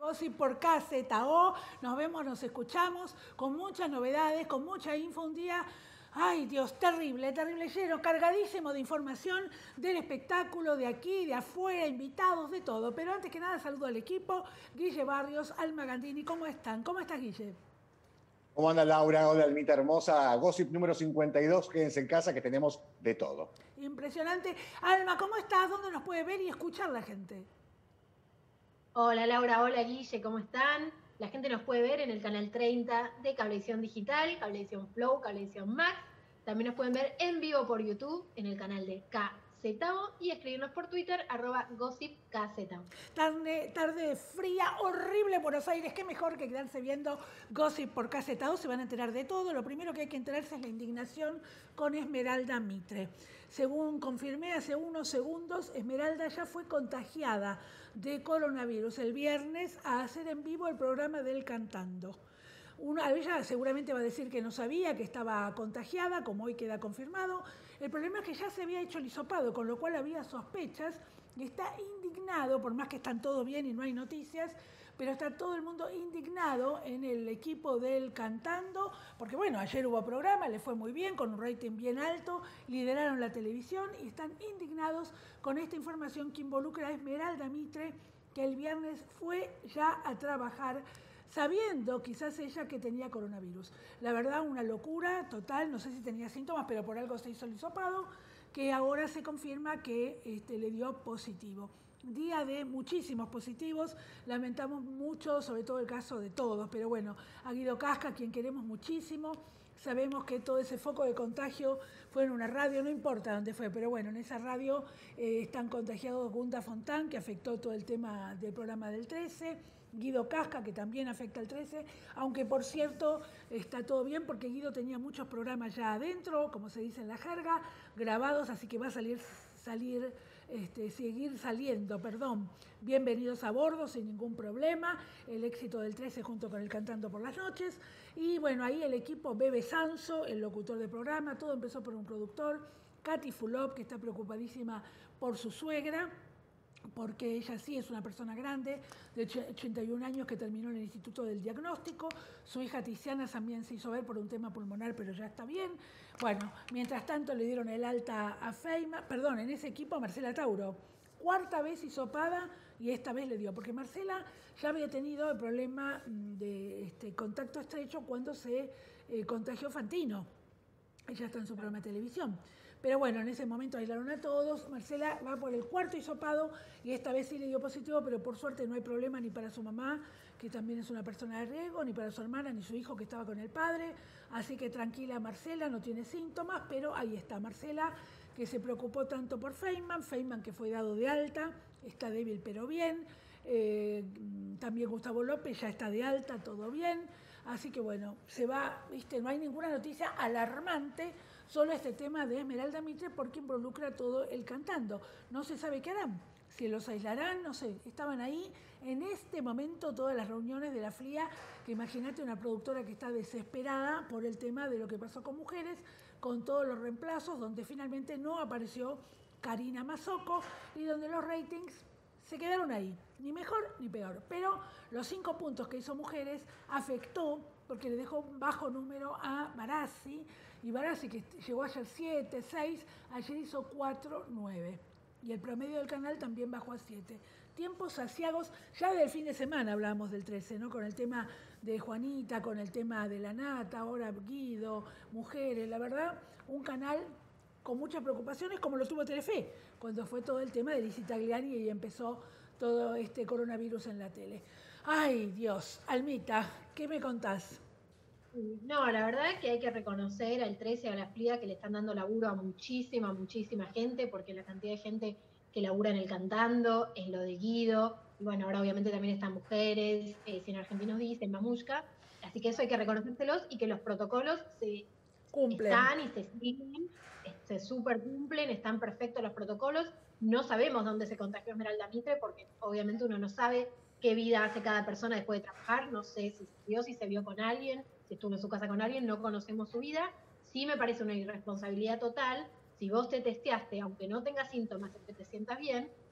Gossip por KZO. Nos vemos, nos escuchamos con muchas novedades, con mucha info. Un día, ay Dios, terrible, terrible, lleno, cargadísimo de información del espectáculo, de aquí, de afuera, invitados, de todo. Pero antes que nada, saludo al equipo. Guille Barrios, Alma Gandini, ¿cómo están? ¿Cómo estás, Guille? ¿Cómo anda Laura? Hola, Almita hermosa. Gossip número 52. Quédense en casa que tenemos de todo. Impresionante. Alma, ¿cómo estás? ¿Dónde nos puede ver y escuchar la gente? Hola Laura, hola Guille, ¿cómo están? La gente nos puede ver en el canal 30 de Cablevisión Digital, Cablevisión Flow, Cablevisión Max. También nos pueden ver en vivo por YouTube, en el canal de KZO y escribirnos por Twitter, @gossipkzo. Tarde fría, horrible en Buenos Aires. Qué mejor que quedarse viendo Gossip por KZO. Se van a enterar de todo. Lo primero que hay que enterarse es la indignación con Esmeralda Mitre. Según confirmé hace unos segundos, Esmeralda ya fue contagiada de coronavirus el viernes a hacer en vivo el programa del Cantando. Ella seguramente va a decir que no sabía, que estaba contagiada, como hoy queda confirmado. El problema es que ya se había hecho el hisopado, con lo cual había sospechas y está indignado, por más que están todos bien y no hay noticias, pero está todo el mundo indignado en el equipo del Cantando, porque bueno, ayer hubo programa, le fue muy bien, con un rating bien alto, lideraron la televisión y están indignados con esta información que involucra a Esmeralda Mitre, que el viernes fue ya a trabajar sabiendo quizás ella que tenía coronavirus. La verdad, una locura total, no sé si tenía síntomas, pero por algo se hizo el hisopado, que ahora se confirma que le dio positivo. Día de muchísimos positivos, lamentamos mucho, sobre todo el caso de todos, pero bueno, a Guido Casca, quien queremos muchísimo, sabemos que todo ese foco de contagio fue en una radio, no importa dónde fue, pero bueno, en esa radio están contagiados Gunda Fontán, que afectó todo el tema del programa del 13, Guido Casca, que también afecta al 13, aunque por cierto está todo bien porque Guido tenía muchos programas ya adentro, como se dice en la jerga, grabados, así que va a seguir saliendo, perdón. Bienvenidos a bordo sin ningún problema, el éxito del 13 junto con el Cantando por las Noches, y bueno, ahí el equipo Bebe Sanso, el locutor del programa, todo empezó por un productor, Katy Fulop, que está preocupadísima por su suegra, porque ella sí es una persona grande, de 81 años, que terminó en el Instituto del Diagnóstico. Su hija Tiziana también se hizo ver por un tema pulmonar, pero ya está bien. Bueno, mientras tanto le dieron el alta a Feynman, perdón, en ese equipo a Marcela Tauro. Cuarta vez hisopada y esta vez le dio, porque Marcela ya había tenido el problema de contacto estrecho cuando se contagió Fantino. Ella está en su programa de televisión. Pero bueno, en ese momento aislaron a todos. Marcela va por el cuarto hisopado y esta vez sí le dio positivo, pero por suerte no hay problema ni para su mamá, que también es una persona de riesgo, ni para su hermana, ni su hijo que estaba con el padre. Así que tranquila Marcela, no tiene síntomas, pero ahí está Marcela, que se preocupó tanto por Feynman que fue dado de alta, está débil pero bien. También Gustavo López ya está de alta, todo bien. Así que bueno, se va, no hay ninguna noticia alarmante, solo este tema de Esmeralda Mitre porque involucra todo el Cantando. No se sabe qué harán, si los aislarán, no sé. Estaban ahí en este momento todas las reuniones de la FLIA, que imagínate una productora que está desesperada por el tema de lo que pasó con mujeres, con todos los reemplazos, donde finalmente no apareció Karina Mazzocco y donde los ratings se quedaron ahí, ni mejor ni peor. Pero los 5 puntos que hizo Mujeres afectó, porque le dejó un bajo número a Barassi, y Barassi, que llegó ayer 7, 6, ayer hizo 4, 9. Y el promedio del canal también bajó a 7. Tiempos saciados, ya del fin de semana hablábamos del 13, ¿no? Con el tema de Juanita, con el tema de la Nata, ahora Guido, Mujeres, la verdad, un canal con muchas preocupaciones, como lo tuvo Telefe, cuando fue todo el tema de Lizzie Tagliani y empezó todo este coronavirus en la tele. Ay, Dios, Almita, ¿qué me contás? No, la verdad es que hay que reconocer al 13, a la FLIA, que le están dando laburo a muchísima, muchísima gente, porque la cantidad de gente que labura en el Cantando es lo de Guido, y bueno, ahora obviamente también están Mujeres, Cien Argentinos dicen, Mamushka, así que eso hay que reconocérselos y que los protocolos Cumplen. están y se siguen, se super cumplen, están perfectos los protocolos. No sabemos dónde se contagió Esmeralda Mitre, porque obviamente uno no sabe qué vida hace cada persona después de trabajar. No sé si se vio con alguien, si estuvo en su casa con alguien, no conocemos su vida. Sí me parece una irresponsabilidad total. Si vos te testeaste, aunque no tengas síntomas, aunque te sientas bien,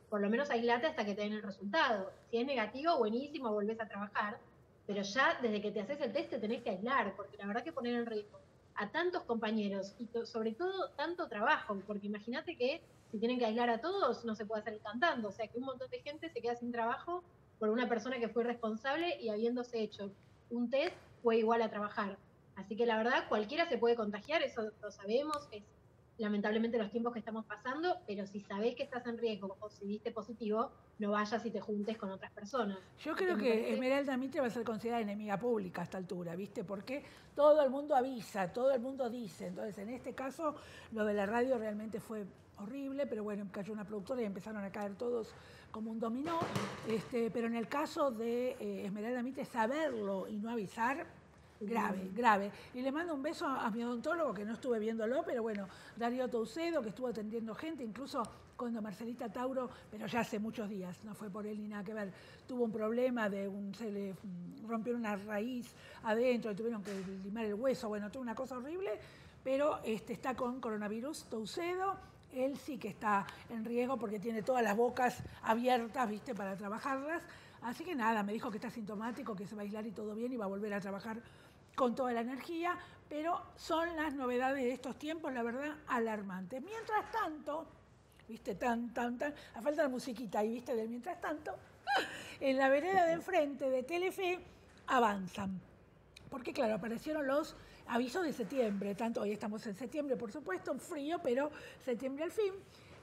por lo menos aislate hasta que te den el resultado. Si es negativo, buenísimo, volvés a trabajar, pero ya desde que te haces el test te tenés que aislar, porque la verdad que poner en riesgo a tantos compañeros y sobre todo tanto trabajo, porque imagínate que si tienen que aislar a todos no se puede hacer el cantando, o sea que un montón de gente se queda sin trabajo por una persona que fue responsable y habiéndose hecho un test fue igual a trabajar. Así que la verdad cualquiera se puede contagiar, eso lo sabemos, es lamentablemente los tiempos que estamos pasando, pero si sabés que estás en riesgo o si diste positivo, no vayas y te juntes con otras personas. Yo creo que Esmeralda Mitre va a ser considerada enemiga pública a esta altura, ¿viste? Porque todo el mundo avisa, todo el mundo dice. Entonces, en este caso, lo de la radio realmente fue horrible, pero bueno, cayó una productora y empezaron a caer todos como un dominó. Pero en el caso de Esmeralda Mitre, saberlo y no avisar, grave, grave. Y le mando un beso a mi odontólogo, que no estuve viéndolo, pero bueno, Darío Toucedo, que estuvo atendiendo gente, incluso cuando Marcelita Tauro, pero ya hace muchos días, no fue por él ni nada que ver, tuvo un problema, se le rompió una raíz adentro, y tuvieron que limar el hueso, bueno, tuvo una cosa horrible, pero está con coronavirus. Toucedo, él sí que está en riesgo porque tiene todas las bocas abiertas, ¿viste?, para trabajarlas. Así que nada, me dijo que está sintomático, que se va a aislar y todo bien y va a volver a trabajar con toda la energía, pero son las novedades de estos tiempos, la verdad, alarmantes. Mientras tanto, viste, a falta la musiquita ahí, viste, del mientras tanto, en la vereda de enfrente de Telefe avanzan. Porque claro, aparecieron los avisos de septiembre, tanto hoy estamos en septiembre, por supuesto, frío, pero septiembre al fin,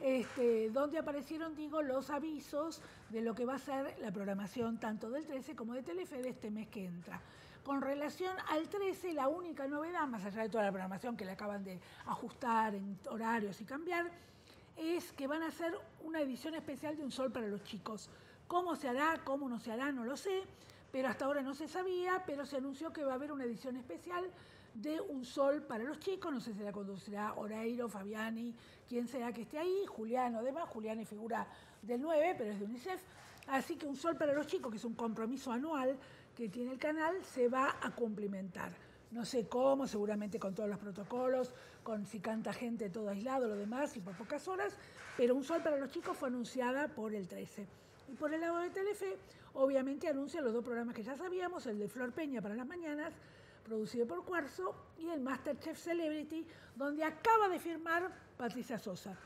donde aparecieron, digo, los avisos de lo que va a ser la programación tanto del 13 como de Telefe de este mes que entra. Con relación al 13, la única novedad, más allá de toda la programación que le acaban de ajustar en horarios y cambiar, es que van a hacer una edición especial de Un Sol para los Chicos. ¿Cómo se hará? ¿Cómo no se hará? No lo sé, pero hasta ahora no se sabía, pero se anunció que va a haber una edición especial de Un Sol para los Chicos. No sé si la conducirá Oreiro, Fabiani, quien sea que esté ahí, Juliano además. Juliano figura del 9, pero es de UNICEF. Así que Un Sol para los Chicos, que es un compromiso anual que tiene el canal, se va a cumplimentar. No sé cómo, seguramente con todos los protocolos, con si canta gente todo aislado, lo demás, y por pocas horas, pero Un Sol para los Chicos fue anunciada por el 13. Y por el lado de Telefe, obviamente anuncia los dos programas que ya sabíamos, el de Flor Peña para las mañanas, producido por Cuarzo, y el Masterchef Celebrity, donde acaba de firmar Patricia Sosa.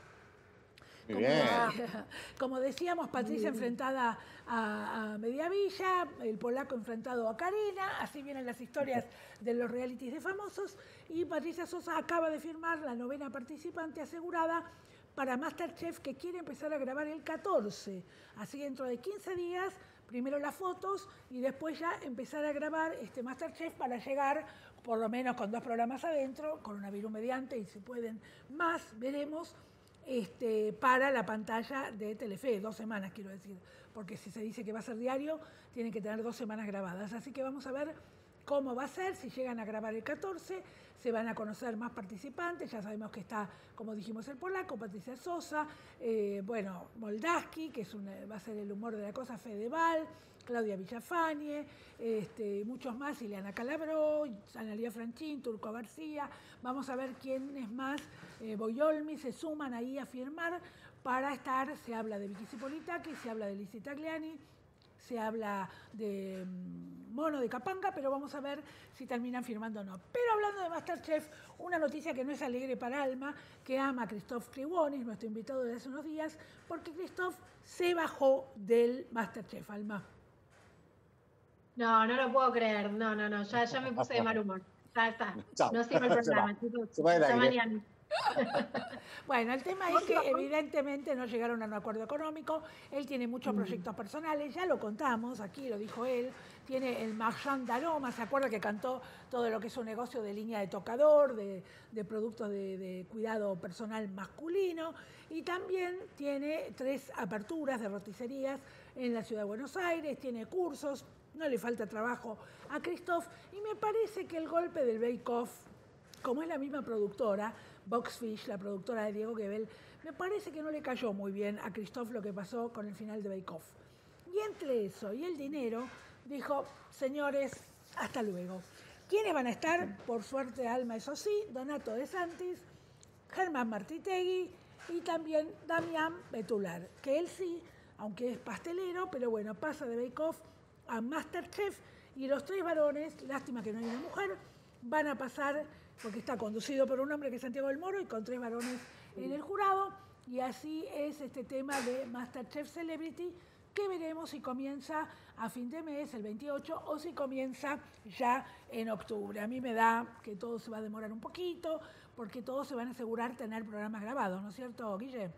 Como decíamos, Patricia enfrentada a Mediavilla, el polaco enfrentado a Karina, así vienen las historias de los realities de famosos, y Patricia Sosa acaba de firmar la 9ª participante asegurada para Masterchef, que quiere empezar a grabar el 14, así dentro de 15 días, primero las fotos y después ya empezar a grabar este Masterchef para llegar por lo menos con 2 programas adentro, coronavirus mediante, y si pueden más, veremos, para la pantalla de Telefe, 2 semanas quiero decir, porque si se dice que va a ser diario, tienen que tener 2 semanas grabadas. Así que vamos a ver cómo va a ser, si llegan a grabar el 14, se van a conocer más participantes, ya sabemos que está, como dijimos, el polaco, Patricia Sosa, Moldaski, que va a ser el humor de la cosa, Fedeval, Claudia Villafañe, muchos más, Ileana Calabró, Analia Franchín, Turco García. Vamos a ver quiénes más, Boyolmi, se suman ahí a firmar para estar. Se habla de Vicky Cipolitaki, se habla de Lizzie Tagliani, se habla de Mono de Capanga, pero vamos a ver si terminan firmando o no. Pero hablando de Masterchef, una noticia que no es alegre para Alma, que ama a Christoph Krivonis, nuestro invitado de hace unos días, porque Christoph se bajó del Masterchef, Alma. No, no lo puedo creer. No, ya me puse de mal humor. Ya está. Chao. No sirve el programa, chicos. Hasta mañana. Bueno, el tema es que evidentemente no llegaron a un acuerdo económico. Él tiene muchos proyectos personales, ya lo contamos, aquí lo dijo él. Tiene el Marchand d'Aroma, ¿se acuerda que cantó todo lo que es un negocio de línea de tocador, de productos de cuidado personal masculino? Y también tiene 3 aperturas de roticerías en la ciudad de Buenos Aires, tiene cursos, no le falta trabajo a Christoph. Y me parece que el golpe del Bake Off, como es la misma productora, Boxfish, la productora de Diego Gebel, me parece que no le cayó muy bien a Christoph lo que pasó con el final de Bake Off. Y entre eso y el dinero, dijo, señores, hasta luego. ¿Quiénes van a estar? Por suerte, Alma, eso sí, Donato De Santis, Germán Martitegui y también Damián Betular, que él sí aunque es pastelero, pero bueno, pasa de Bake Off a MasterChef y los 3 varones, lástima que no hay una mujer, van a pasar, porque está conducido por un hombre que es Santiago del Moro y con 3 varones en el jurado, y así es este tema de MasterChef Celebrity, que veremos si comienza a fin de mes, el 28, o si comienza ya en octubre. A mí me da que todo se va a demorar un poquito, porque todos se van a asegurar tener programas grabados, ¿no es cierto, Guille?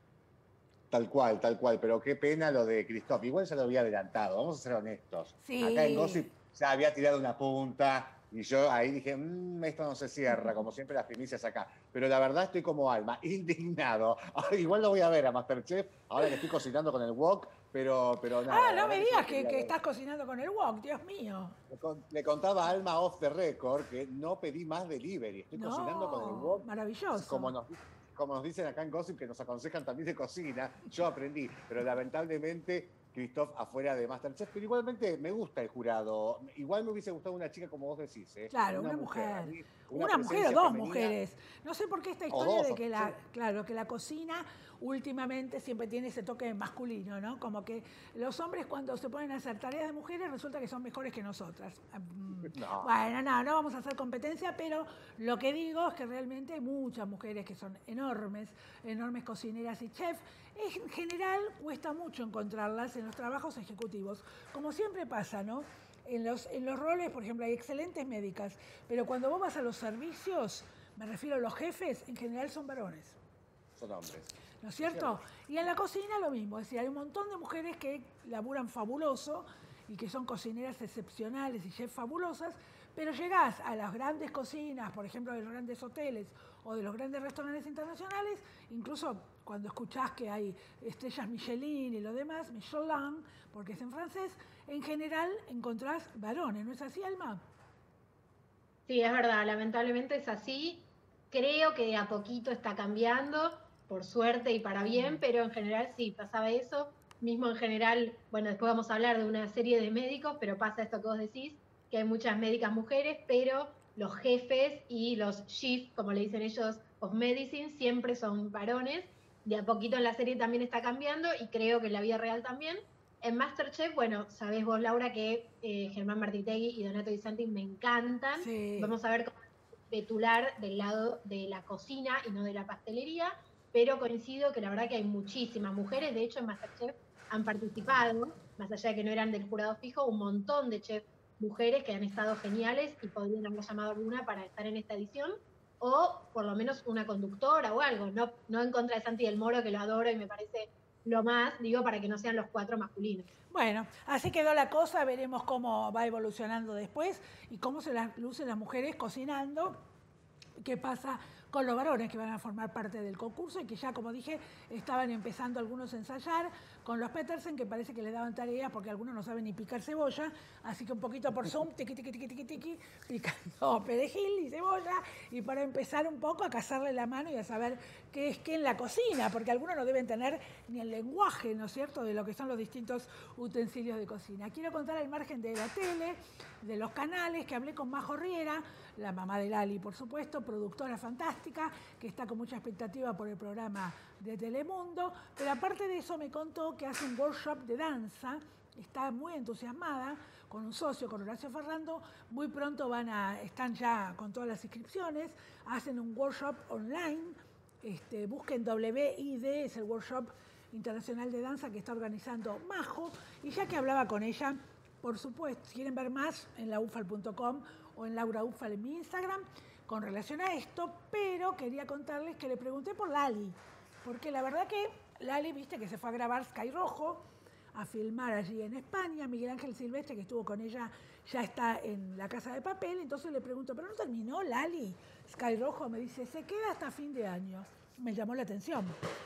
Tal cual, pero qué pena lo de Christoph. Igual se lo había adelantado, vamos a ser honestos. Sí. Acá en Gossip ya había tirado una punta y yo ahí dije, esto no se cierra, como siempre las primicias acá. Pero la verdad estoy como Alma, indignado. Igual lo voy a ver a MasterChef, ahora que estoy cocinando con el wok, pero nada. No me digas que estás cocinando con el wok, Dios mío. Le contaba a Alma off the record que no pedí más delivery, estoy cocinando con el wok. Maravilloso. Como nos dicen acá en Gossip, que nos aconsejan también de cocina, yo aprendí, pero lamentablemente Christoph afuera de MasterChef, pero igualmente me gusta el jurado. Igual me hubiese gustado una chica como vos decís, ¿eh? Claro, una mujer. Una mujer o 2 mujeres. No sé por qué esta historia de que que la cocina últimamente siempre tiene ese toque masculino, ¿no? Como que los hombres cuando se ponen a hacer tareas de mujeres resulta que son mejores que nosotras. No. Bueno, no vamos a hacer competencia, pero lo que digo es que realmente hay muchas mujeres que son enormes cocineras y chefs. En general cuesta mucho encontrarlas en los trabajos ejecutivos, como siempre pasa, ¿no? En los roles, por ejemplo, hay excelentes médicas, pero cuando vos vas a los servicios, me refiero a los jefes, en general son varones. Son hombres. ¿No es cierto? Y en la cocina lo mismo, es decir, hay un montón de mujeres que laburan fabuloso y que son cocineras excepcionales y chefs fabulosas, pero llegás a las grandes cocinas, por ejemplo, de los grandes hoteles o de los grandes restaurantes internacionales, incluso cuando escuchás que hay estrellas Michelin y lo demás, Michelin, porque es en francés, en general encontrás varones, ¿no es así, Alma? Sí, es verdad, lamentablemente es así. Creo que de a poquito está cambiando, por suerte y para bien, pero en general sí, pasaba eso. Mismo en general, bueno, después vamos a hablar de una serie de médicos, pero pasa esto que vos decís, que hay muchas médicas mujeres, pero los jefes y los chief, como le dicen ellos, of medicine, siempre son varones. De a poquito en la serie también está cambiando y creo que en la vida real también. En MasterChef, bueno, sabés vos, Laura, que Germán Martitegui y Donato Di Santi me encantan. Sí. Vamos a ver cómo betular del lado de la cocina y no de la pastelería, pero coincido que la verdad que hay muchísimas mujeres, de hecho en MasterChef han participado, más allá de que no eran del jurado fijo, un montón de chefs mujeres que han estado geniales y podrían haber llamado alguna para estar en esta edición, o por lo menos una conductora o algo, no en contra de Santi del Moro, que lo adoro y me parece lo más, digo, para que no sean los 4 masculinos. Bueno, así quedó la cosa, veremos cómo va evolucionando después y cómo se las lucen las mujeres cocinando, qué pasa con los varones que van a formar parte del concurso y que ya, como dije, estaban empezando algunos a ensayar con los Petersen, que parece que les daban tareas porque algunos no saben ni picar cebolla, así que un poquito por Zoom, tiqui, picando perejil y cebolla, y para empezar un poco a cazarle la mano y a saber qué es qué en la cocina, porque algunos no deben tener ni el lenguaje, ¿no es cierto?, de lo que son los distintos utensilios de cocina. Quiero contar al margen de la tele, de los canales, que hablé con Majo Riera, la mamá de Lali, por supuesto, productora fantástica, que está con mucha expectativa por el programa de Telemundo, pero aparte de eso me contó que hace un workshop de danza, está muy entusiasmada, con un socio, con Horacio Ferrando, muy pronto están ya con todas las inscripciones, hacen un workshop online, busquen WID, es el workshop internacional de danza que está organizando Majo, y ya que hablaba con ella, por supuesto, si quieren ver más en laufal.com o en Laura Ufal en mi Instagram con relación a esto, pero quería contarles que le pregunté por Lali, porque la verdad que Lali, viste que se fue a grabar Sky Rojo, a filmar allí en España, Miguel Ángel Silvestre, que estuvo con ella, ya está en La Casa de Papel, entonces le pregunto, ¿pero no terminó Lali Sky Rojo? Me dice, se queda hasta fin de año. Me llamó la atención.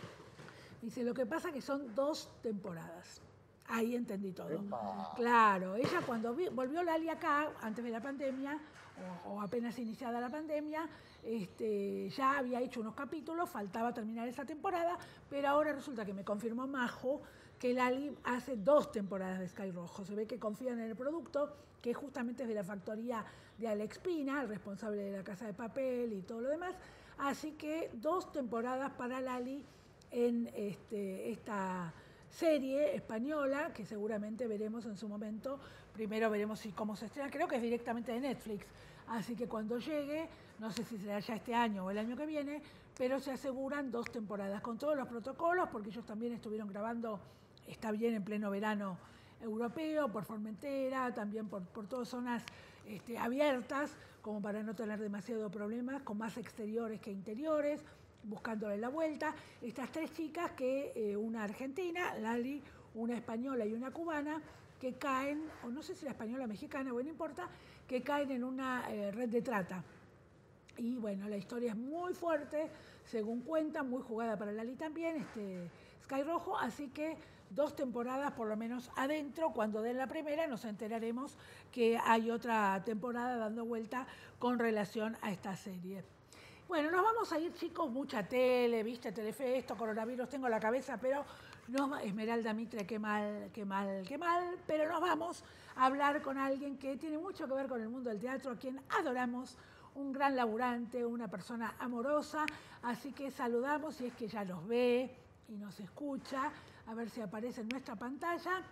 Dice, lo que pasa que son 2 temporadas. Ahí entendí todo. ¡Epa! Claro, ella cuando volvió Lali acá, antes de la pandemia, o apenas iniciada la pandemia, ya había hecho unos capítulos, faltaba terminar esa temporada, pero ahora resulta que me confirmó Majo que Lali hace 2 temporadas de Sky Rojo. Se ve que confían en el producto, que justamente es de la factoría de Alex Pina, el responsable de La Casa de Papel y todo lo demás. Así que 2 temporadas para Lali en esta serie española que seguramente veremos en su momento. Primero veremos cómo se estrena, creo que es directamente de Netflix, así que cuando llegue, no sé si será ya este año o el año que viene, pero se aseguran 2 temporadas con todos los protocolos, porque ellos también estuvieron grabando, está bien, en pleno verano europeo, por Formentera, también por todas zonas abiertas, como para no tener demasiado problemas, con más exteriores que interiores, buscándole la vuelta. Estas 3 chicas, que una argentina, Lali, una española y una cubana, que caen, o no sé si la española o mexicana, bueno, no importa, que caen en una red de trata. Y bueno, la historia es muy fuerte, según cuentan, muy jugada para Lali también, Sky Rojo, así que 2 temporadas por lo menos adentro. Cuando den la primera nos enteraremos que hay otra temporada dando vuelta con relación a esta serie. Bueno, nos vamos a ir, chicos, mucha tele, viste, Telefe, esto, coronavirus, tengo la cabeza, pero no, Esmeralda Mitre, qué mal, pero nos vamos a hablar con alguien que tiene mucho que ver con el mundo del teatro, a quien adoramos, un gran laburante, una persona amorosa, así que saludamos, si es que ya nos ve y nos escucha, a ver si aparece en nuestra pantalla,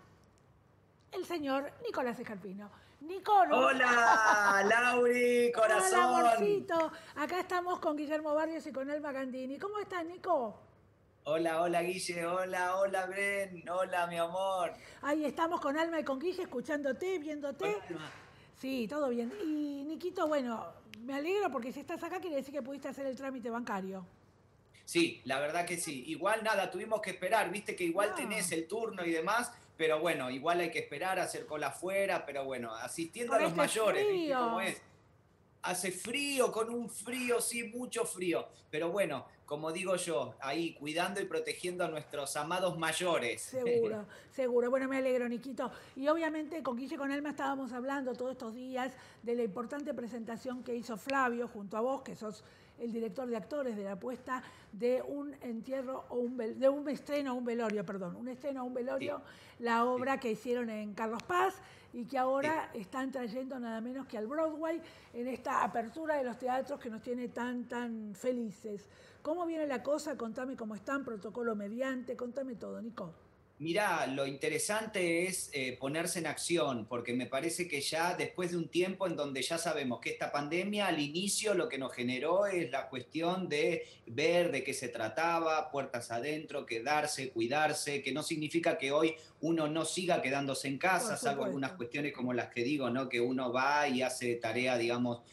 el señor Nicolás Escarpino. Nico, ¿no? Hola, Lauri, corazón. Hola, amorcito. Acá estamos con Guillermo Barrios y con Elma Gandini. ¿Cómo estás, Nico? Hola, Guille. Hola, Bren. Hola, mi amor. Ahí estamos con Alma y con Guille, escuchándote, viéndote. Hola, Alma. Sí, todo bien. Y Niquito, bueno, me alegro porque si estás acá quiere decir que pudiste hacer el trámite bancario. Sí, la verdad que sí. Igual nada, tuvimos que esperar, viste que igual tenés el turno y demás, pero bueno, igual hay que esperar, hacer cola afuera, pero bueno, asistiendo Por a los mayores, frío. ¿viste cómo es? Hace frío, con un frío, sí, mucho frío. Pero bueno, como digo yo, ahí cuidando y protegiendo a nuestros amados mayores. Seguro, seguro. Bueno, me alegro, Niquito. Y obviamente con Guille y con Alma estábamos hablando todos estos días de la importante presentación que hizo Flavio junto a vos, que sos el director de actores, de la puesta de un entierro o de un estreno o un velorio, perdón, un estreno o un velorio, sí. La obra que hicieron en Carlos Paz y que ahora están trayendo nada menos que al Broadway en esta apertura de los teatros que nos tiene tan felices. ¿Cómo viene la cosa? Contame cómo están, protocolo mediante, contame todo, Nico. Mirá, lo interesante es ponerse en acción, porque me parece que ya después de un tiempo en donde ya sabemos que esta pandemia al inicio lo que nos generó es la cuestión de ver de qué se trataba, puertas adentro, quedarse, cuidarse, que no significa que hoy uno no siga quedándose en casa, salvo algunas cuestiones como las que digo, ¿no? Que uno va y hace tarea, digamos,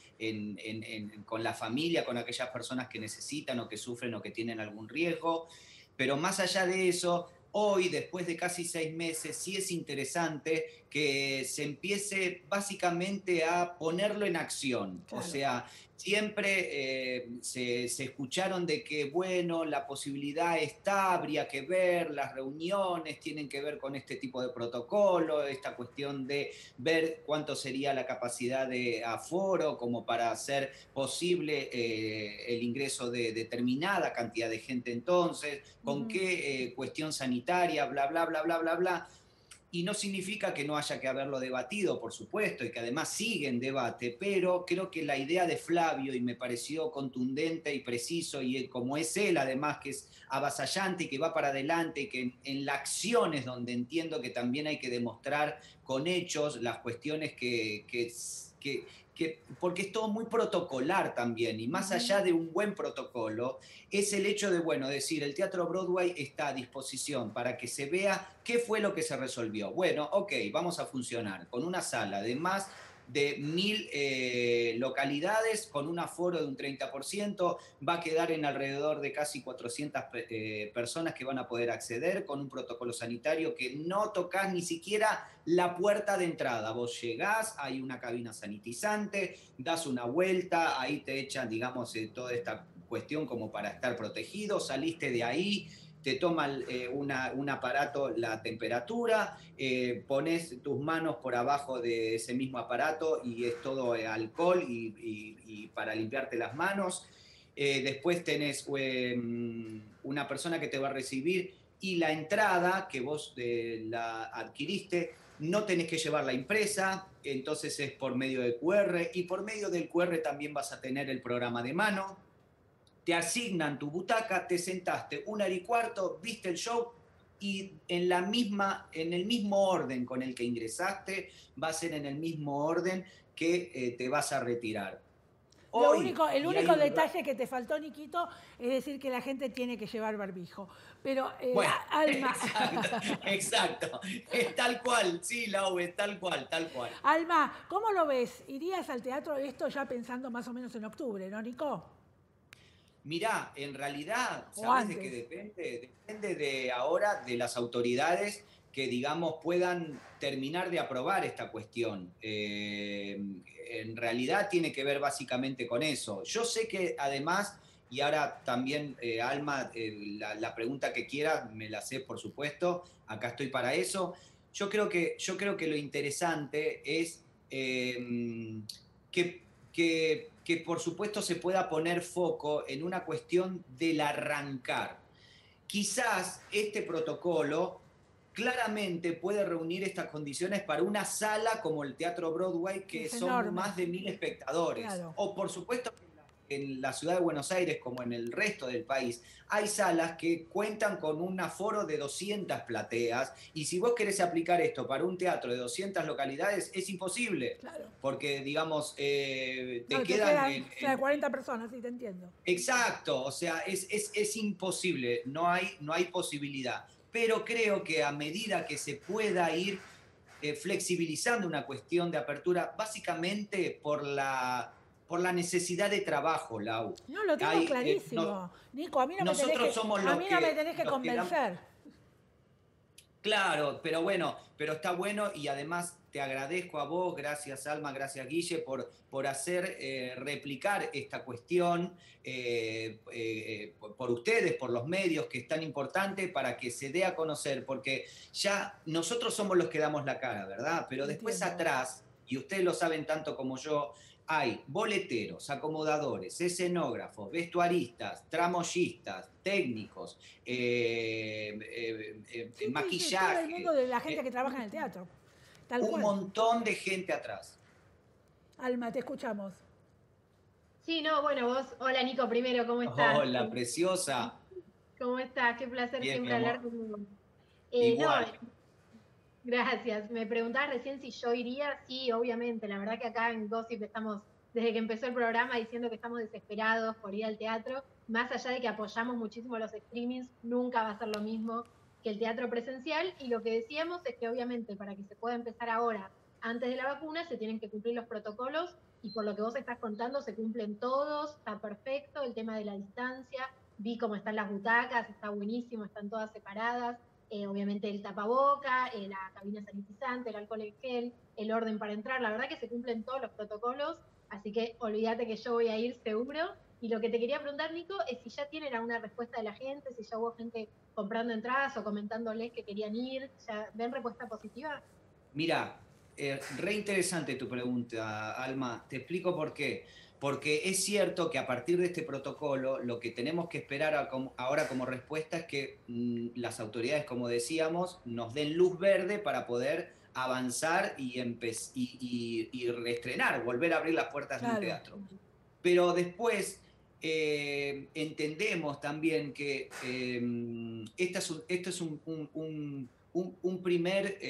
con la familia, con aquellas personas que necesitan o que sufren o que tienen algún riesgo, pero más allá de eso, hoy, después de casi 6 meses, sí es interesante que se empiece básicamente a ponerlo en acción. Claro. O sea, siempre se escucharon de que, bueno, la posibilidad está, habría que ver, las reuniones tienen que ver con este tipo de protocolo, esta cuestión de ver cuánto sería la capacidad de aforo como para hacer posible el ingreso de determinada cantidad de gente entonces, con qué cuestión sanitaria, bla, bla, bla, bla, bla, bla. Y no significa que no haya que haberlo debatido, por supuesto, y que además sigue en debate, pero creo que la idea de Flavio, y me pareció contundente y preciso, y como es él además, que es avasallante y que va para adelante, y que en la acción es donde entiendo que también hay que demostrar con hechos las cuestiones porque es todo muy protocolar también, y más allá de un buen protocolo, es el hecho de, bueno, decir, el Teatro Broadway está a disposición para que se vea qué fue lo que se resolvió. Bueno, ok, vamos a funcionar con una sala de más de 1.000 localidades, con un aforo de un 30%, va a quedar en alrededor de casi 400 personas que van a poder acceder, con un protocolo sanitario que no tocas ni siquiera la puerta de entrada. Vos llegás, hay una cabina sanitizante, das una vuelta, ahí te echan, digamos, toda esta cuestión como para estar protegido, saliste de ahí, te toman un aparato la temperatura, pones tus manos por abajo de ese mismo aparato y es todo alcohol y para limpiarte las manos. Después tenés una persona que te va a recibir y la entrada que vos la adquiriste, no tenés que llevarla impresa, entonces es por medio de QR, y por medio del QR también vas a tener el programa de mano. Te asignan tu butaca, te sentaste 1 hora y cuarto, viste el show, y en el mismo orden con el que ingresaste, va a ser en el mismo orden que te vas a retirar. El único detalle que te faltó, Niquito, es decir que la gente tiene que llevar barbijo. Pero, bueno, Alma, exacto, es tal cual, sí, Lau, es tal cual, tal cual. Alma, ¿cómo lo ves? ¿Irías al teatro esto ya pensando más o menos en octubre, no, Nico? Mirá, en realidad, O ¿sabes de antes. qué depende? Depende de ahora de las autoridades que, digamos, puedan terminar de aprobar esta cuestión. En realidad tiene que ver básicamente con eso. Yo sé que además, y ahora también, Alma, la pregunta que quieras, me la sé, por supuesto, acá estoy para eso. Yo creo que lo interesante es que por supuesto se pueda poner foco en una cuestión del arrancar. Quizás este protocolo claramente puede reunir estas condiciones para una sala como el Teatro Broadway, que Es son enorme. más de 1000 espectadores. Claro. O por supuesto en la ciudad de Buenos Aires, como en el resto del país, hay salas que cuentan con un aforo de 200 plateas, y si vos querés aplicar esto para un teatro de 200 localidades, es imposible. Claro. Porque, digamos, No, te quedan 40 personas, sí, te entiendo. Exacto, o sea, es imposible, no hay posibilidad. Pero creo que a medida que se pueda ir flexibilizando una cuestión de apertura, básicamente por la necesidad de trabajo, Lau. No, lo tengo clarísimo. Nico, a mí no me tenés que convencer. Claro, pero bueno, pero está bueno, y además te agradezco a vos, gracias Alma, gracias Guille, por hacer replicar esta cuestión por ustedes, por los medios, que es tan importante para que se dé a conocer, porque ya nosotros somos los que damos la cara, ¿verdad? Pero después atrás, y ustedes lo saben tanto como yo, hay boleteros, acomodadores, escenógrafos, vestuaristas, tramoyistas, técnicos, maquillaje. Todo el mundo de la gente que trabaja en el teatro. Tal un cual. montón de gente atrás. Alma, te escuchamos. Sí, no, bueno, vos, hola Nico, primero, ¿cómo estás? Hola, preciosa. ¿Cómo estás? Qué placer Bien, siempre hablar conmigo. Igual. No, gracias. Me preguntabas recién si yo iría. Sí, obviamente. La verdad que acá en Gossip estamos, desde que empezó el programa, diciendo que estamos desesperados por ir al teatro. Más allá de que apoyamos muchísimo los streamings, nunca va a ser lo mismo que el teatro presencial. Y lo que decíamos es que obviamente para que se pueda empezar ahora, antes de la vacuna, se tienen que cumplir los protocolos. Y por lo que vos estás contando, se cumplen todos, está perfecto. El tema de la distancia, vi cómo están las butacas, está buenísimo, están todas separadas. Obviamente el tapaboca, la cabina sanitizante, el alcohol en gel, el orden para entrar. La verdad que se cumplen todos los protocolos, así que olvídate que yo voy a ir seguro. Y lo que te quería preguntar, Nico, es si ya tienen alguna respuesta de la gente, si ya hubo gente comprando entradas o comentándoles que querían ir. ¿Ya ven respuesta positiva? Mira, re interesante tu pregunta, Alma. Te explico por qué. Porque es cierto que a partir de este protocolo, lo que tenemos que esperar ahora como respuesta es que las autoridades, como decíamos, nos den luz verde para poder avanzar y reestrenar, volver a abrir las puertas de un teatro. Pero después entendemos también que esto es un primer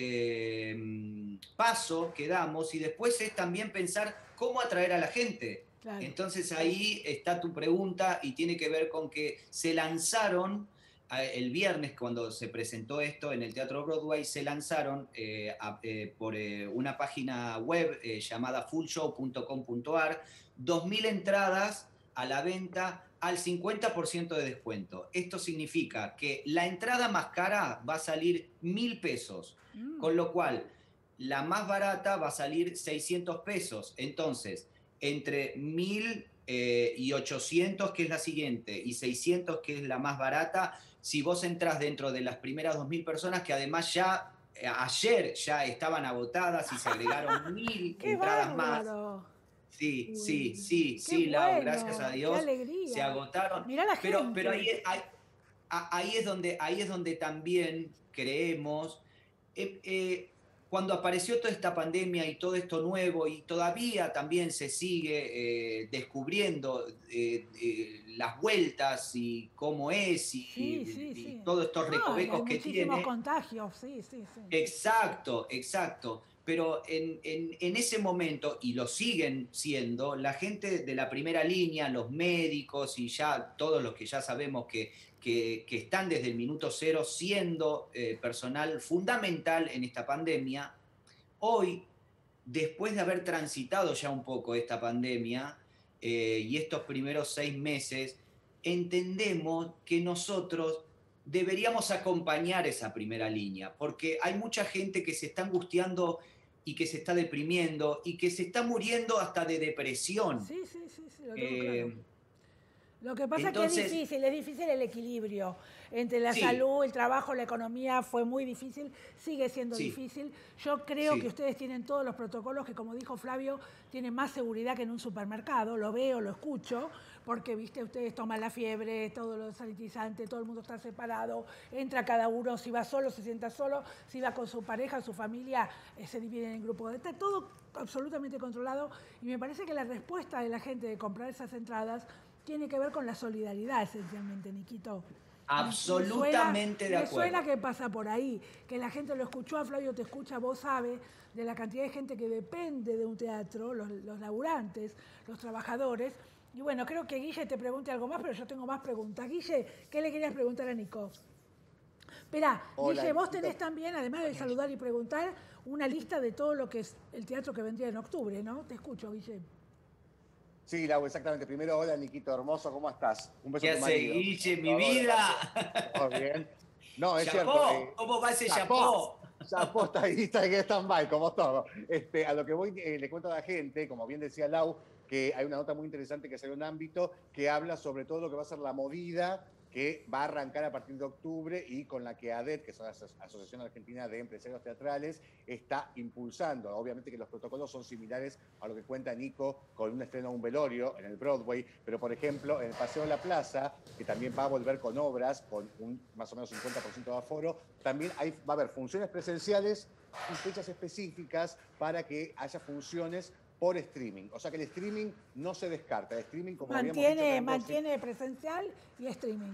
paso que damos, y después es también pensar cómo atraer a la gente. Claro. Entonces ahí está tu pregunta, y tiene que ver con que se lanzaron el viernes, cuando se presentó esto en el Teatro Broadway, se lanzaron por una página web llamada fullshow.com.ar 2.000 entradas a la venta al 50% de descuento. Esto significa que la entrada más cara va a salir 1.000 pesos, con lo cual la más barata va a salir 600 pesos. Entonces, entre 1.000 y 800, que es la siguiente, y 600, que es la más barata, si vos entras dentro de las primeras 2.000 personas, que además ya ayer ya estaban agotadas y se agregaron 1.000 entradas bárbaro. Más. Sí, Lau, bueno, gracias a Dios. Qué alegría. Se agotaron. Mirá la pero gente. ahí es donde también creemos, cuando apareció toda esta pandemia y todo esto nuevo, y todavía también se sigue descubriendo las vueltas y cómo es Sí, sí, y sí. todos estos No, hay recovecos que muchísimos tiene. contagios, sí, sí, sí. Exacto, exacto. Pero en ese momento, y lo siguen siendo, la gente de la primera línea, los médicos y ya todos los que ya sabemos que están desde el minuto cero siendo personal fundamental en esta pandemia, hoy, después de haber transitado ya un poco esta pandemia y estos primeros 6 meses, entendemos que nosotros deberíamos acompañar esa primera línea, porque hay mucha gente que se está angustiando y que se está deprimiendo y que se está muriendo hasta de depresión. Sí, sí, sí, sí, lo tengo claro. Eh, Lo que pasa es que entonces, es difícil el equilibrio entre la sí, salud, el trabajo, la economía, fue muy difícil, sigue siendo sí, difícil. Yo creo que sí, ustedes tienen todos los protocolos que, como dijo Flavio, tienen más seguridad que en un supermercado, lo veo, lo escucho, porque, viste, ustedes toman la fiebre, todos los sanitizantes, todo el mundo está separado, entra cada uno, si va solo, se sienta solo, si va con su pareja, su familia, se dividen en grupos. Está todo absolutamente controlado y me parece que la respuesta de la gente de comprar esas entradas tiene que ver con la solidaridad, esencialmente, Niquito. absolutamente de Me suena acuerdo. que pasa por ahí, que la gente lo escuchó, a Flavio te escucha, vos sabes de la cantidad de gente que depende de un teatro, los laburantes, los trabajadores. Y bueno, creo que Guille te pregunte algo más, pero yo tengo más preguntas. Guille, ¿qué le querías preguntar a Nico? Esperá, Hola, Guille, vos Niquito. tenés también, además de saludar y preguntar, una lista de todo lo que es el teatro que vendría en octubre, ¿no? Te escucho, Guille. Sí, Lau, exactamente. Primero, hola, Niquito hermoso, ¿cómo estás? Un beso ¿Qué a tu hace, marido. Guille, mi Todo de vida? parte. ¿Todo bien? No, es cierto. Chapó, ¿cómo va ese Chapó, chapó? Chapó está ahí que está en by, como todo. A lo que voy, le cuento a la gente, como bien decía Lau, que hay una nota muy interesante que salió en Ámbito que habla sobre todo lo que va a ser la movida que va a arrancar a partir de octubre y con la que ADET, que es la Asociación Argentina de Empresarios Teatrales, está impulsando. Obviamente que los protocolos son similares a lo que cuenta Nico con un estreno a un velorio en el Broadway, pero por ejemplo en el Paseo de la Plaza, que también va a volver con obras, con un más o menos 50% de aforo, también va a haber funciones presenciales y fechas específicas para que haya funciones por streaming. O sea que el streaming no se descarta. El streaming, como habíamos dicho acá en Gossip, Mantiene presencial y streaming.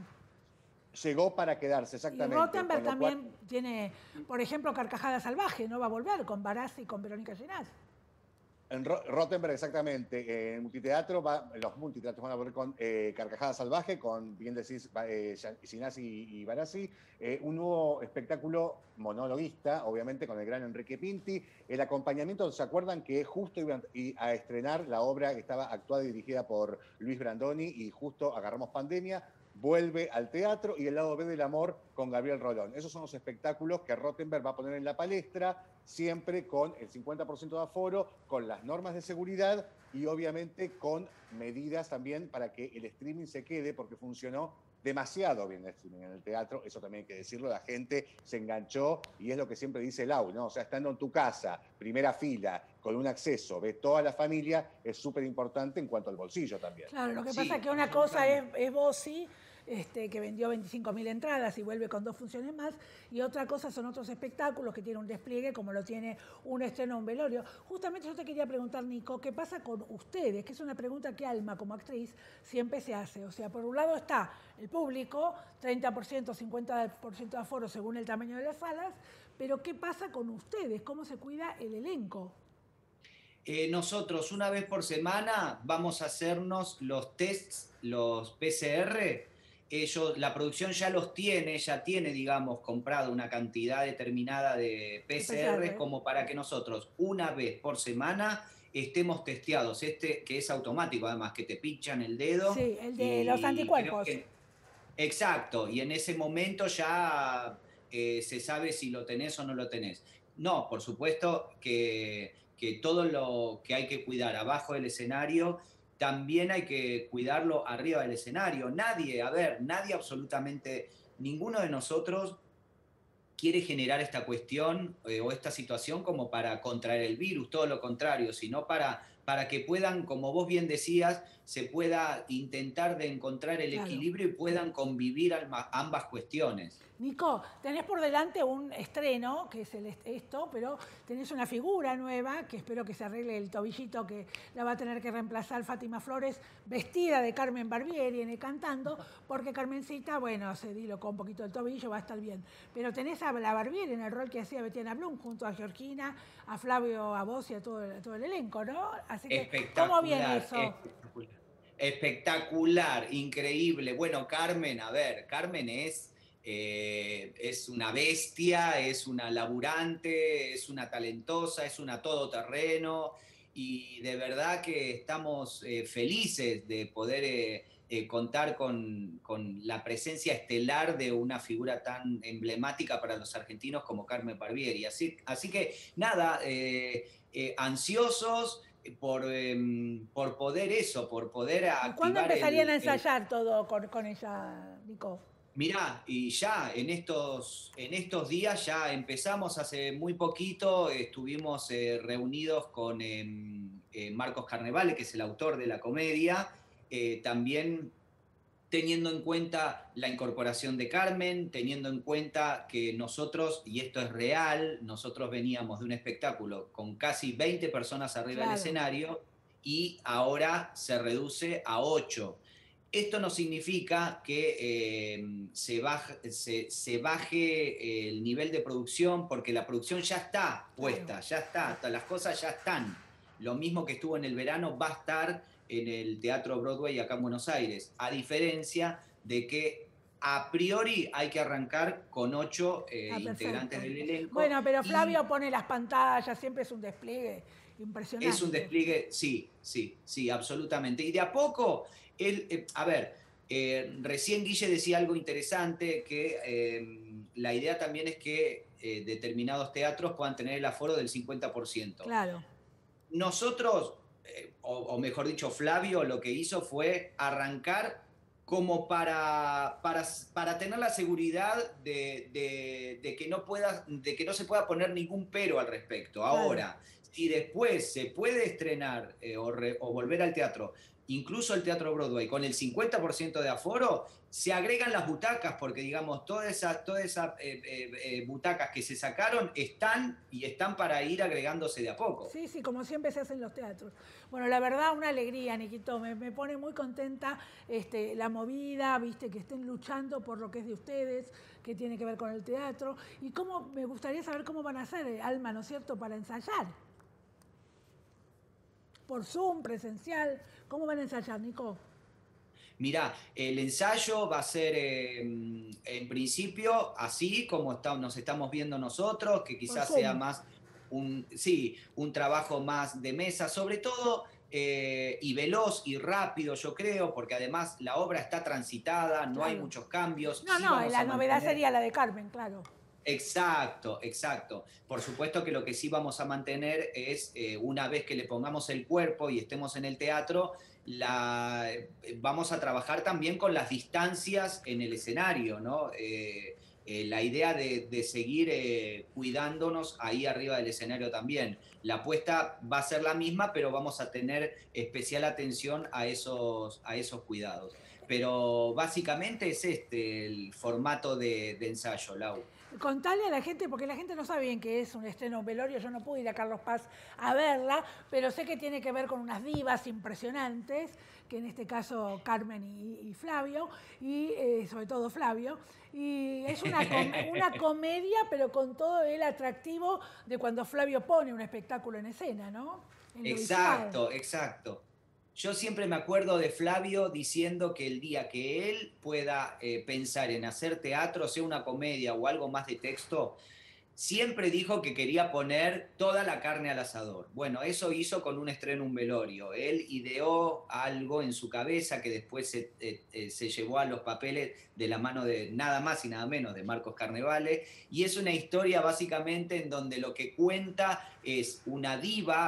llegó para quedarse, Y exactamente. Rottenberg Con lo cual, también tiene, por ejemplo, Carcajada Salvaje, ¿no? Va a volver con Barassi y con Verónica Ginás. en Rottenberg, exactamente. En el multiteatro, los multiteatros van a volver con Carcajada Salvaje, con, bien decís, Ginás y Barassi. Un nuevo espectáculo monologuista, obviamente, con el gran Enrique Pinti. El acompañamiento, ¿se acuerdan que justo iban a estrenar la obra que estaba actuada y dirigida por Luis Brandoni y justo agarramos pandemia? Vuelve al teatro y el lado B del amor con Gabriel Rolón. Esos son los espectáculos que Rottenberg va a poner en la palestra, siempre con el 50% de aforo, con las normas de seguridad y obviamente con medidas también para que el streaming se quede, porque funcionó demasiado bien el streaming en el teatro, eso también hay que decirlo, la gente se enganchó y es lo que siempre dice Lau, ¿no? O sea, estando en tu casa, primera fila, con un acceso, ves toda la familia, es súper importante en cuanto al bolsillo también. Claro, lo que Sí, pasa es que una cosa es Bossi, que vendió 25.000 entradas y vuelve con 2 funciones más, y otra cosa son otros espectáculos que tienen un despliegue como lo tiene un estreno o un velorio. Justamente yo te quería preguntar, Nico, ¿qué pasa con ustedes? Que es una pregunta que Alma, como actriz, siempre se hace. O sea, por un lado está el público, 30%, 50% de aforo según el tamaño de las salas, pero ¿qué pasa con ustedes? ¿Cómo se cuida el elenco? Nosotros una vez por semana vamos a hacernos los tests, los PCR. La producción ya tiene, digamos, comprado una cantidad determinada de PCR como para que nosotros una vez por semana estemos testeados. Que es automático, además, que te pinchan el dedo. Sí, el de los anticuerpos. Exacto, y en ese momento ya se sabe si lo tenés o no lo tenés. No, por supuesto que todo lo que hay que cuidar abajo del escenario, también hay que cuidarlo arriba del escenario. Nadie absolutamente, ninguno de nosotros quiere generar esta cuestión o esta situación como para contraer el virus, todo lo contrario, sino para que puedan, como vos bien decías, se pueda intentar de encontrar el equilibrio y puedan convivir ambas cuestiones. Nico, tenés por delante un estreno, que es esto, pero tenés una figura nueva, que espero que se arregle el tobillito, que la va a tener que reemplazar Fátima Flores, vestida de Carmen Barbieri, cantando, porque Carmencita, bueno, se dislocó un poquito el tobillo, va a estar bien. Pero tenés a la Barbieri en el rol que hacía Betiana Blum, junto a Georgina, a Flavio, a vos y a todo el elenco, ¿no? Así que, ¿cómo viene eso? Espectacular, increíble. Bueno, Carmen, a ver, Carmen es una bestia, es una laburante, es una talentosa, es una todoterreno y de verdad que estamos felices de poder contar con la presencia estelar de una figura tan emblemática para los argentinos como Carmen Barbieri. Así que nada, ansiosos por poder activar. ¿Cuándo empezarían a ensayar todo con ella, Nico? Mirá, y ya en estos días ya empezamos, hace muy poquito estuvimos reunidos con Marcos Carnevale, que es el autor de la comedia, también teniendo en cuenta la incorporación de Carmen, teniendo en cuenta que nosotros, y esto es real, nosotros veníamos de un espectáculo con casi 20 personas arriba del escenario y ahora se reduce a 8. Esto no significa que se baje el nivel de producción, porque la producción ya está puesta, ya está, las cosas ya están. Lo mismo que estuvo en el verano va a estar en el Teatro Broadway acá en Buenos Aires, a diferencia de que a priori hay que arrancar con 8 integrantes del elenco. Bueno, pero Flavio pone las pantallas, siempre es un despliegue impresionante. Es un despliegue, sí, absolutamente. Y de a poco... recién Guille decía algo interesante, que la idea también es que determinados teatros puedan tener el aforo del 50%. Claro. Nosotros, o mejor dicho, Flavio lo que hizo fue arrancar como para tener la seguridad de que no se pueda poner ningún pero al respecto. Claro. Ahora, si después se puede estrenar o volver al teatro, incluso el Teatro Broadway, con el 50% de aforo, se agregan las butacas, porque digamos, todas esas butacas que se sacaron están para ir agregándose de a poco. Sí, como siempre se hace en los teatros. Bueno, la verdad, una alegría, Niquito, me pone muy contenta la movida, viste, que estén luchando por lo que es de ustedes, que tiene que ver con el teatro, y me gustaría saber cómo van a hacer, Alma, ¿no es cierto?, para ensayar. Por Zoom, presencial. ¿Cómo van a ensayar, Nico? Mirá, el ensayo va a ser en principio así como nos estamos viendo nosotros, que quizás sea más un trabajo más de mesa, sobre todo y veloz y rápido, yo creo, porque además la obra está transitada, no hay muchos cambios. La novedad sería la de Carmen, claro. Exacto. Por supuesto que lo que sí vamos a mantener es, una vez que le pongamos el cuerpo y estemos en el teatro, vamos a trabajar también con las distancias en el escenario, ¿no? La idea de seguir cuidándonos ahí arriba del escenario también. La apuesta va a ser la misma, pero vamos a tener especial atención a esos cuidados. Pero básicamente es el formato de ensayo, Lau. Contale a la gente, porque la gente no sabe bien qué es un estreno, un velorio. Yo no pude ir a Carlos Paz a verla, pero sé que tiene que ver con unas divas impresionantes, que en este caso Carmen y Flavio, y sobre todo Flavio. Y es una comedia, pero con todo el atractivo de cuando Flavio pone un espectáculo en escena, ¿no? Exacto. Yo siempre me acuerdo de Flavio diciendo que el día que él pueda pensar en hacer teatro, sea una comedia o algo más de texto, siempre dijo que quería poner toda la carne al asador. Bueno, eso hizo con un estreno, un velorio. Él ideó algo en su cabeza que después se llevó a los papeles de la mano de nada más y nada menos de Marcos Carnevale, y es una historia básicamente en donde lo que cuenta es una diva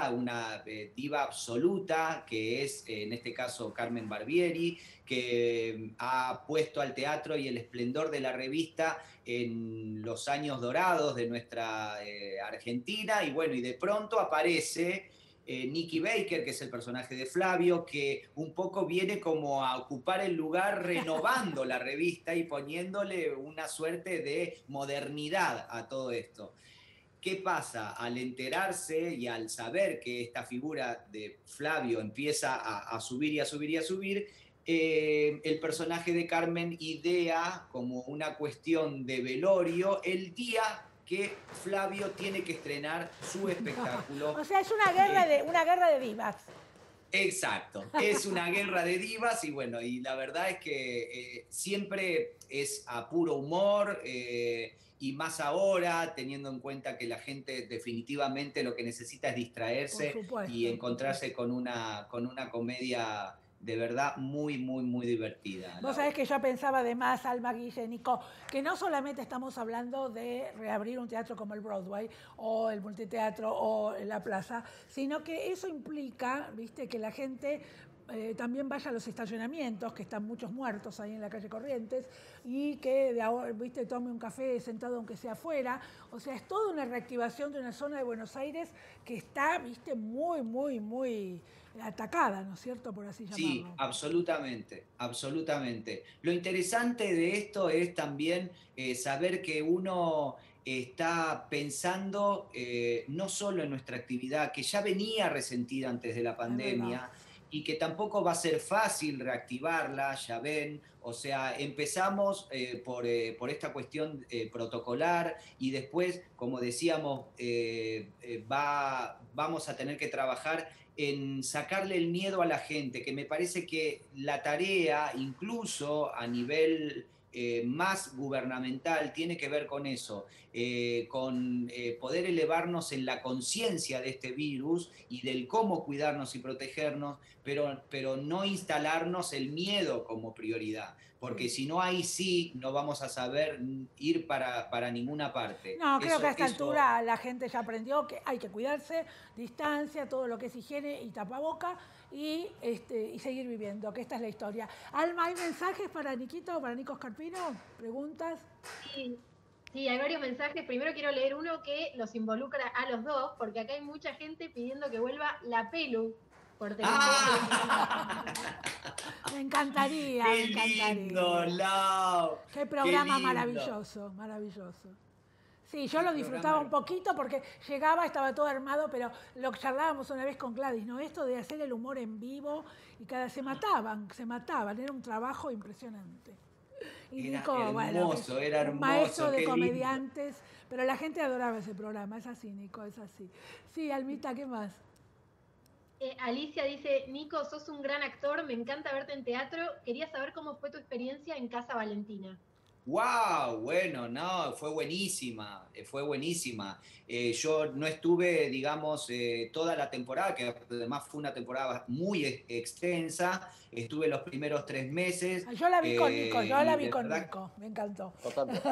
absoluta, que es en este caso Carmen Barbieri, que ha puesto al teatro y el esplendor de la revista en los años dorados de nuestra Argentina, y bueno, y de pronto aparece Nikki Baker, que es el personaje de Flavio, que un poco viene como a ocupar el lugar renovando la revista y poniéndole una suerte de modernidad a todo esto. ¿Qué pasa? Al enterarse y al saber que esta figura de Flavio empieza a subir y a subir y a subir, el personaje de Carmen idea como una cuestión de velorio el día que Flavio tiene que estrenar su espectáculo. O sea, es una guerra de divas. Exacto, es una guerra de divas y bueno, y la verdad es que siempre es a puro humor y más ahora, teniendo en cuenta que la gente definitivamente lo que necesita es distraerse y encontrarse con una comedia de verdad muy, muy, muy divertida. Vos sabés que yo pensaba además, Alma, Guille, Nico, que no solamente estamos hablando de reabrir un teatro como el Broadway o el Multiteatro o la Plaza, sino que eso implica, viste, que la gente también vaya a los estacionamientos, que están muchos muertos ahí en la calle Corrientes, y que de ahora, viste, tome un café sentado aunque sea afuera. O sea, es toda una reactivación de una zona de Buenos Aires que está, viste, muy, muy, muy atacada, ¿no es cierto? Por así llamarlo. Sí, absolutamente, absolutamente. Lo interesante de esto es también saber que uno está pensando no solo en nuestra actividad, que ya venía resentida antes de la pandemia, y que tampoco va a ser fácil reactivarla, ya ven. O sea, empezamos por esta cuestión protocolar y después, como decíamos, vamos a tener que trabajar en sacarle el miedo a la gente, que me parece que la tarea, incluso a nivel más gubernamental, tiene que ver con eso, con poder elevarnos en la conciencia de este virus y del cómo cuidarnos y protegernos, pero no instalarnos el miedo como prioridad, porque si no, ahí sí no vamos a saber ir para ninguna parte. No, creo que a esta altura la gente ya aprendió que hay que cuidarse, distancia, todo lo que es higiene y tapaboca y seguir viviendo, que esta es la historia. Alma, ¿hay mensajes para Niquito, para Nico Scarpino? ¿Preguntas? Sí, hay varios mensajes. Primero quiero leer uno que los involucra a los dos, porque acá hay mucha gente pidiendo que vuelva la Pelu por televisión. Me encantaría, ¡Qué me encantaría. lindo, Lau! Qué programa maravilloso, maravilloso. Sí, yo lo disfrutaba un poquito porque llegaba, estaba todo armado, pero lo que charlábamos una vez con Gladys, ¿no? Esto de hacer el humor en vivo y se mataban, era un trabajo impresionante. Y Era Nico, hermoso, era hermoso. Un maestro de qué comediantes, lindo. pero la gente adoraba ese programa, es así, Nico, es así. Sí, Almita, ¿qué más? Alicia dice, Nico, sos un gran actor, me encanta verte en teatro, quería saber cómo fue tu experiencia en Casa Valentina. ¡Wow! Bueno, no, fue buenísima, fue buenísima. Yo no estuve, digamos, toda la temporada, que además fue una temporada muy extensa, estuve los primeros 3 meses. Yo la vi con Nico, Nico, me encantó. Totalmente.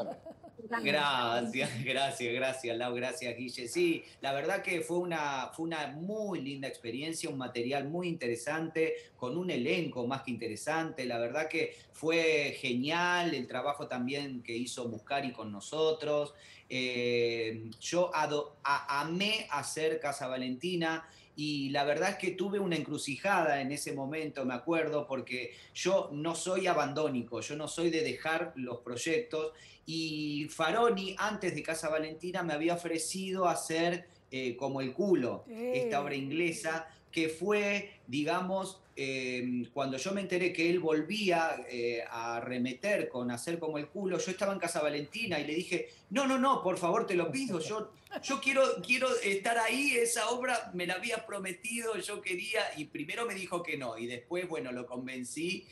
Gracias, Lau, gracias, Guille. Sí, la verdad que fue una muy linda experiencia, un material muy interesante, con un elenco más que interesante. La verdad que fue genial el trabajo también que hizo Muscari con nosotros. Yo amé hacer Casa Valentina. Y la verdad es que tuve una encrucijada en ese momento, me acuerdo, porque yo no soy abandónico, yo no soy de dejar los proyectos, y Faroni, antes de Casa Valentina, me había ofrecido hacer Como el culo, esta obra inglesa, que fue, digamos, cuando yo me enteré que él volvía a arremeter con hacer Como el culo, yo estaba en Casa Valentina y le dije, no, por favor, te lo pido, yo quiero estar ahí, esa obra me la había prometido, yo quería, y primero me dijo que no, y después, bueno, lo convencí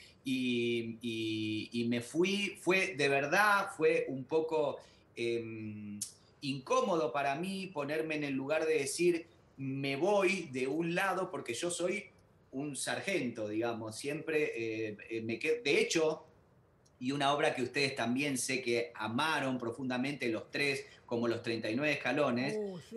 y me fui, de verdad, fue un poco incómodo para mí ponerme en el lugar de decir, me voy de un lado, porque yo soy un sargento, digamos, siempre me quedo, de hecho, y una obra que ustedes también sé que amaron profundamente los tres, como Los 39 escalones,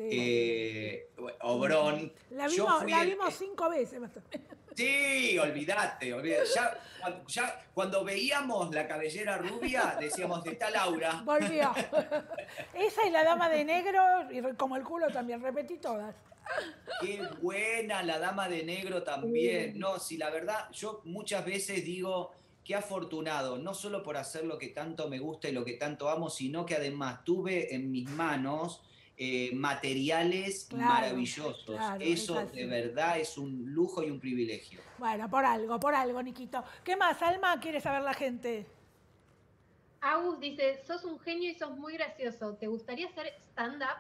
Obrón. La vimos 5 veces. Sí, olvídate. Ya cuando veíamos la cabellera rubia, decíamos, está Laura. Volvió. Esa y La dama de negro, y Como el culo también, repetí todas. Qué buena la Dama de Negro también. No, sí, la verdad, yo muchas veces digo, qué afortunado, no solo por hacer lo que tanto me gusta y lo que tanto amo, sino que además tuve en mis manos materiales Claro, maravillosos. claro, es Eso de así. verdad es un lujo y un privilegio. Bueno, por algo, Niquito. ¿Qué más, Alma, quiere saber la gente? Agus dice, sos un genio y sos muy gracioso. ¿Te gustaría hacer stand-up?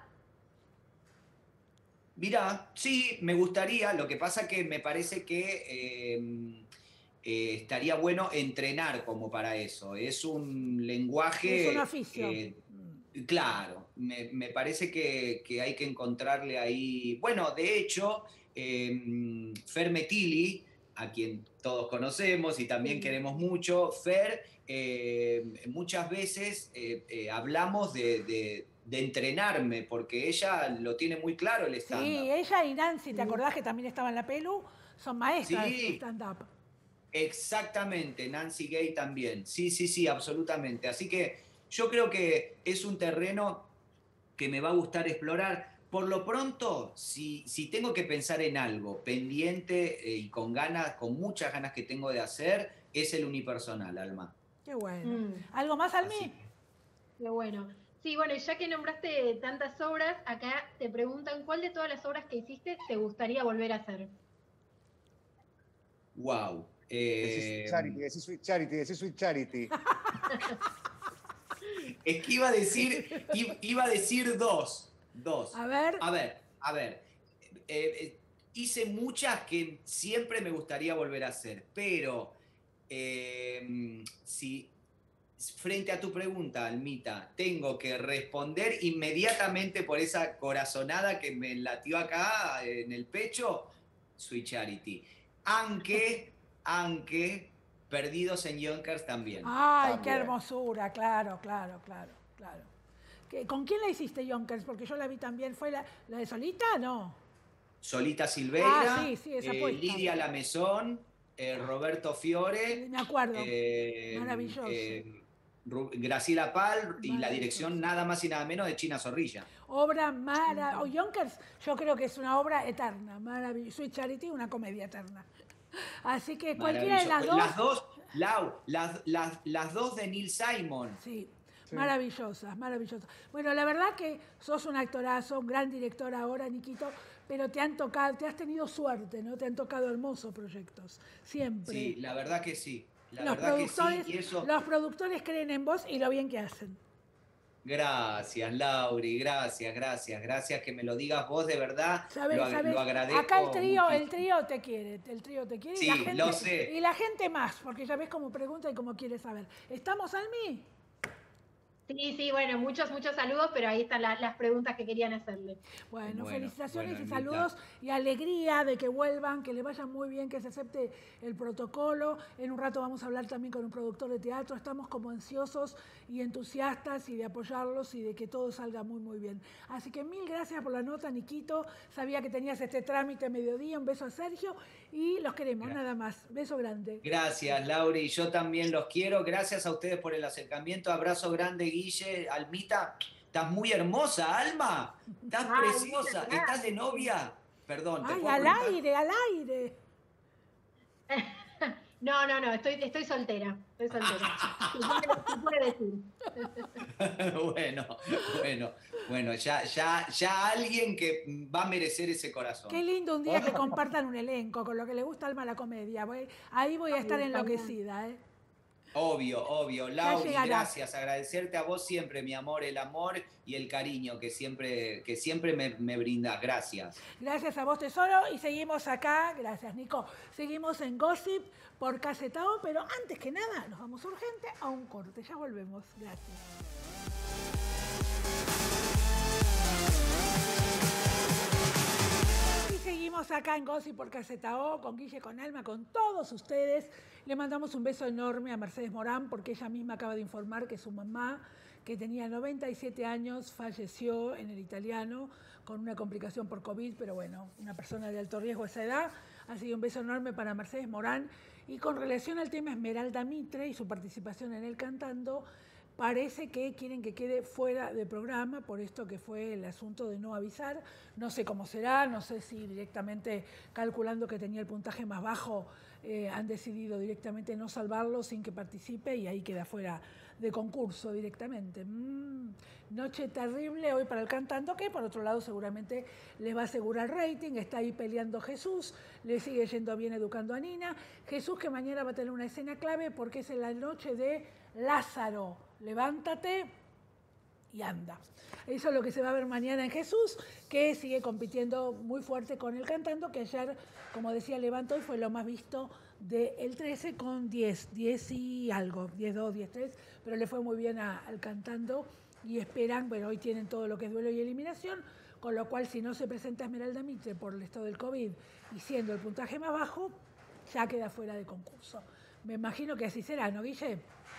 Mirá, sí, me gustaría, lo que pasa que me parece que estaría bueno entrenar como para eso. Es un Es un lenguaje, oficio. claro, me parece que hay que encontrarle ahí. Bueno, de hecho, Fer Metilli, a quien todos conocemos y también Sí. queremos mucho, Fer, muchas veces hablamos de entrenarme, porque ella lo tiene muy claro el Sí, stand-up. ella y Nancy, ¿te acordás que también estaba en la pelu? Son maestras de Sí, stand-up. exactamente, Nancy Gay también. Sí, sí, sí, absolutamente. Así que yo creo que es un terreno que me va a gustar explorar. Por lo pronto, si tengo que pensar en algo pendiente y con ganas, con muchas ganas que tengo de hacer, es el unipersonal, Alma. Qué bueno. Mm, ¿Algo más, Así Almi? que, qué bueno. Sí, bueno, y ya que nombraste tantas obras, acá te preguntan cuál de todas las obras que hiciste te gustaría volver a hacer. wow. Decís Sweet Charity, decís Sweet Charity, decís Sweet Charity. Es que iba a decir dos. Dos. A ver. A ver. Hice muchas que siempre me gustaría volver a hacer, pero si frente a tu pregunta, Almita, tengo que responder inmediatamente por esa corazonada que me latió acá en el pecho, Sweet Charity. Aunque Perdidos en Yonkers también. Ay, qué También. hermosura, claro, claro, claro, claro. ¿Con quién la hiciste, Yonkers? Porque yo la vi también. ¿Fue la de Solita? No. Solita Ah, Silveira, sí, sí, esa puesta. Lidia Lamezón, Roberto Fiore, Me acuerdo. eh, Maravilloso. eh, Graciela Pal y la dirección Maravilloso. nada más y nada menos de China Zorrilla. Obra maravillosa. O Yonkers, yo creo que es una obra eterna. Maravillosa. Sweet Charity, una comedia eterna. Así que cualquiera de Maravilloso. las dos, Las dos, Lau, las dos de Neil Simon. sí, Sí. maravillosas, maravillosas. Bueno, la verdad que sos un actorazo, un gran director ahora, Niquito, pero te han tocado, te has tenido suerte, ¿no? Te han tocado hermosos proyectos, siempre. Sí, la verdad que sí. La Los verdad que sí. productores, Y eso, los productores creen en vos y lo bien que hacen. gracias, Lauri, gracias que me lo digas vos, de verdad, ¿Sabes? lo Acá agradezco muchísimo. el trío te quiere Sí, lo sé. y la gente más, porque ya ves cómo pregunta y cómo quiere saber. ¿Estamos, Almi? Sí, sí, bueno, muchos saludos, pero ahí están las preguntas que querían hacerle. Bueno, Bueno, felicitaciones y Almita. saludos y alegría de que vuelvan, que les vaya muy bien, que se acepte el protocolo. En un rato vamos a hablar también con un productor de teatro. Estamos como ansiosos y entusiastas y de apoyarlos y de que todo salga muy, muy bien. Así que mil gracias por la nota, Niquito. Sabía que tenías este trámite a mediodía. Un beso a Sergio y los queremos, nada más. Beso grande. Gracias, Lauri. Yo también los quiero. Gracias a ustedes por el acercamiento. Abrazo grande, Guille. Almita, estás muy hermosa, Alma. Estás Ay, preciosa. muchas ¿Estás de gracias. novia? Perdón, ¿te Ay, puedo al preguntar? aire, al aire. No, estoy soltera. Estoy soltera. Se puede decir. Bueno, ya alguien que va a merecer ese corazón. Qué lindo un día que compartan un elenco con lo que le gusta Alma la comedia. Ahí voy a estar Ay, ojalá. enloquecida, ¿eh? Obvio. Ya Lauri, llegará. gracias. Agradecerte a vos siempre, mi amor, el amor y el cariño que siempre me brindas. Gracias. Gracias a vos, Tesoro. Y seguimos acá, gracias, Nico. Seguimos en Gossip por Casetao, pero antes que nada, nos vamos urgente a un corte. Ya volvemos. Gracias. Y seguimos acá en Gossip por Casetao, con Guille, con Alma, con todos ustedes. Le mandamos un beso enorme a Mercedes Morán, porque ella misma acaba de informar que su mamá, que tenía 97 años, falleció en el Italiano con una complicación por COVID, pero bueno, una persona de alto riesgo a esa edad. Así que un beso enorme para Mercedes Morán. Y con relación al tema Esmeralda Mitre y su participación en el Cantando, parece que quieren que quede fuera de programa por esto que fue el asunto de no avisar. No sé cómo será, no sé si directamente calculando que tenía el puntaje más bajo han decidido directamente no salvarlo sin que participe y ahí queda fuera de concurso directamente. Noche terrible hoy para el cantando, que por otro lado seguramente les va a asegurar rating. Está ahí peleando Jesús, le sigue yendo bien educando a Nina. Jesús, que mañana va a tener una escena clave porque es en la noche de Lázaro. Levántate y anda. Eso es lo que se va a ver mañana en Jesús, que sigue compitiendo muy fuerte con el cantando, que ayer, como decía, levantó y fue lo más visto del 13 con 10 y algo, 10-2, 10-3, pero le fue muy bien al cantando y esperan, bueno, hoy tienen todo lo que es duelo y eliminación, con lo cual si no se presenta Esmeralda Mitre por esto del COVID y siendo el puntaje más bajo, ya queda fuera de concurso. Me imagino que así será, ¿no, Guille?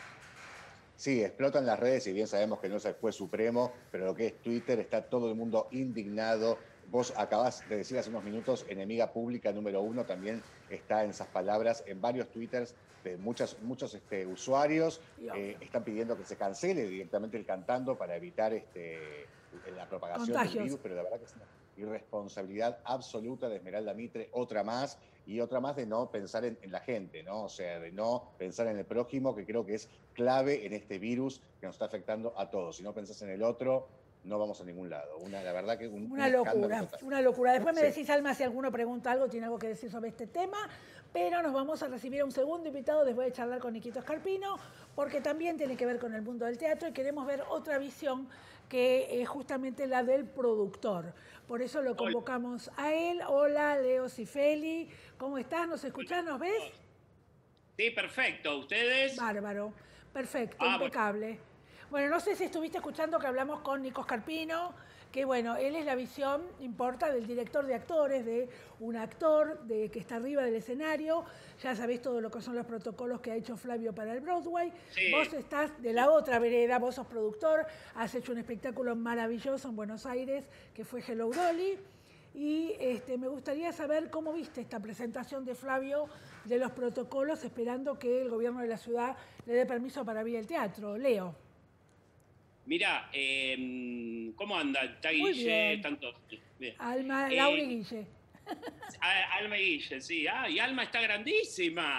Sí, explotan las redes, y bien sabemos que no es el juez supremo, pero lo que es Twitter, está todo el mundo indignado. Vos acabás de decir hace unos minutos, enemiga pública número 1, también está en esas palabras, en varios twitters de muchos usuarios. Están pidiendo que se cancele directamente el cantando para evitar la propagación del virus, pero la verdad que es una irresponsabilidad absoluta de Esmeralda Mitre, otra más de no pensar en la gente, ¿no? O sea, de no pensar en el prójimo, que creo que es clave en este virus que nos está afectando a todos. Si no pensás en el otro, no vamos a ningún lado. La verdad que una locura, una locura. Después me decís, Alma, si alguno pregunta algo, tiene algo que decir sobre este tema, pero nos vamos a recibir a un segundo invitado después de charlar con Niquito Escarpino, porque también tiene que ver con el mundo del teatro y queremos ver otra visión que es justamente la del productor. Por eso lo convocamos a él. Hola, Leo Cifeli, ¿cómo estás? ¿Nos escuchás? ¿Nos ves? Sí, perfecto. ¿Ustedes? Bárbaro, perfecto, impecable. Bueno, no sé si estuviste escuchando que hablamos con Nico Escarpino, que bueno, él es la visión, importa, del director de actores, de un actor que está arriba del escenario. Ya sabés todo lo que son los protocolos que ha hecho Flavio para el Broadway. Sí. Vos estás de la otra vereda, vos sos productor, has hecho un espectáculo maravilloso en Buenos Aires, que fue Hello Dolly. Y me gustaría saber cómo viste esta presentación de Flavio de los protocolos, esperando que el gobierno de la ciudad le dé permiso para abrir el teatro. Leo. Mirá, ¿cómo anda? ¿Está Muy Guille? bien. Bien. Alma, Laura y Guille. Alma y Guille, sí. Ah, y Alma está grandísima.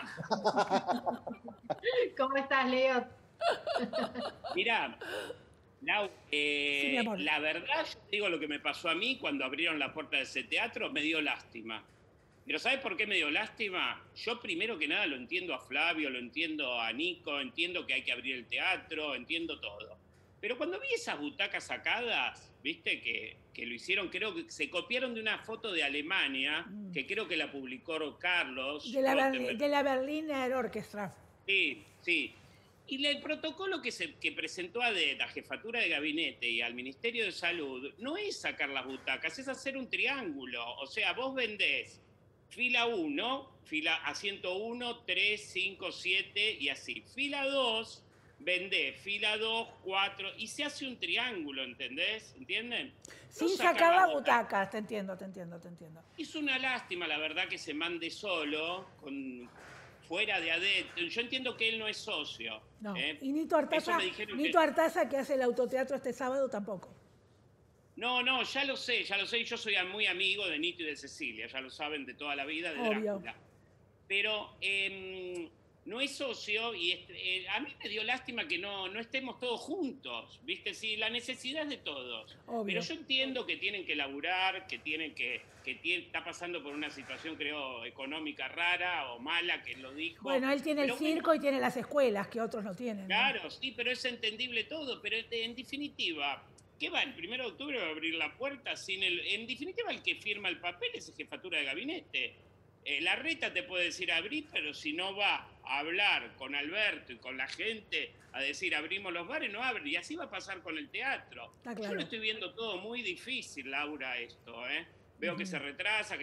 ¿Cómo estás, Leo? Mirá, Lau, Sí, mi amor. la verdad, yo te digo lo que me pasó a mí cuando abrieron la puerta de ese teatro, me dio lástima. Pero ¿sabes por qué me dio lástima? Yo primero que nada lo entiendo a Flavio, lo entiendo a Nico, entiendo que hay que abrir el teatro, entiendo todo. Pero cuando vi esas butacas sacadas, viste, que lo hicieron, creo que se copiaron de una foto de Alemania, que creo que la publicó Carlos. De la Berliner Orchestra. Sí, sí. Y el protocolo que presentó a la jefatura de gabinete y al Ministerio de Salud no es sacar las butacas, es hacer un triángulo. O sea, vos vendés fila 1, asiento 1, 3, 5, 7 y así. Fila 2, vendés fila 2, 4 y se hace un triángulo, ¿entendés? ¿Entienden? Sin sacar las butacas, te entiendo. Es una lástima, la verdad, que se mande solo, fuera de adentro. Yo entiendo que él no es socio. No. Y Nito Artaza, que hace el autoteatro este sábado, tampoco. No, ya lo sé. Yo soy muy amigo de Nito y de Cecilia, ya lo saben de toda la vida, de Obvio. Drácula. Pero no es socio y a mí me dio lástima que no estemos todos juntos, ¿viste? Sí, la necesidad es de todos. Obvio. Pero yo entiendo que tienen que laburar, que está pasando por una situación, creo, económica rara o mala, que lo dijo. Bueno, él tiene el circo y tiene las escuelas, que otros no tienen. Claro, ¿no? sí, pero es entendible todo. Pero en definitiva, ¿qué va? El 1 de octubre va a abrir la puerta en definitiva, el que firma el papel es la jefatura de gabinete. Larreta te puede decir abrir, pero si no va a hablar con Alberto y con la gente a decir abrimos los bares, no abre. Y así va a pasar con el teatro. Claro. Yo lo estoy viendo todo muy difícil, Laura, esto, ¿eh? Veo que se retrasa.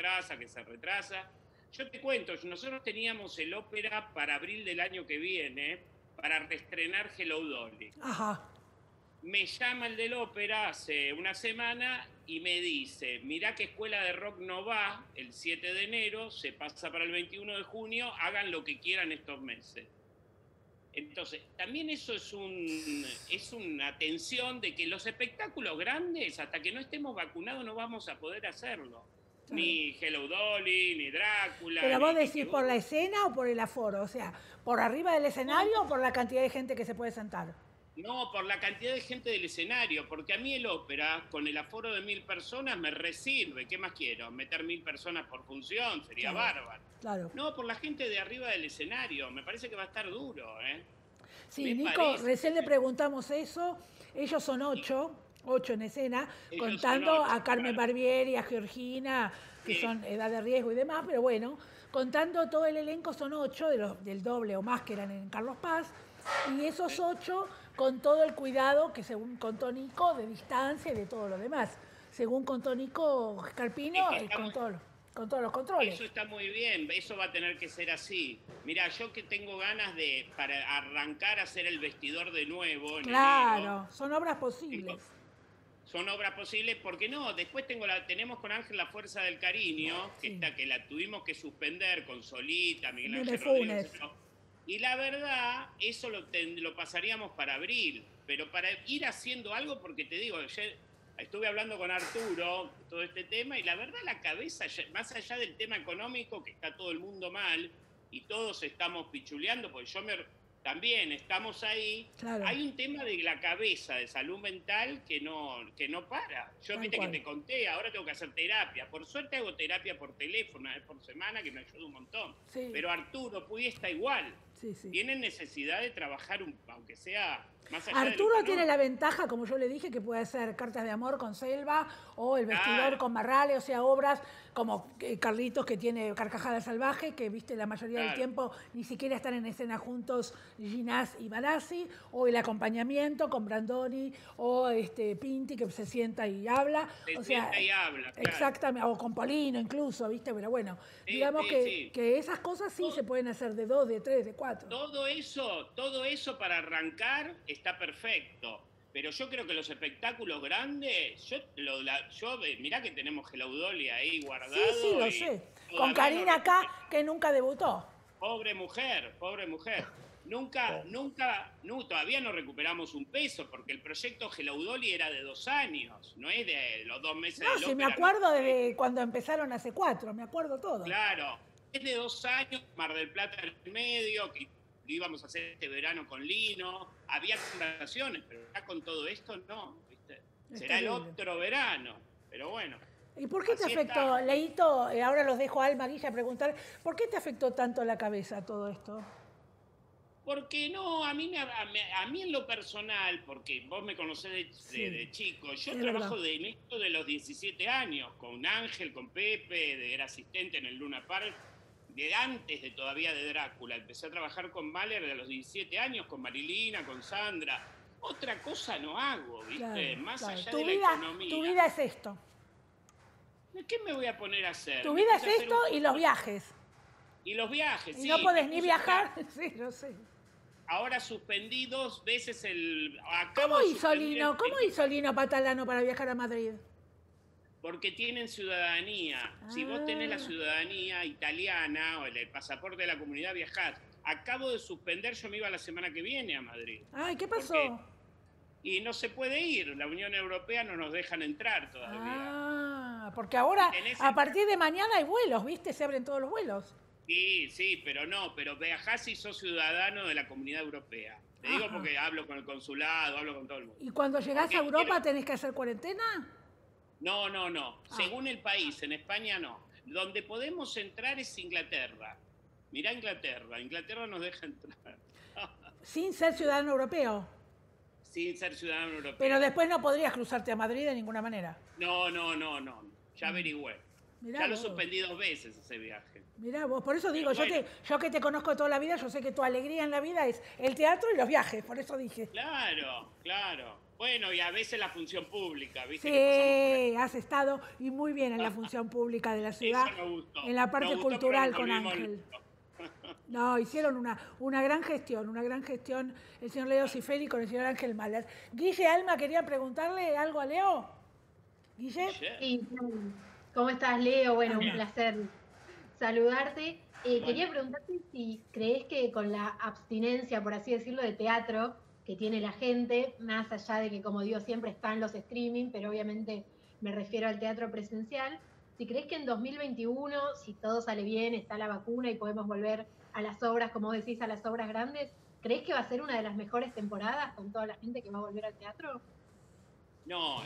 Yo te cuento, nosotros teníamos el ópera para abril del año que viene para reestrenar Hello Dolly. Ajá. Me llama el del ópera hace una semana y me dice, mirá que Escuela de Rock no va el 7 de enero, se pasa para el 21 de junio, hagan lo que quieran estos meses. Entonces, también eso es una tensión de que los espectáculos grandes, hasta que no estemos vacunados, no vamos a poder hacerlo. Claro. Ni Hello Dolly, ni Drácula. Pero vos decís por la escena o por el aforo, o sea, ¿por arriba del escenario o por la cantidad de gente que se puede sentar? No, por la cantidad de gente del escenario, porque a mí el ópera, con el aforo de 1000 personas, me resirve. ¿Qué más quiero? ¿Meter 1000 personas por función? Sería bárbaro. Claro. No, por la gente de arriba del escenario. Me parece que va a estar duro, ¿eh? Sí, Nico, recién le preguntamos eso. Ellos son 8 en escena, ellos contando 8, a Carmen Barbieri, a Georgina, que son edad de riesgo y demás, pero bueno, contando todo el elenco son 8, del doble o más que eran en Carlos Paz, y esos 8 con todo el cuidado que según contó Nico, de distancia y de todo lo demás. Según contó Nico Scarpino, con todos los controles. Eso está muy bien, eso va a tener que ser así. Mirá, yo que tengo ganas para arrancar a hacer el vestidor de nuevo. Claro, son obras posibles. Son obras posibles, porque no, después tenemos con Ángel La Fuerza del Cariño, que la tuvimos que suspender con Solita, Miguel Ángel Rodríguez. Y la verdad, eso lo pasaríamos para abril, pero para ir haciendo algo, porque te digo, ayer estuve hablando con Arturo, todo este tema, y la verdad la cabeza, más allá del tema económico, que está todo el mundo mal, y todos estamos pichuleando, porque también estamos ahí, claro. Hay un tema de la cabeza, de salud mental, que no para. Yo viste que te conté, ahora tengo que hacer terapia. Por suerte hago terapia por teléfono, una vez por semana, que me ayuda un montón. Sí. Pero Arturo Puy está igual. Sí. Tienen necesidad de trabajar, aunque sea más allá. Arturo tiene la ventaja, como yo le dije, que puede hacer Cartas de Amor con Selva o El Vestidor con Marrale, o sea, obras como Carlitos, que tiene Carcajada Salvaje, que viste la mayoría del tiempo ni siquiera están en escena juntos Ginás y Barassi, o El Acompañamiento con Brandoni, o Pinti, que se sienta y habla. Sienta y habla, claro. Exactamente, o con Polino incluso, viste, pero bueno, digamos que esas cosas sí se pueden hacer de 2, de 3, de 4. Todo eso para arrancar está perfecto. Pero yo creo que los espectáculos grandes, mirá que tenemos Hello Dolly ahí guardado. Sí, lo sé. Con Karina acá, que nunca debutó. Pobre mujer. Todavía no recuperamos un peso, porque el proyecto Hello Dolly era de 2 años, no es de los 2 meses de ópera. Sí, me acuerdo de cuando empezaron hace 4, me acuerdo todo. Claro, es de 2 años, Mar del Plata en el medio, que íbamos a hacer este verano con Lino, había conversaciones, pero ya con todo esto no, ¿viste? Será el otro verano, pero bueno. ¿Y por qué te afectó, Leito? Ahora los dejo a Alma Guilla a preguntar, ¿por qué te afectó tanto la cabeza todo esto? Porque no, a mí en lo personal, porque vos me conocés de chico, yo trabajo en esto de los 17 años, con Ángel, con Pepe, era asistente en el Luna Park, de antes de todavía de Drácula. Empecé a trabajar con Mahler a los 17 años, con Marilina, con Sandra. Otra cosa no hago, ¿viste? Claro, más allá de la economía. Tu vida es esto. ¿Qué me voy a poner a hacer? Tu vida es esto y los viajes. Y los viajes, sí. Y no podés ni viajar. Sí, yo sé. Ahora suspendí 2 veces ¿Cómo hizo Lino Patalano para viajar a Madrid? Porque tienen ciudadanía. Si vos tenés la ciudadanía italiana o el pasaporte de la comunidad, viajás. Acabo de suspender, yo me iba la semana que viene a Madrid. Ay, ¿qué pasó? Y no se puede ir, la Unión Europea no nos dejan entrar todavía. Porque ahora, a partir de mañana hay vuelos, ¿viste? Se abren todos los vuelos. Sí, pero viajás si sos ciudadano de la comunidad europea. Te digo porque hablo con el consulado, hablo con todo el mundo. ¿Y cuando llegás a Europa tenés que hacer cuarentena? No. Según el país, en España no. Donde podemos entrar es Inglaterra. Mirá Inglaterra nos deja entrar. ¿Sin ser ciudadano europeo? Sin ser ciudadano europeo. Pero después no podrías cruzarte a Madrid de ninguna manera. No. Ya averigüé. Ya lo suspendí 2 veces ese viaje. Mirá vos, por eso digo, yo que te conozco toda la vida, yo sé que tu alegría en la vida es el teatro y los viajes, por eso dije. Claro. Bueno, y a veces la función pública, ¿viste? Sí, has estado y muy bien en la función pública de la ciudad, eso me gustó. En la parte cultural con Ángel. No, hicieron una gran gestión el señor Leo Cifeli con el señor Ángel Mahler. Guille, Alma, quería preguntarle algo a Leo. ¿Guille? Sí, ¿cómo estás, Leo? Bueno, un placer saludarte. Quería preguntarte si crees que con la abstinencia, por así decirlo, de teatro que tiene la gente, más allá de que, como digo, siempre están los streaming, pero obviamente me refiero al teatro presencial, si crees que en 2021, si todo sale bien, está la vacuna y podemos volver a las obras, como decís, a las obras grandes, ¿crees que va a ser una de las mejores temporadas con toda la gente que va a volver al teatro? No,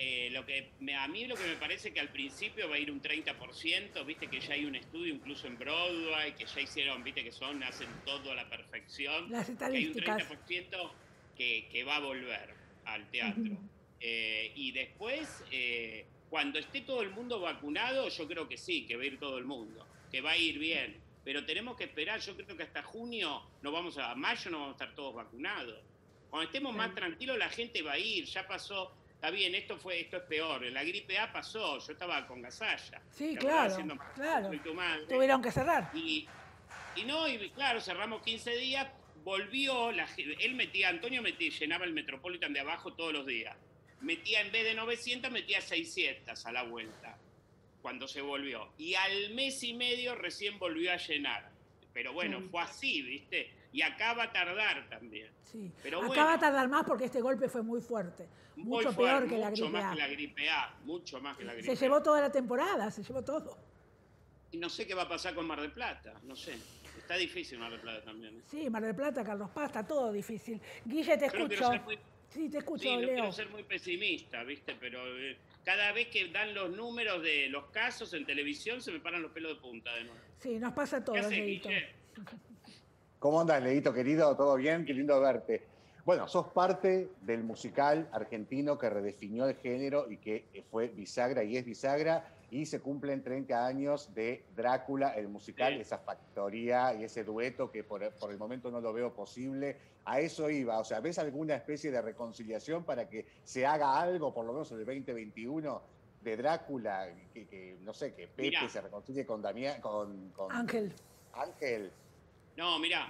a mí lo que me parece que al principio va a ir un 30%, viste que ya hay un estudio incluso en Broadway, que ya hicieron, viste que hacen todo a la perfección, Las que hay un estadísticas. 30% que va a volver al teatro. Y después, cuando esté todo el mundo vacunado, yo creo que sí, que va a ir todo el mundo, que va a ir bien. Pero tenemos que esperar, yo creo que hasta junio, a mayo no vamos a estar todos vacunados. Cuando estemos más tranquilos, la gente va a ir, ya pasó. Está bien, esto es peor. La gripe A pasó, yo estaba con Gasalla. Sí, claro, claro. Tuvieron que cerrar. Y claro, cerramos 15 días, volvió, Antonio llenaba el Metropolitan de abajo todos los días. Metía, en vez de 900, metía 600 a la vuelta, cuando se volvió. Y al mes y medio recién volvió a llenar. Pero bueno, fue así, ¿viste? Y acá va a tardar también. Sí, pero acá bueno, va a tardar más porque este golpe fue muy fuerte. Mucho peor que la gripe A. Mucho más que la gripe A, mucho más que la gripe A. Se llevó toda la temporada, se llevó todo. Y no sé qué va a pasar con Mar del Plata, no sé. Está difícil Mar del Plata también. Sí, Mar del Plata, Carlos Paz, está todo difícil. Guille, te escucho. Sí, te escucho, Leo. No quiero ser muy pesimista, ¿viste? Pero cada vez que dan los números de los casos en televisión se me paran los pelos de punta de nuevo. Sí, nos pasa a todos, Leito. ¿Cómo andas, Leito, querido? ¿Todo bien? Qué lindo verte. Bueno, sos parte del musical argentino que redefinió el género y que fue bisagra y es bisagra, y se cumplen 30 años de Drácula, el musical, esa factoría y ese dueto que por el momento no lo veo posible. A eso iba, o sea, ¿ves alguna especie de reconciliación para que se haga algo, por lo menos en el 2021, de Drácula, que no sé, que Pepe se reconcilie con Damián, con Ángel. No, mirá,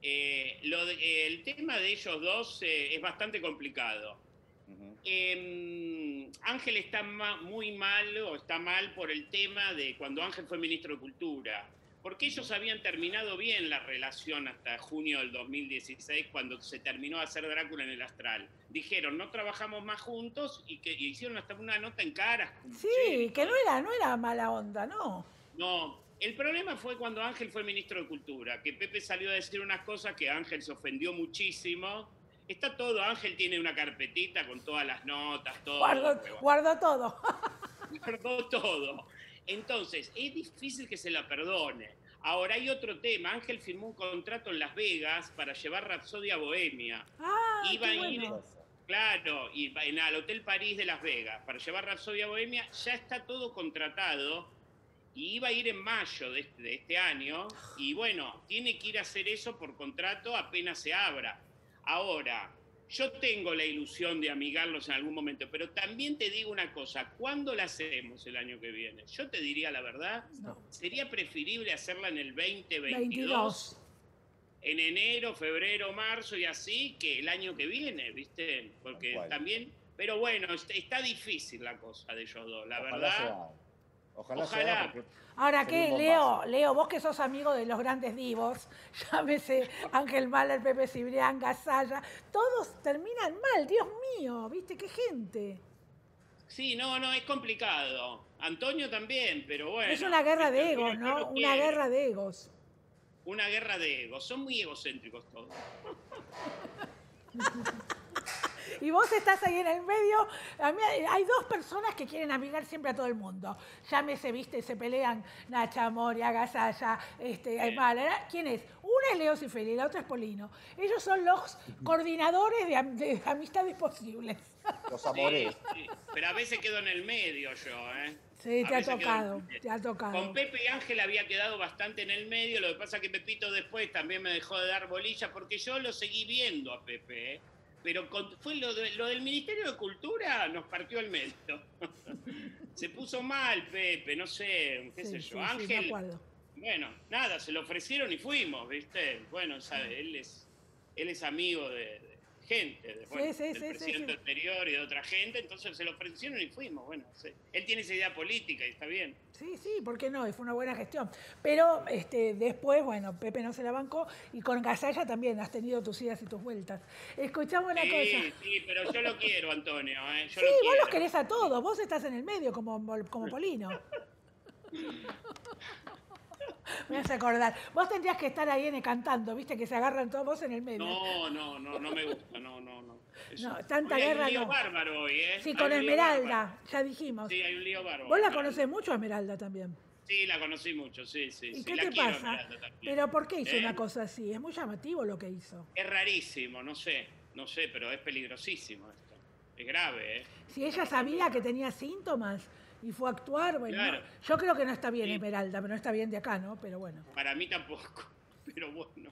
el tema de ellos dos es bastante complicado. Ángel está muy mal, o está mal por el tema de cuando Ángel fue ministro de Cultura, porque ellos habían terminado bien la relación hasta junio del 2016, cuando se terminó de hacer Drácula en el Astral. Dijeron, no trabajamos más juntos, y hicieron hasta una nota en caras. Sí, que no era mala onda, ¿no? No. El problema fue cuando Ángel fue ministro de Cultura, que Pepe salió a decir unas cosas que Ángel se ofendió muchísimo. Está todo, Ángel tiene una carpetita con todas las notas, todo. Guardó todo. Guardó todo. Entonces, es difícil que se la perdone. Ahora hay otro tema. Ángel firmó un contrato en Las Vegas para llevar Rapsodia Bohemia. Iba a ir, claro, al Hotel París de Las Vegas para llevar Rapsodia Bohemia. Ya está todo contratado. Y iba a ir en mayo de este año, y bueno, tiene que ir a hacer eso por contrato apenas se abra. Ahora, yo tengo la ilusión de amigarlos en algún momento, pero también te digo una cosa, ¿cuándo la hacemos el año que viene? Yo te diría la verdad, sería preferible hacerla en el 2022, en enero, febrero, marzo y así, que el año que viene, ¿viste? Porque también, pero bueno, está difícil la cosa de ellos dos, la verdad. Ojalá. Sea, ahora, ¿qué, Leo, vos que sos amigo de los grandes divos, llámese Ángel Mahler, Pepe Cibrián, Gasalla, todos terminan mal, Dios mío, ¿viste? ¡Qué gente! Sí, no, es complicado. Antonio también, pero bueno. Es una guerra de egos, ¿no? Una guerra de egos. Una guerra de egos. Son muy egocéntricos todos. Y vos estás ahí en el medio. A mí hay dos personas que quieren amigar siempre a todo el mundo. Llámese, viste, se pelean Nacha, Moria, Gasalla, Mahler. ¿Quién es? Una es Leo Cifeli y la otra es Polino. Ellos son los coordinadores de amistades posibles. Los amores. Sí. Pero a veces quedo en el medio yo, ¿eh? Sí, te ha tocado. Con Pepe y Ángel había quedado bastante en el medio. Lo que pasa es que Pepito después también me dejó de dar bolilla porque yo lo seguí viendo a Pepe, ¿eh? Pero fue lo del Ministerio de Cultura, nos partió al medio. Se puso mal Pepe, no sé, qué sé yo. Ángel, bueno, nada, se lo ofrecieron y fuimos, ¿viste? Bueno, sabe, él es amigo de... gente, Sí, del sí, presidente sí. anterior y de otra gente, entonces se lo ofrecieron y fuimos. Bueno, sí. Él tiene esa idea política y está bien. Sí, sí, ¿por qué no? Y fue una buena gestión. Pero después, bueno, Pepe no se la bancó y con Gasalla también has tenido tus idas y tus vueltas. Escuchamos una cosa. Sí, sí, pero yo lo quiero, Antonio, yo Sí, lo vos los quiero. querés a todos, vos estás en el medio como Polino. Me hace acordar. Vos tendrías que estar ahí cantando, viste, que se agarran todos vos en el medio. No me gusta, no. No, tanta Hoy hay guerra un lío no. bárbaro hoy, ¿eh? Sí, Hay con un lío Esmeralda, bárbaro. ya dijimos. Sí, hay un lío bárbaro. Vos la Esmeralda. conocés mucho a Esmeralda también. Sí, la conocí mucho, sí. ¿Y Sí, qué la te quiero, pasa? Esmeralda, también. Pero ¿por qué hizo ¿Eh? una cosa así? Es muy llamativo lo que hizo. Es rarísimo, no sé, pero es peligrosísimo esto. Es grave, ¿eh? Si ella sabía que tenía síntomas y fue a actuar, bueno, Claro. no. Yo creo que no está bien Sí. Esmeralda, pero no está bien de acá, ¿no? Pero bueno. Para mí tampoco, pero bueno.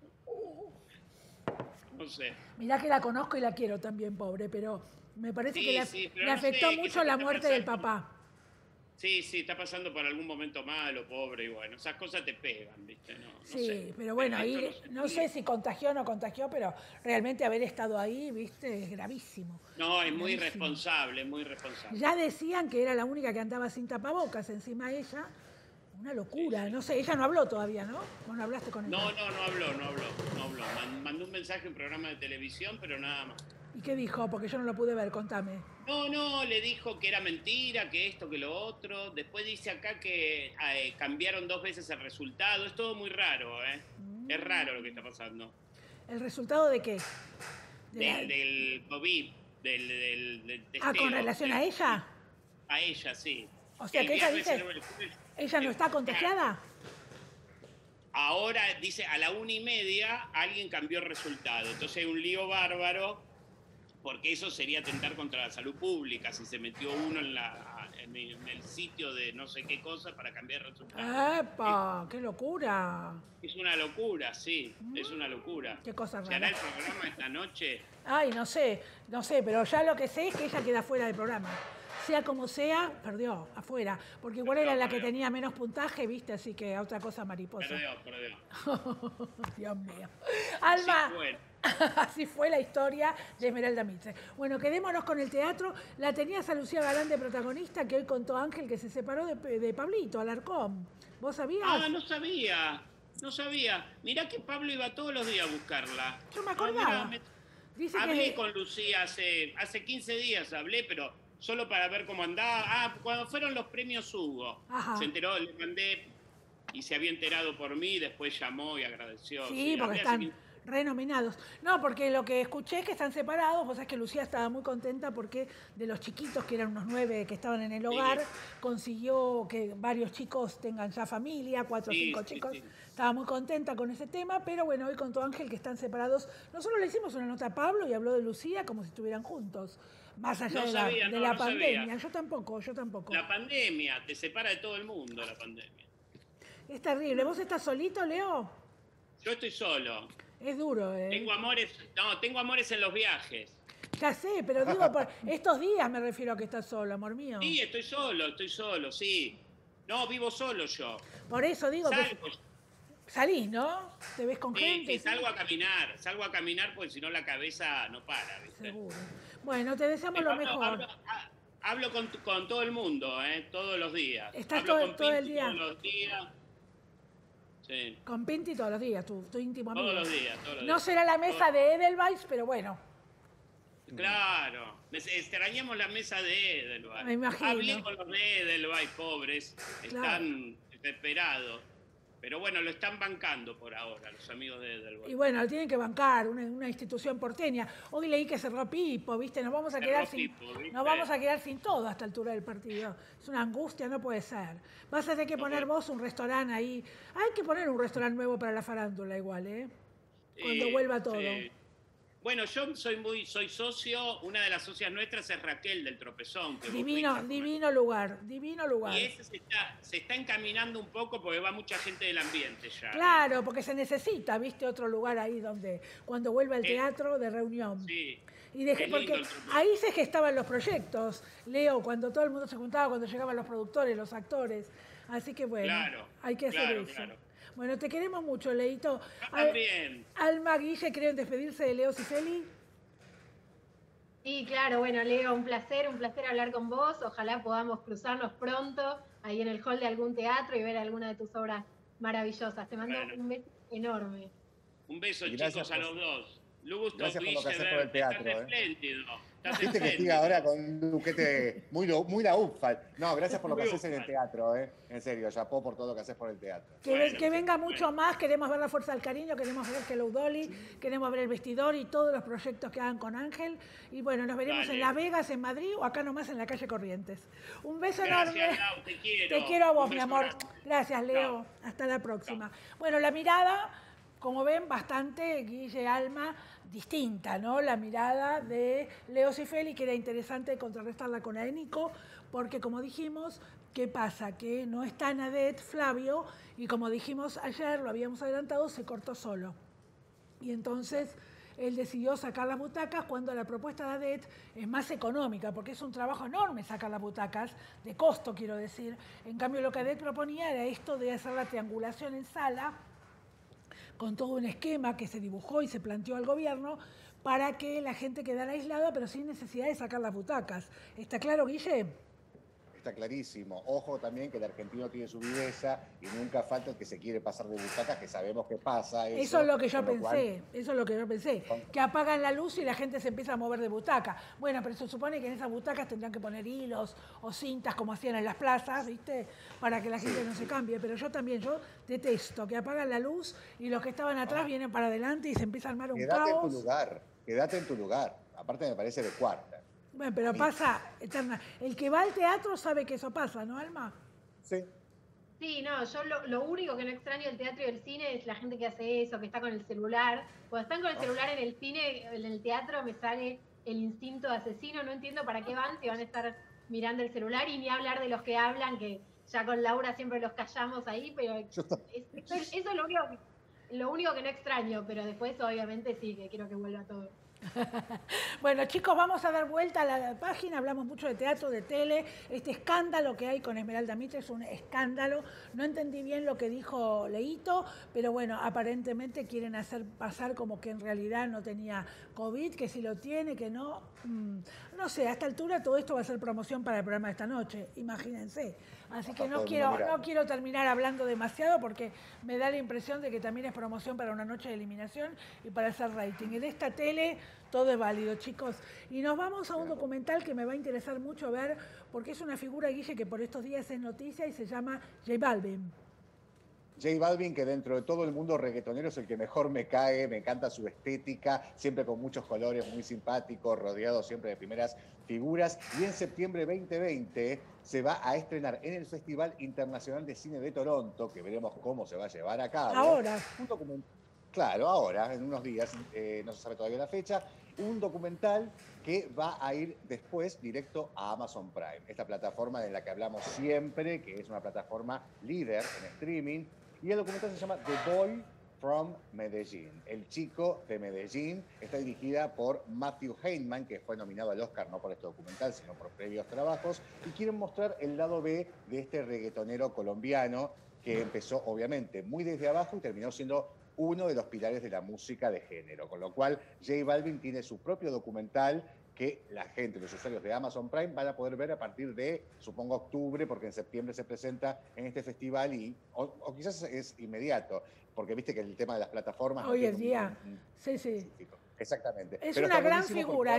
No sé. Mirá que la conozco y la quiero también, pobre, pero me parece Sí, que sí, pero le no afectó sé, mucho quizás la está muerte del pasando. papá. Sí, está pasando por algún momento malo, pobre, y bueno, esas cosas te pegan, ¿viste? No Sí, sé. pero bueno, Esto ahí no sé explica. si contagió o no contagió, pero realmente haber estado ahí, viste, es gravísimo. No, es muy Gravísimo. irresponsable, es muy irresponsable. Ya decían que era la única que andaba sin tapabocas, encima ella. Una locura, Sí. no sé, ella no habló todavía, ¿no? Vos no hablaste con ella. No habló. Mandó un mensaje en un programa de televisión, pero nada más. ¿Y qué dijo? Porque yo no lo pude ver, contame. No, le dijo que era mentira, que esto, que lo otro. Después dice acá que cambiaron 2 veces el resultado. Es todo muy raro, ¿eh? Es raro lo que está pasando. ¿El resultado de qué? De la- Del COVID, del Ah, testeo. ¿con relación a ella? A ella, sí. O sea, El que ella viernes dice, era el jueves. ¿ella no está contagiada? Ahora dice a la 1:30 alguien cambió el resultado. Entonces hay un lío bárbaro, porque eso sería atentar contra la salud pública si se metió uno en el sitio de no sé qué cosa para cambiar el resultado. ¡Epa! ¡Qué locura! Es una locura, sí, es una locura. Qué cosa ¿Se hará rara. el programa esta noche? Ay, no sé, pero ya lo que sé es que ella queda fuera del programa. Sea como sea, perdió, afuera. Porque igual era la que Perdió. tenía menos puntaje, viste, así que a otra cosa mariposa. Perdió. Dios mío. Alma, Sí, bueno. así fue la historia de Esmeralda Mitre. Bueno, quedémonos con el teatro. La tenías a Lucía Galán de protagonista, que hoy contó Ángel que se separó de Pablito Alarcón. ¿Vos sabías? Ah, no sabía. Mirá que Pablo iba todos los días a buscarla. Yo me No, acordaba. mirá, Dice hablé que... con Lucía hace 15 días, pero solo para ver cómo andaba. Ah, cuando fueron los premios Hugo. Ajá. Se enteró, le mandé y se había enterado por mí, después llamó y agradeció. Sí, porque hablé hace están 15. renominados. No, porque lo que escuché es que están separados. Vos sabés que Lucía estaba muy contenta porque de los chiquitos, que eran unos 9 que estaban en el hogar, consiguió que varios chicos tengan ya familia, 4 o Sí, 5 sí, chicos. sí. Estaba muy contenta con ese tema, pero bueno, hoy contó Ángel que están separados. Nosotros le hicimos una nota a Pablo y habló de Lucía como si estuvieran juntos. Más allá No de sabía, la, no, de la no pandemia. sabía. Yo tampoco. La pandemia, te separa de todo el mundo la pandemia. Es terrible. ¿Vos estás solito, Leo? Yo estoy solo. Es duro, ¿eh? Tengo amores en los viajes. Ya sé, pero digo, por estos días me refiero a que estás solo, amor mío. Sí, estoy solo, sí. No, vivo solo yo. Por eso digo que Salgo, salís, ¿no? Te ves con sí, gente. sí, salgo a caminar porque si no la cabeza no para, ¿viste? Seguro. Bueno, te deseamos lo mejor. Hablo con todo el mundo, todos los días. ¿Estás Hablo con todo el Pinti día? Todos los días. Sí, Con Pinti todos los días, tu íntimo amigo. todos los días. No será la mesa de Edelweiss, pero bueno. Claro, extrañamos la mesa de Edelweiss. Me imagino. Hablé con los de Edelweiss, pobres, están desesperados. Pero bueno, lo están bancando por ahora, los amigos de Edelweiss. Y bueno, tienen que bancar una institución porteña. Hoy leí que cerró Pipo, ¿viste? Nos vamos a quedar sin todo a esta altura del partido. Es una angustia, no puede ser. Vas a tener que poner vos un restaurante ahí. Hay que poner un restaurante nuevo para la farándula igual, ¿eh? Cuando vuelva todo. Sí. Bueno, yo soy socio, una de las socias nuestras es Raquel del Tropezón. Que Divino lugar. Y ese se está encaminando un poco porque va mucha gente del ambiente ya. Claro, porque se necesita, ¿viste? Otro lugar ahí donde, cuando vuelva el teatro de reunión. Sí. Y Es lindo porque el Tropezón. ahí se gestaban los proyectos, Leo, cuando todo el mundo se juntaba, cuando llegaban los productores, los actores. Así que bueno, Claro, hay que hacer claro, eso. claro. Bueno, te queremos mucho, Leito. Yo también. Alma, Guille, ¿creen despedirse de Leo Cifeli? Sí, claro, bueno, Leo, un placer hablar con vos. Ojalá podamos cruzarnos pronto ahí en el hall de algún teatro y ver alguna de tus obras maravillosas. Te mando Bueno, un beso enorme. un beso, Y chicos, a los dos. Lugusto, gracias por lo que Guille, haces por el verte. Estás teatro, ¿eh? espléndido. Estás Viste que estoy espléndido. ahora con un duquete muy la UFA. No, gracias por lo que Muy haces en el ufal. teatro, ¿eh? En serio, chapó por todo lo que haces por el teatro. Que Bueno, venga mucho más, queremos ver La Fuerza del Cariño, queremos ver Hello Dolly, queremos ver El Vestidor y todos los proyectos que hagan con Ángel. Y bueno, nos veremos Dale. en Las Vegas, en Madrid o acá nomás en la calle Corrientes. Un beso Gracias, enorme. Lau, te quiero. Te quiero a vos, Un mi beso amor. grande. Gracias, Leo. Hasta la próxima. Bueno, la mirada, como ven, bastante, Guille Alma, distinta, ¿no? La mirada de Leo Cifeli, que era interesante contrarrestarla con la de Nico, porque como dijimos, ¿qué pasa? Que no está Nadet Flavio, y como dijimos ayer, lo habíamos adelantado, se cortó solo. Y entonces él decidió sacar las butacas cuando la propuesta de ADET es más económica, porque es un trabajo enorme sacar las butacas, de costo quiero decir. En cambio lo que ADET proponía era esto de hacer la triangulación en sala, con todo un esquema que se dibujó y se planteó al gobierno para que la gente quedara aislada, pero sin necesidad de sacar las butacas. ¿Está claro, Guille? Está clarísimo. Ojo también que el argentino tiene su viveza y nunca falta el que se quiere pasar de butacas, que sabemos que pasa eso. Eso es lo que yo con lo pensé, cual, eso es lo que yo pensé, que apagan la luz y la gente se empieza a mover de butaca. Bueno, pero se supone que en esas butacas tendrán que poner hilos o cintas como hacían en las plazas, ¿viste? Para que la gente no se cambie. Pero yo también, yo detesto que apagan la luz y los que estaban atrás vienen para adelante y se empieza a armar un quédate en tu caos. lugar, quédate en tu lugar. Aparte me parece de cuarta. Bueno, pero A mí. pasa eterna. El que va al teatro sabe que eso pasa, ¿no, Alma? Sí. Sí, no, yo lo único que no extraño del teatro y del cine es la gente que hace eso, que está con el celular. Cuando están con el celular en el cine, en el teatro, me sale el instinto de asesino. No entiendo para qué van, si van a estar mirando el celular y ni hablar de los que hablan, que ya con Laura siempre los callamos ahí, pero eso es lo único que no extraño, pero después obviamente sí, que quiero que vuelva todo. Bueno, chicos, vamos a dar vuelta a la página. Hablamos mucho de teatro, de tele. Este escándalo que hay con Esmeralda Mitre es un escándalo. No entendí bien lo que dijo Leito, pero bueno, aparentemente quieren hacer pasar como que en realidad no tenía COVID, que si lo tiene, que no. No sé, a esta altura todo esto va a ser promoción para el programa de esta noche, imagínense. Así que no quiero terminar hablando demasiado porque me da la impresión de que también es promoción para una noche de eliminación y para hacer rating. En esta tele todo es válido, chicos. Y nos vamos a un documental que me va a interesar mucho ver porque es una figura, Guille, que por estos días es noticia y se llama J Balvin. J Balvin, que dentro de todo el mundo reggaetonero es el que mejor me cae, me encanta su estética, siempre con muchos colores, muy simpático, rodeado siempre de primeras figuras. Y en septiembre 2020 se va a estrenar en el Festival Internacional de Cine de Toronto, que veremos cómo se va a llevar a cabo. Ahora. Un documental. Claro, ahora, en unos días, no se sabe todavía la fecha, un documental que va a ir después directo a Amazon Prime, esta plataforma de la que hablamos siempre, que es una plataforma líder en streaming, y el documental se llama The Boy from Medellín, el chico de Medellín. Está dirigida por Matthew Heineman, que fue nominado al Oscar no por este documental, sino por previos trabajos, y quieren mostrar el lado B de este reggaetonero colombiano que empezó obviamente muy desde abajo y terminó siendo uno de los pilares de la música de género, con lo cual J Balvin tiene su propio documental que la gente, los usuarios de Amazon Prime van a poder ver a partir de, supongo, octubre, porque en septiembre se presenta en este festival o quizás es inmediato, porque viste que el tema de las plataformas... Hoy en día, sí. Exactamente. Es pero una gran figura,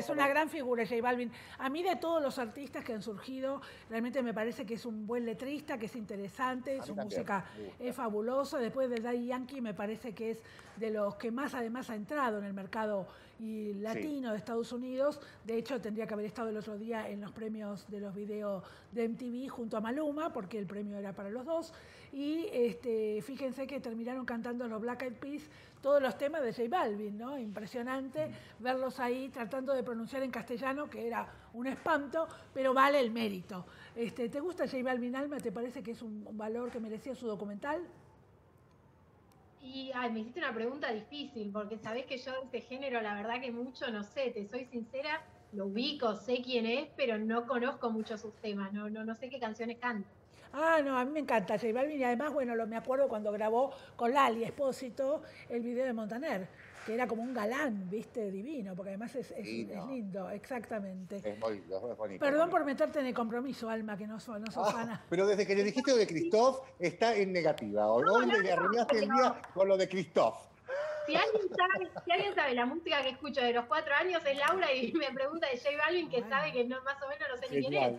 J Balvin. A mí de todos los artistas que han surgido, realmente me parece que es un buen letrista, que es interesante, su música es fabulosa. Después de Daddy Yankee me parece que es de los que más además ha entrado en el mercado latino de Estados Unidos. De hecho, tendría que haber estado el otro día en los premios de los videos de MTV junto a Maluma, porque el premio era para los dos. Y fíjense que terminaron cantando los Black Eyed Peas todos los temas de J Balvin, ¿no? Impresionante verlos ahí tratando de pronunciar en castellano, que era un espanto, pero vale el mérito. ¿Te gusta J Balvin, Alma? ¿Te parece que es un valor que merecía su documental? Y me hiciste una pregunta difícil, porque sabés que yo de este género, la verdad que mucho no sé, te soy sincera, lo ubico, sé quién es, pero no conozco mucho sus temas, no sé qué canciones canta. No, a mí me encanta J Balvin y además, bueno, me acuerdo cuando grabó con Lali Espósito el video de Montaner, que era como un galán, ¿viste? Divino, porque además es lindo, exactamente. Es muy lindo, es bonito. Perdón por meterte en el compromiso, Alma, que no sos fan. Pero desde que le dijiste lo de Christoph, está en negativa. Hoy le arruinaste el día con lo de Christoph. Si alguien sabe la música que escucho de los 4 años es Laura y me pregunta de J Balvin, que sabe que no, más o menos no sé ni quién es.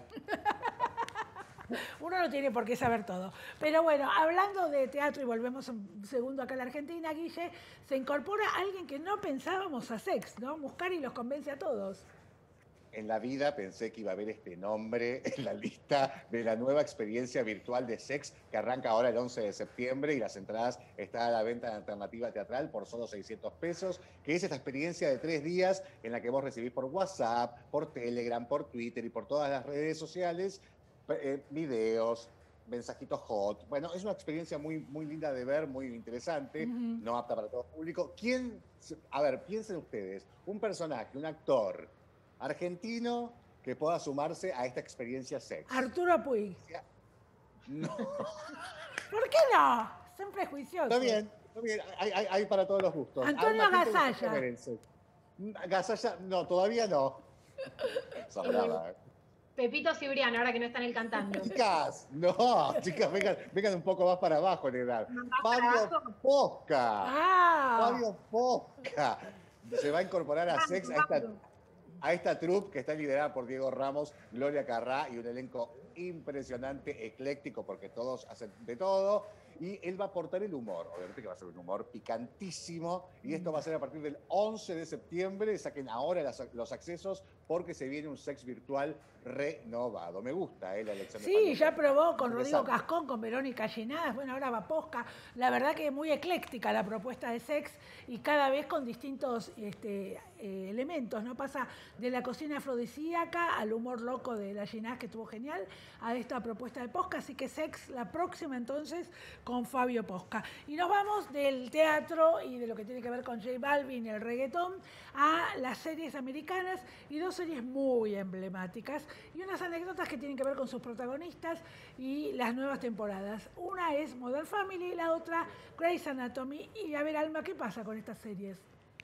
Uno no tiene por qué saber todo. Pero bueno, hablando de teatro, y volvemos un segundo acá a la Argentina, Guille, se incorpora alguien que no pensábamos a Sex, ¿no? Muscari los convence a todos. En la vida pensé que iba a haber este nombre en la lista de la nueva experiencia virtual de Sex que arranca ahora el 11 de septiembre y las entradas están a la venta en Alternativa Teatral por solo 600 pesos, que es esta experiencia de 3 días en la que vos recibís por WhatsApp, por Telegram, por Twitter y por todas las redes sociales videos, mensajitos hot. Bueno, es una experiencia muy, muy linda de ver, muy interesante, no apta para todo público. A ver, piensen ustedes, un personaje, un actor argentino que pueda sumarse a esta experiencia Sex. Arturo Puig. No. ¿Por qué no? Son prejuiciosos. Está bien. Hay para todos los gustos. Antonio Gasalla. Gasalla, no, todavía no. Sobraba. Pepito Cibrián, ahora que no están el cantando. Chicas, vengan un poco más para abajo en edad. Fabio Posca. Fabio Posca. Se va a incorporar a Sex, a esta troupe que está liderada por Diego Ramos, Gloria Carrá y un elenco impresionante, ecléctico, porque todos hacen de todo. Y él va a aportar el humor, obviamente que va a ser un humor picantísimo, y esto va a ser a partir del 11 de septiembre, saquen ahora los accesos porque se viene un Sex virtual renovado. Me gusta la elección. Sí, ya probó con Rodrigo Cascón, con Verónica Llenadas, bueno, ahora va Posca. La verdad que es muy ecléctica la propuesta de Sex y cada vez con distintos elementos, ¿no? Pasa de la cocina afrodisíaca al humor loco de la Llenadas, que estuvo genial, a esta propuesta de Posca, así que Sex, la próxima entonces, con Fabio Posca. Y nos vamos del teatro y de lo que tiene que ver con J Balvin y el reggaetón a las series americanas, y 2 series muy emblemáticas y unas anécdotas que tienen que ver con sus protagonistas y las nuevas temporadas. Una es Modern Family, la otra Grey's Anatomy. Y a ver, Alma, ¿qué pasa con estas series?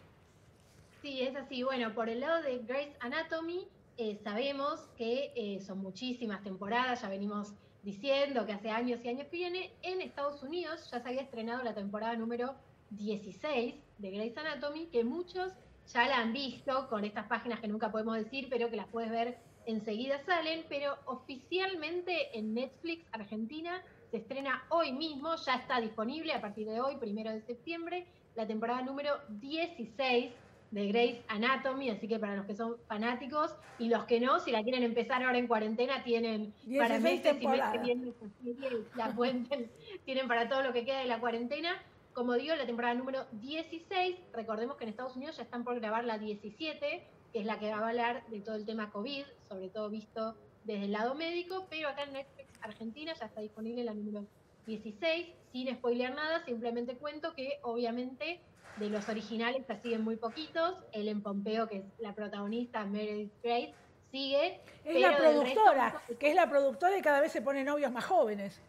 Sí, es así. Bueno, por el lado de Grey's Anatomy, sabemos que son muchísimas temporadas, ya venimos diciendo que hace años y años que viene. En Estados Unidos ya se había estrenado la temporada número 16 de Grey's Anatomy, que muchos ya la han visto con estas páginas que nunca podemos decir, pero que las puedes ver enseguida salen, pero oficialmente en Netflix Argentina se estrena hoy mismo, ya está disponible a partir de hoy, 1 de septiembre, la temporada número 16 de Grey's Anatomy, así que para los que son fanáticos y los que no, si la quieren empezar ahora en cuarentena, tienen para meses y meses viendo esta serie, la cuenten, tienen para todo lo que queda de la cuarentena. Como digo, la temporada número 16, recordemos que en Estados Unidos ya están por grabar la 17, que es la que va a hablar de todo el tema COVID, sobre todo visto desde el lado médico, pero acá en Netflix Argentina ya está disponible la número 16, sin spoilear nada, simplemente cuento que obviamente de los originales ya siguen muy poquitos, Ellen Pompeo, que es la protagonista, Meredith Grey, sigue. Es la productora, que es la productora y cada vez se ponen novios más jóvenes.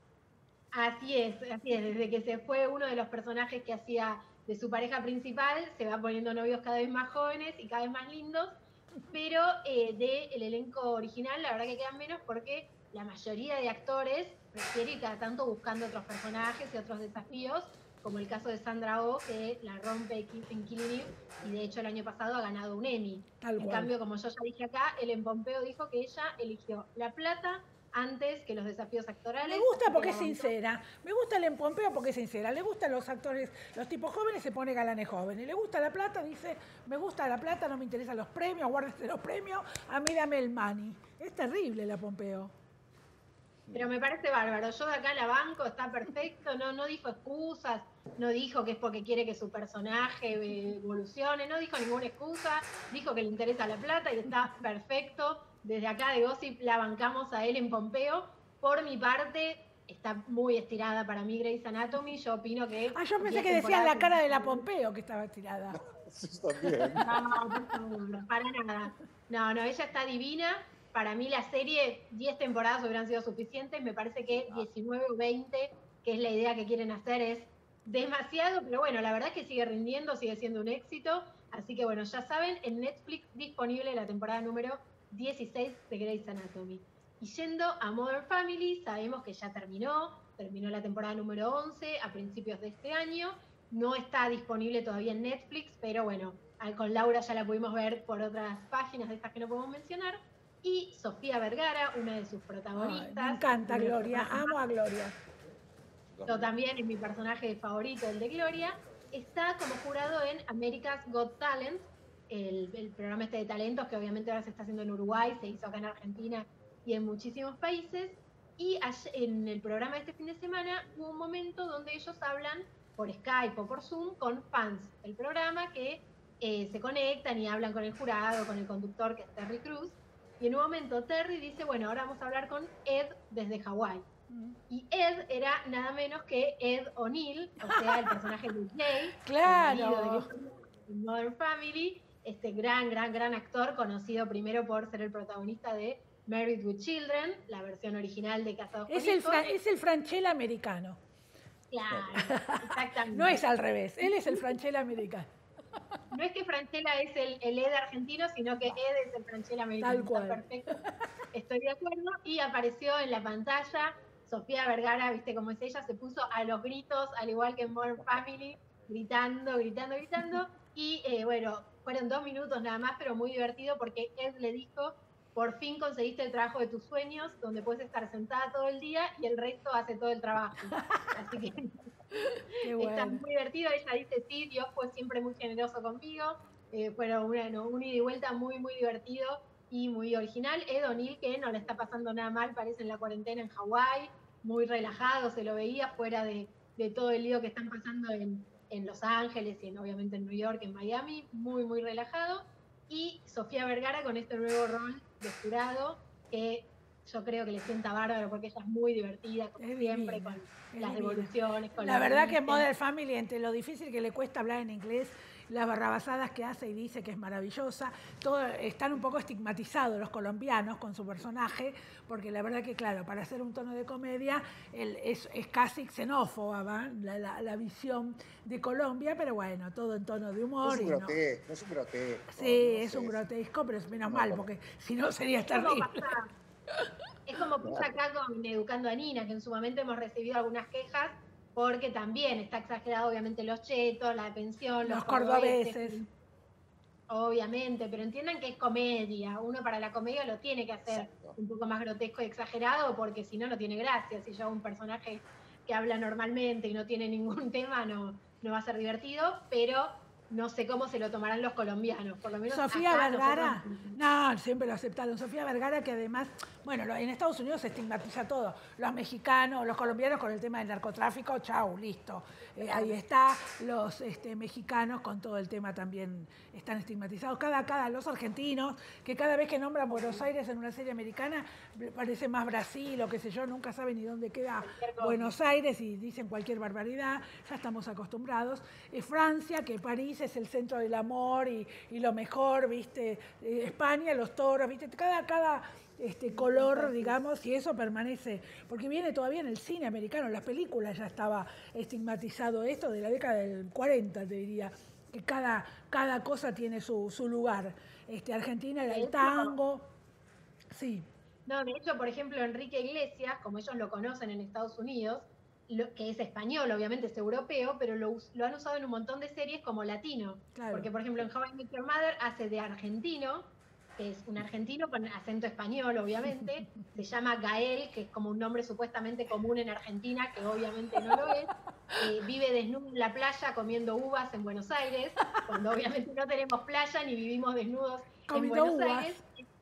Así es, desde que se fue uno de los personajes que hacía de su pareja principal, se va poniendo novios cada vez más jóvenes y cada vez más lindos, pero del elenco original la verdad que quedan menos porque la mayoría de actores prefiere ir cada tanto buscando otros personajes y otros desafíos, como el caso de Sandra Oh, que la rompe en Killing Eve, y de hecho el año pasado ha ganado un Emmy. En cambio, como yo ya dije acá, Ellen Pompeo dijo que ella eligió La Plata antes que los desafíos actorales. Me gusta porque es sincera. Me gusta Ellen Pompeo porque es sincera. Le gustan los actores, los tipos jóvenes, se pone galanes jóvenes. Le gusta La Plata, dice, me gusta La Plata, no me interesan los premios, guárdese los premios, a mí dame el money. Es terrible la Pompeo. Pero me parece bárbaro. Yo de acá la banco, está perfecto, no dijo excusas, no dijo que es porque quiere que su personaje evolucione, no dijo ninguna excusa, dijo que le interesa La Plata y está perfecto. Desde acá de Gossip la bancamos a Ellen Pompeo. Por mi parte, está muy estirada para mí Grey's Anatomy. Yo opino que... yo pensé que decían la cara de la Pompeo que estaba estirada. Sí, también. No, para nada. No, ella está divina. Para mí la serie, 10 temporadas hubieran sido suficientes. Me parece que 19 o 20, que es la idea que quieren hacer, es demasiado, pero bueno, la verdad es que sigue rindiendo, sigue siendo un éxito. Así que bueno, ya saben, en Netflix disponible la temporada número 16 de Grey's Anatomy. Y yendo a Modern Family, sabemos que ya terminó la temporada número 11 a principios de este año. No está disponible todavía en Netflix, pero bueno, con Laura ya la pudimos ver por otras páginas de estas que no podemos mencionar. Y Sofía Vergara, una de sus protagonistas. Ay, me encanta Gloria, amo a Gloria. Yo también, es mi personaje favorito, el de Gloria. Está como jurado en America's Got Talent, el programa este de talentos que obviamente ahora se está haciendo en Uruguay, se hizo acá en Argentina y en muchísimos países. Y en el programa de este fin de semana hubo un momento donde ellos hablan por Skype o por Zoom con fans del programa que se conectan y hablan con el jurado, con el conductor que es Terry Crews. Y en un momento Terry dice, bueno, ahora vamos a hablar con Ed desde Hawái. Y Ed era nada menos que Ed O'Neill, o sea, el personaje de Jay, claro, de Modern Family, este gran actor, conocido primero por ser el protagonista de Married with Children, la versión original de Casados con Hijos. Es el Franchella americano. Claro, exactamente. No es al revés, él es el Franchella americano. No es que Franchella es el Ed argentino, sino que Ed es el Franchella americano. Tal cual. Perfecto. Estoy de acuerdo. Y apareció en la pantalla Sofía Vergara, viste cómo es ella, se puso a los gritos, al igual que en Modern Family, gritando. Y bueno, fueron 2 minutos nada más, pero muy divertido porque Ed le dijo, por fin conseguiste el trabajo de tus sueños, donde puedes estar sentada todo el día y el resto hace todo el trabajo. Así que Qué bueno. está muy divertido. Ella dice, sí, Dios fue siempre muy generoso conmigo. Fueron un ida y vuelta muy divertido y muy original. Ed O'Neill, que no le está pasando nada mal, parece en la cuarentena en Hawái, muy relajado, se lo veía fuera de todo el lío que están pasando en Los Ángeles y obviamente en New York, en Miami, muy relajado. Y Sofía Vergara con este nuevo rol de jurado, que yo creo que le sienta bárbaro porque ella es muy divertida, como siempre, con las devoluciones. Con la verdad que en Modern Family, entre lo difícil que le cuesta hablar en inglés, las barrabasadas que hace y dice que es maravillosa, están un poco estigmatizados los colombianos con su personaje, porque la verdad que, claro, para hacer un tono de comedia es casi xenófoba, ¿va? La visión de Colombia, pero bueno, todo en tono de humor. Es un grotesco. Sí, es un grotesco, pero es menos mal, porque si no sería terrible. Es como pasa acá con Educando a Nina, que en su momento hemos recibido algunas quejas, porque también está exagerado, obviamente, los chetos, la pensión, los cordobeses. Obviamente, pero entiendan que es comedia. Uno para la comedia lo tiene que hacer un poco más grotesco y exagerado, porque si no, no tiene gracia. Si yo hago un personaje que habla normalmente y no tiene ningún tema, no va a ser divertido, pero no sé cómo se lo tomarán los colombianos. Por lo menos Sofía Vergara, no, siempre lo aceptaron. Sofía Vergara, que además, bueno, en Estados Unidos se estigmatiza todo. Los mexicanos, los colombianos con el tema del narcotráfico, chau, listo. Ahí está. Los mexicanos con todo el tema también están estigmatizados. Los argentinos, que cada vez que nombran Buenos Aires en una serie americana, parece más Brasil o qué sé yo, nunca saben ni dónde queda Buenos Aires y dicen cualquier barbaridad, ya estamos acostumbrados. Francia, que París es el centro del amor y lo mejor, ¿viste? España, los toros, ¿viste? Cada color, digamos, y eso permanece, porque viene todavía en el cine americano, en las películas ya estaba estigmatizado esto de la década del 40, te diría, que cada cosa tiene su lugar. Argentina era el tango, sí. No, de hecho, por ejemplo, Enrique Iglesias, como ellos lo conocen en Estados Unidos, que es español, obviamente es europeo, pero lo han usado en un montón de series como latino. Claro. Porque, por ejemplo, en How I Met Your Mother hace de argentino, que es un argentino con acento español, obviamente. Se llama Gael, que es como un nombre supuestamente común en Argentina, que obviamente no lo es. Vive desnudo en la playa comiendo uvas en Buenos Aires, cuando obviamente no tenemos playa ni vivimos desnudos en Buenos Aires.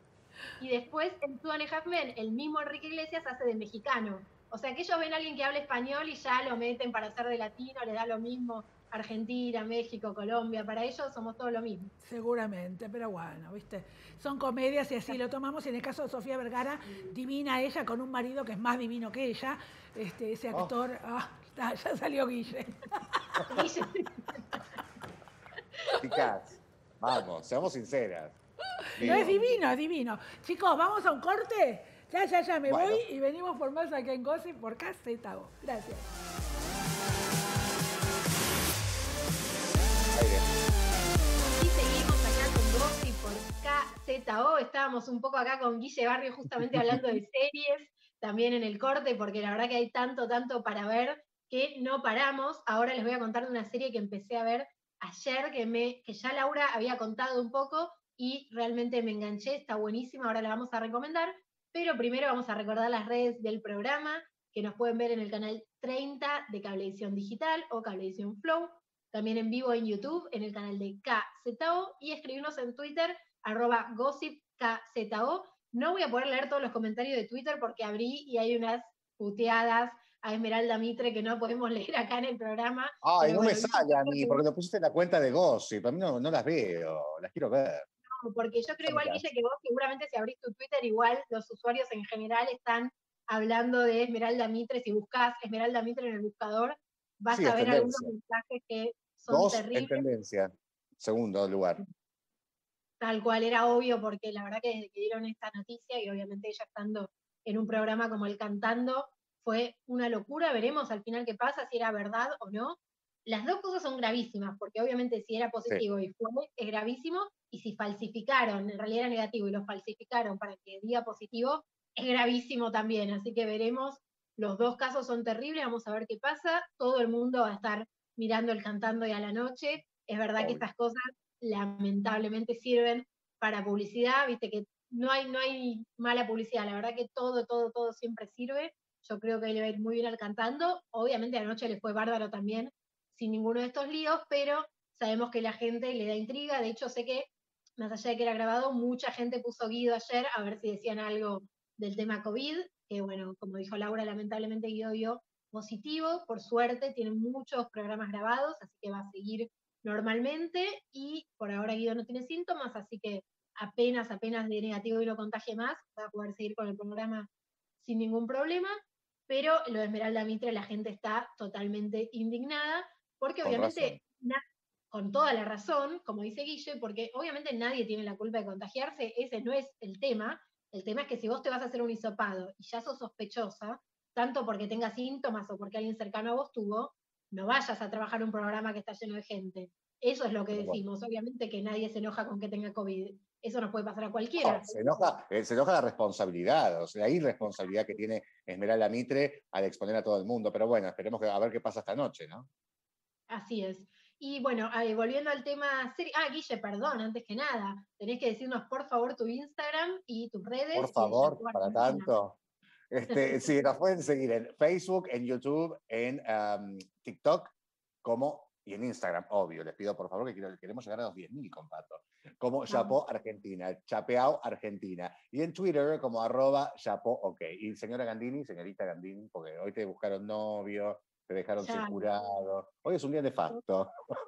Y después en Two and a Half Men, el mismo Enrique Iglesias hace de mexicano. O sea, que ellos ven a alguien que habla español y ya lo meten para hacer de latino, le da lo mismo. Argentina, México, Colombia, para ellos somos todo lo mismo. Seguramente, pero bueno, ¿viste? Son comedias y así lo tomamos. Y en el caso de Sofía Vergara, divina ella con un marido que es más divino que ella. Ese actor, ya salió Guille. Chicas, vamos, seamos sinceras. No, es divino, es divino. Chicos, ¿vamos a un corte? Ya me voy y venimos por más acá en Gossip por KZO. Gracias. aire. Y seguimos acá con Gossip por KZO. Estábamos un poco acá con Guille Barrio justamente hablando de series, también en el corte, porque la verdad que hay tanto para ver que no paramos. Ahora les voy a contar de una serie que empecé a ver ayer, que ya Laura había contado un poco y realmente me enganché, está buenísima, ahora la vamos a recomendar. Pero primero vamos a recordar las redes del programa, que nos pueden ver en el canal 30 de Cablevisión Digital o Cablevisión Flow, también en vivo en YouTube, en el canal de KZO, y escribirnos en Twitter, @gossipkzo. No voy a poder leer todos los comentarios de Twitter porque abrí y hay unas puteadas a Esmeralda Mitre que no podemos leer acá en el programa. Ay, no me Bueno, sale a mí, porque lo pusiste en la cuenta de Gossip. A mí no las veo, las quiero ver. porque yo creo igual, Pásamelas. Guille, que vos seguramente si abrís tu Twitter, igual los usuarios en general están hablando de Esmeralda Mitre. Si buscas Esmeralda Mitre en el buscador, vas Sí, a es ver algunos tendencia. mensajes que son Dos en terribles. tendencia. Segundo lugar. Tal cual, era obvio, porque la verdad que desde que dieron esta noticia, y obviamente ella estando en un programa como El Cantando, fue una locura. Veremos al final qué pasa, si era verdad o no. Las dos cosas son gravísimas, porque obviamente si era Sí. positivo y fue, es gravísimo, y si falsificaron, en realidad era negativo y lo falsificaron para que diga positivo, es gravísimo también. Así que veremos, los dos casos son terribles, vamos a ver qué pasa. Todo el mundo va a estar mirando El Cantando y a la noche. Es verdad que Obvio. estas cosas lamentablemente sirven para publicidad, viste que no hay mala publicidad, la verdad que todo siempre sirve. Yo creo que le va a ir muy bien al Cantando. Obviamente anoche le fue bárbaro también, sin ninguno de estos líos, pero sabemos que la gente le da intriga. De hecho, sé que, más allá de que era grabado, mucha gente puso Guido ayer a ver si decían algo del tema COVID, que bueno, como dijo Laura, lamentablemente Guido dio positivo, por suerte, tiene muchos programas grabados, así que va a seguir normalmente, y por ahora Guido no tiene síntomas, así que apenas de negativo y no contagie más, va a poder seguir con el programa sin ningún problema. Pero lo de Esmeralda Mitre, la gente está totalmente indignada, porque Con razón. obviamente, con toda la razón, como dice Guille, porque obviamente nadie tiene la culpa de contagiarse, ese no es el tema es que si vos te vas a hacer un hisopado y ya sos sospechosa, tanto porque tengas síntomas o porque alguien cercano a vos tuvo, no vayas a trabajar un programa que está lleno de gente. Eso es lo que Pero bueno. decimos. Obviamente que nadie se enoja con que tenga COVID. Eso nos puede pasar a No, cualquiera. se enoja la responsabilidad, o sea, la irresponsabilidad que tiene Esmeralda Mitre al exponer a todo el mundo. Pero bueno, esperemos a ver qué pasa esta noche, ¿no? Así es. Y bueno, volviendo al tema serie. Guille, perdón, antes que nada, tenés que decirnos por favor tu Instagram y tus redes Por y el favor, Chateau para Argentina. tanto. Sí, nos pueden seguir en Facebook, en YouTube, en TikTok, y en Instagram, obvio. Les pido por favor que queremos llegar a los 10.000, compadre. Como Chapo Argentina, Chapeao Argentina. Y en Twitter como @ChapoOK. Y señorita Gandini, porque hoy te buscaron novio, te dejaron sin Ya, jurado. Hoy es un día nefasto.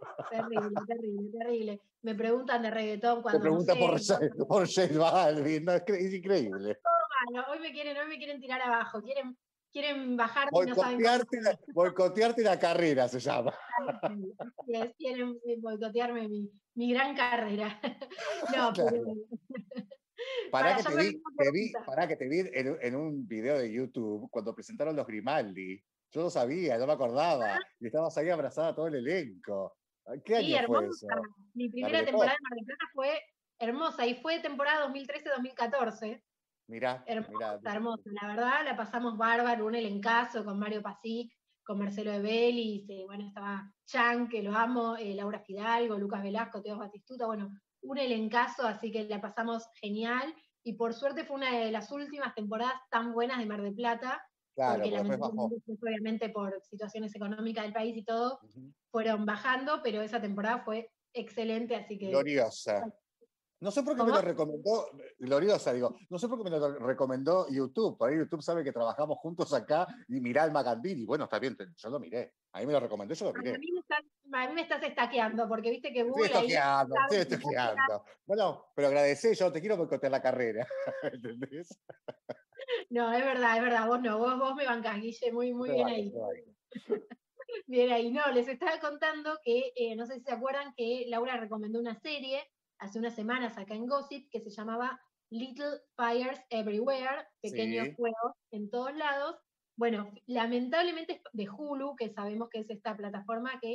terrible. Me preguntan de reggaetón Te cuando no pregunta sé. por J Balvin, no, es increíble. Hoy me quieren tirar abajo, quieren bajarme y no saben cómo. Boicotearte la carrera se llama. Así es, quieren boicotearme mi gran carrera. No, pero. Pará que ya te me vi, olvidé la pregunta. pará que te vi en un video de YouTube cuando presentaron los Grimaldi. Yo no sabía, no me acordaba. Y estabas ahí abrazada a todo el elenco. ¿Qué Sí, año fue hermosa. eso? Mi La primera temporada Telepop. en Mar del Plata fue hermosa y fue temporada 2013-2014. Mirá. Hermosa. La verdad, la pasamos bárbaro, un elencazo con Mario Pasic, con Marcelo de Vélez, bueno, estaba Chan, que lo amo, Laura Fidalgo, Lucas Velasco, Teo Batistuta, bueno, un elencazo, así que la pasamos genial. Y por suerte fue una de las últimas temporadas tan buenas de Mar del Plata, Claro, porque porque después bajó. lamentablemente, obviamente por situaciones económicas del país y todo, Ujú. fueron bajando, pero esa temporada fue excelente, así que. Gloriosa. No sé por qué me ¿Cómo? lo recomendó, gloriosa, digo, no sé por qué me lo recomendó YouTube. Por ahí YouTube sabe que trabajamos juntos acá y mirá al Magandini. Bueno, está bien, yo lo miré. A mí me lo recomendó, yo lo A miré. mí me estás estaqueando, porque viste que Estoy Google ahí estoqueando, estoy sabe que vos estoqueando. Bueno, pero agradecí, yo te quiero boicotear la carrera. ¿Entendés? no, es verdad, vos no, vos me bancás, Guille, muy Te bien banco, ahí. te banco. Bien ahí. No, les estaba contando que, no sé si se acuerdan, que Laura recomendó una serie hace unas semanas acá en Gossip que se llamaba Little Fires Everywhere, pequeños Sí, fuegos en todos lados. Bueno, lamentablemente es de Hulu, que sabemos que es esta plataforma que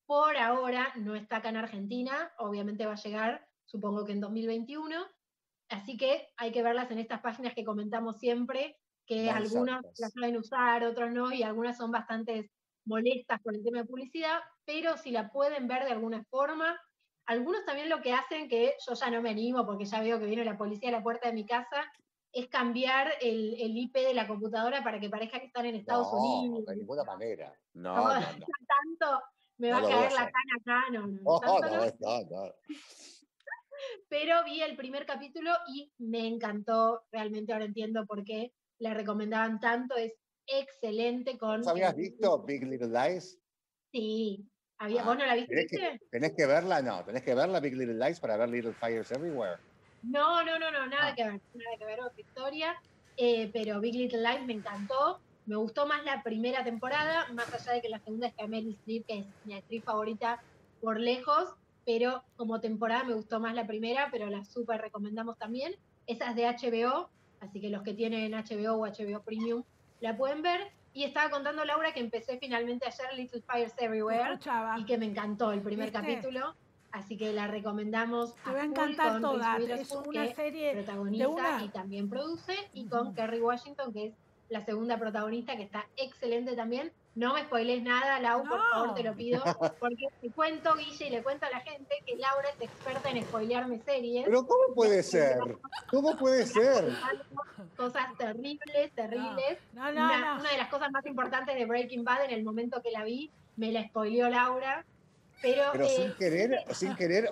Por ahora no está acá en Argentina, obviamente va a llegar, supongo que en 2021, así que hay que verlas en estas páginas que comentamos siempre, que Non algunos las Santos. saben usar, otros no, y algunas son bastante molestas por el tema de publicidad, pero si la pueden ver de alguna forma, algunos también lo que hacen, que yo ya no me animo porque ya veo que viene la policía a la puerta de mi casa, es cambiar el IP de la computadora para que parezca que están en Estados No, Unidos. de ninguna manera. Como No, no, no. tanto me va No a lo voy a caer la hacer. cana acá, no, No, tanto no, no. no, no. Pero vi el primer capítulo y me encantó, realmente ahora entiendo por qué le recomendaban tanto, es excelente ¿Vos con habías visto Big Little Lies? sí, ¿vos Ah, no la viste, ¿tenés viste? tenés que verla? No, tenés que verla Big Little Lies para ver Little Fires Everywhere. No, Ah, nada que ver, otra historia, pero Big Little Lies me encantó, me gustó más la primera temporada, más allá de que la segunda es Meryl Streep, que es mi actriz favorita por lejos, pero como temporada me gustó más la primera, pero la súper recomendamos también. Esa es de HBO, así que los que tienen HBO o HBO Premium la pueden ver. Y estaba contando Laura que empecé finalmente ayer Little Fires Te Everywhere y escuchaba. que me encantó el primer ¿Viste? capítulo, así que la recomendamos Te a va a full encantar con Reese toda. Es Witherspoon, una que serie de protagoniza y una. también produce, y con Ujú. Kerry Washington, que es la segunda protagonista, que está excelente también. No me spoilees nada, Lau, por favor, te No. lo pido, porque te cuento, Guille, y le cuento a la gente que Laura es experta en spoilearme series, pero ¿cómo y a puede ser? ¿Cómo puede ser? cosas terribles, No, terribles. no, no, Una, no. una de las cosas más importantes de Breaking Bad en el momento que la vi, me la spoileó Laura, pero Pero sin querer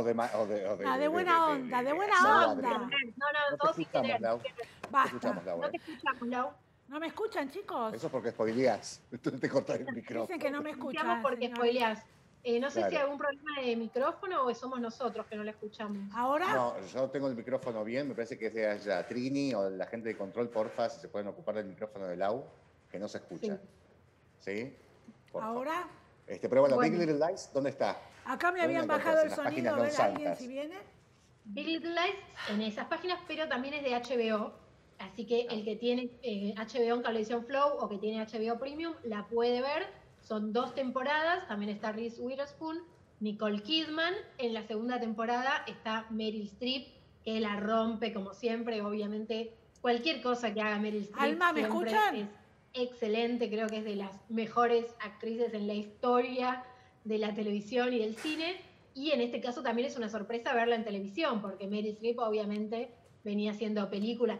No, de buena onda, de de buena hacerlo no, sin adrede. onda. querer, no, No te todo sin escuchamos, querer, Lau. sin No querer. te Basta. escuchamos, Lau. No te escuchamos, Lau. ¿No me escuchan, chicos? Eso es porque spoileás. Entonces te cortás el Dicen que micrófono. no me Escuchamos escuchan, porque señores. spoileás. No sé si hay Claro. algún problema de micrófono o somos nosotros que no la escuchamos. ¿Ahora? No, yo tengo el micrófono bien, me parece que es de allá. Trini o la gente de control, porfa, si se pueden ocupar del micrófono de Lau, que no se escucha. Sí. ¿Sí? Porfa. ¿Ahora? Pero bueno, Big Bueno, Little Lies, ¿dónde está? Acá me ¿Dónde la habían encontrás? bajado En el las sonido, páginas a non ver alguien si santas. viene. Big Little Lies en esas páginas, pero también es de HBO. Así que Ah, el que tiene HBO en Cablevisión Flow o que tiene HBO Premium la puede ver. Son 2 temporadas. También está Reese Witherspoon, Nicole Kidman. En la segunda temporada está Meryl Streep, que la rompe como siempre. Obviamente, cualquier cosa que haga Meryl Streep Alma, ¿me siempre escuchan? es excelente. Creo que es de las mejores actrices en la historia de la televisión y del cine. Y en este caso también es una sorpresa verla en televisión, porque Meryl Streep obviamente venía haciendo películas,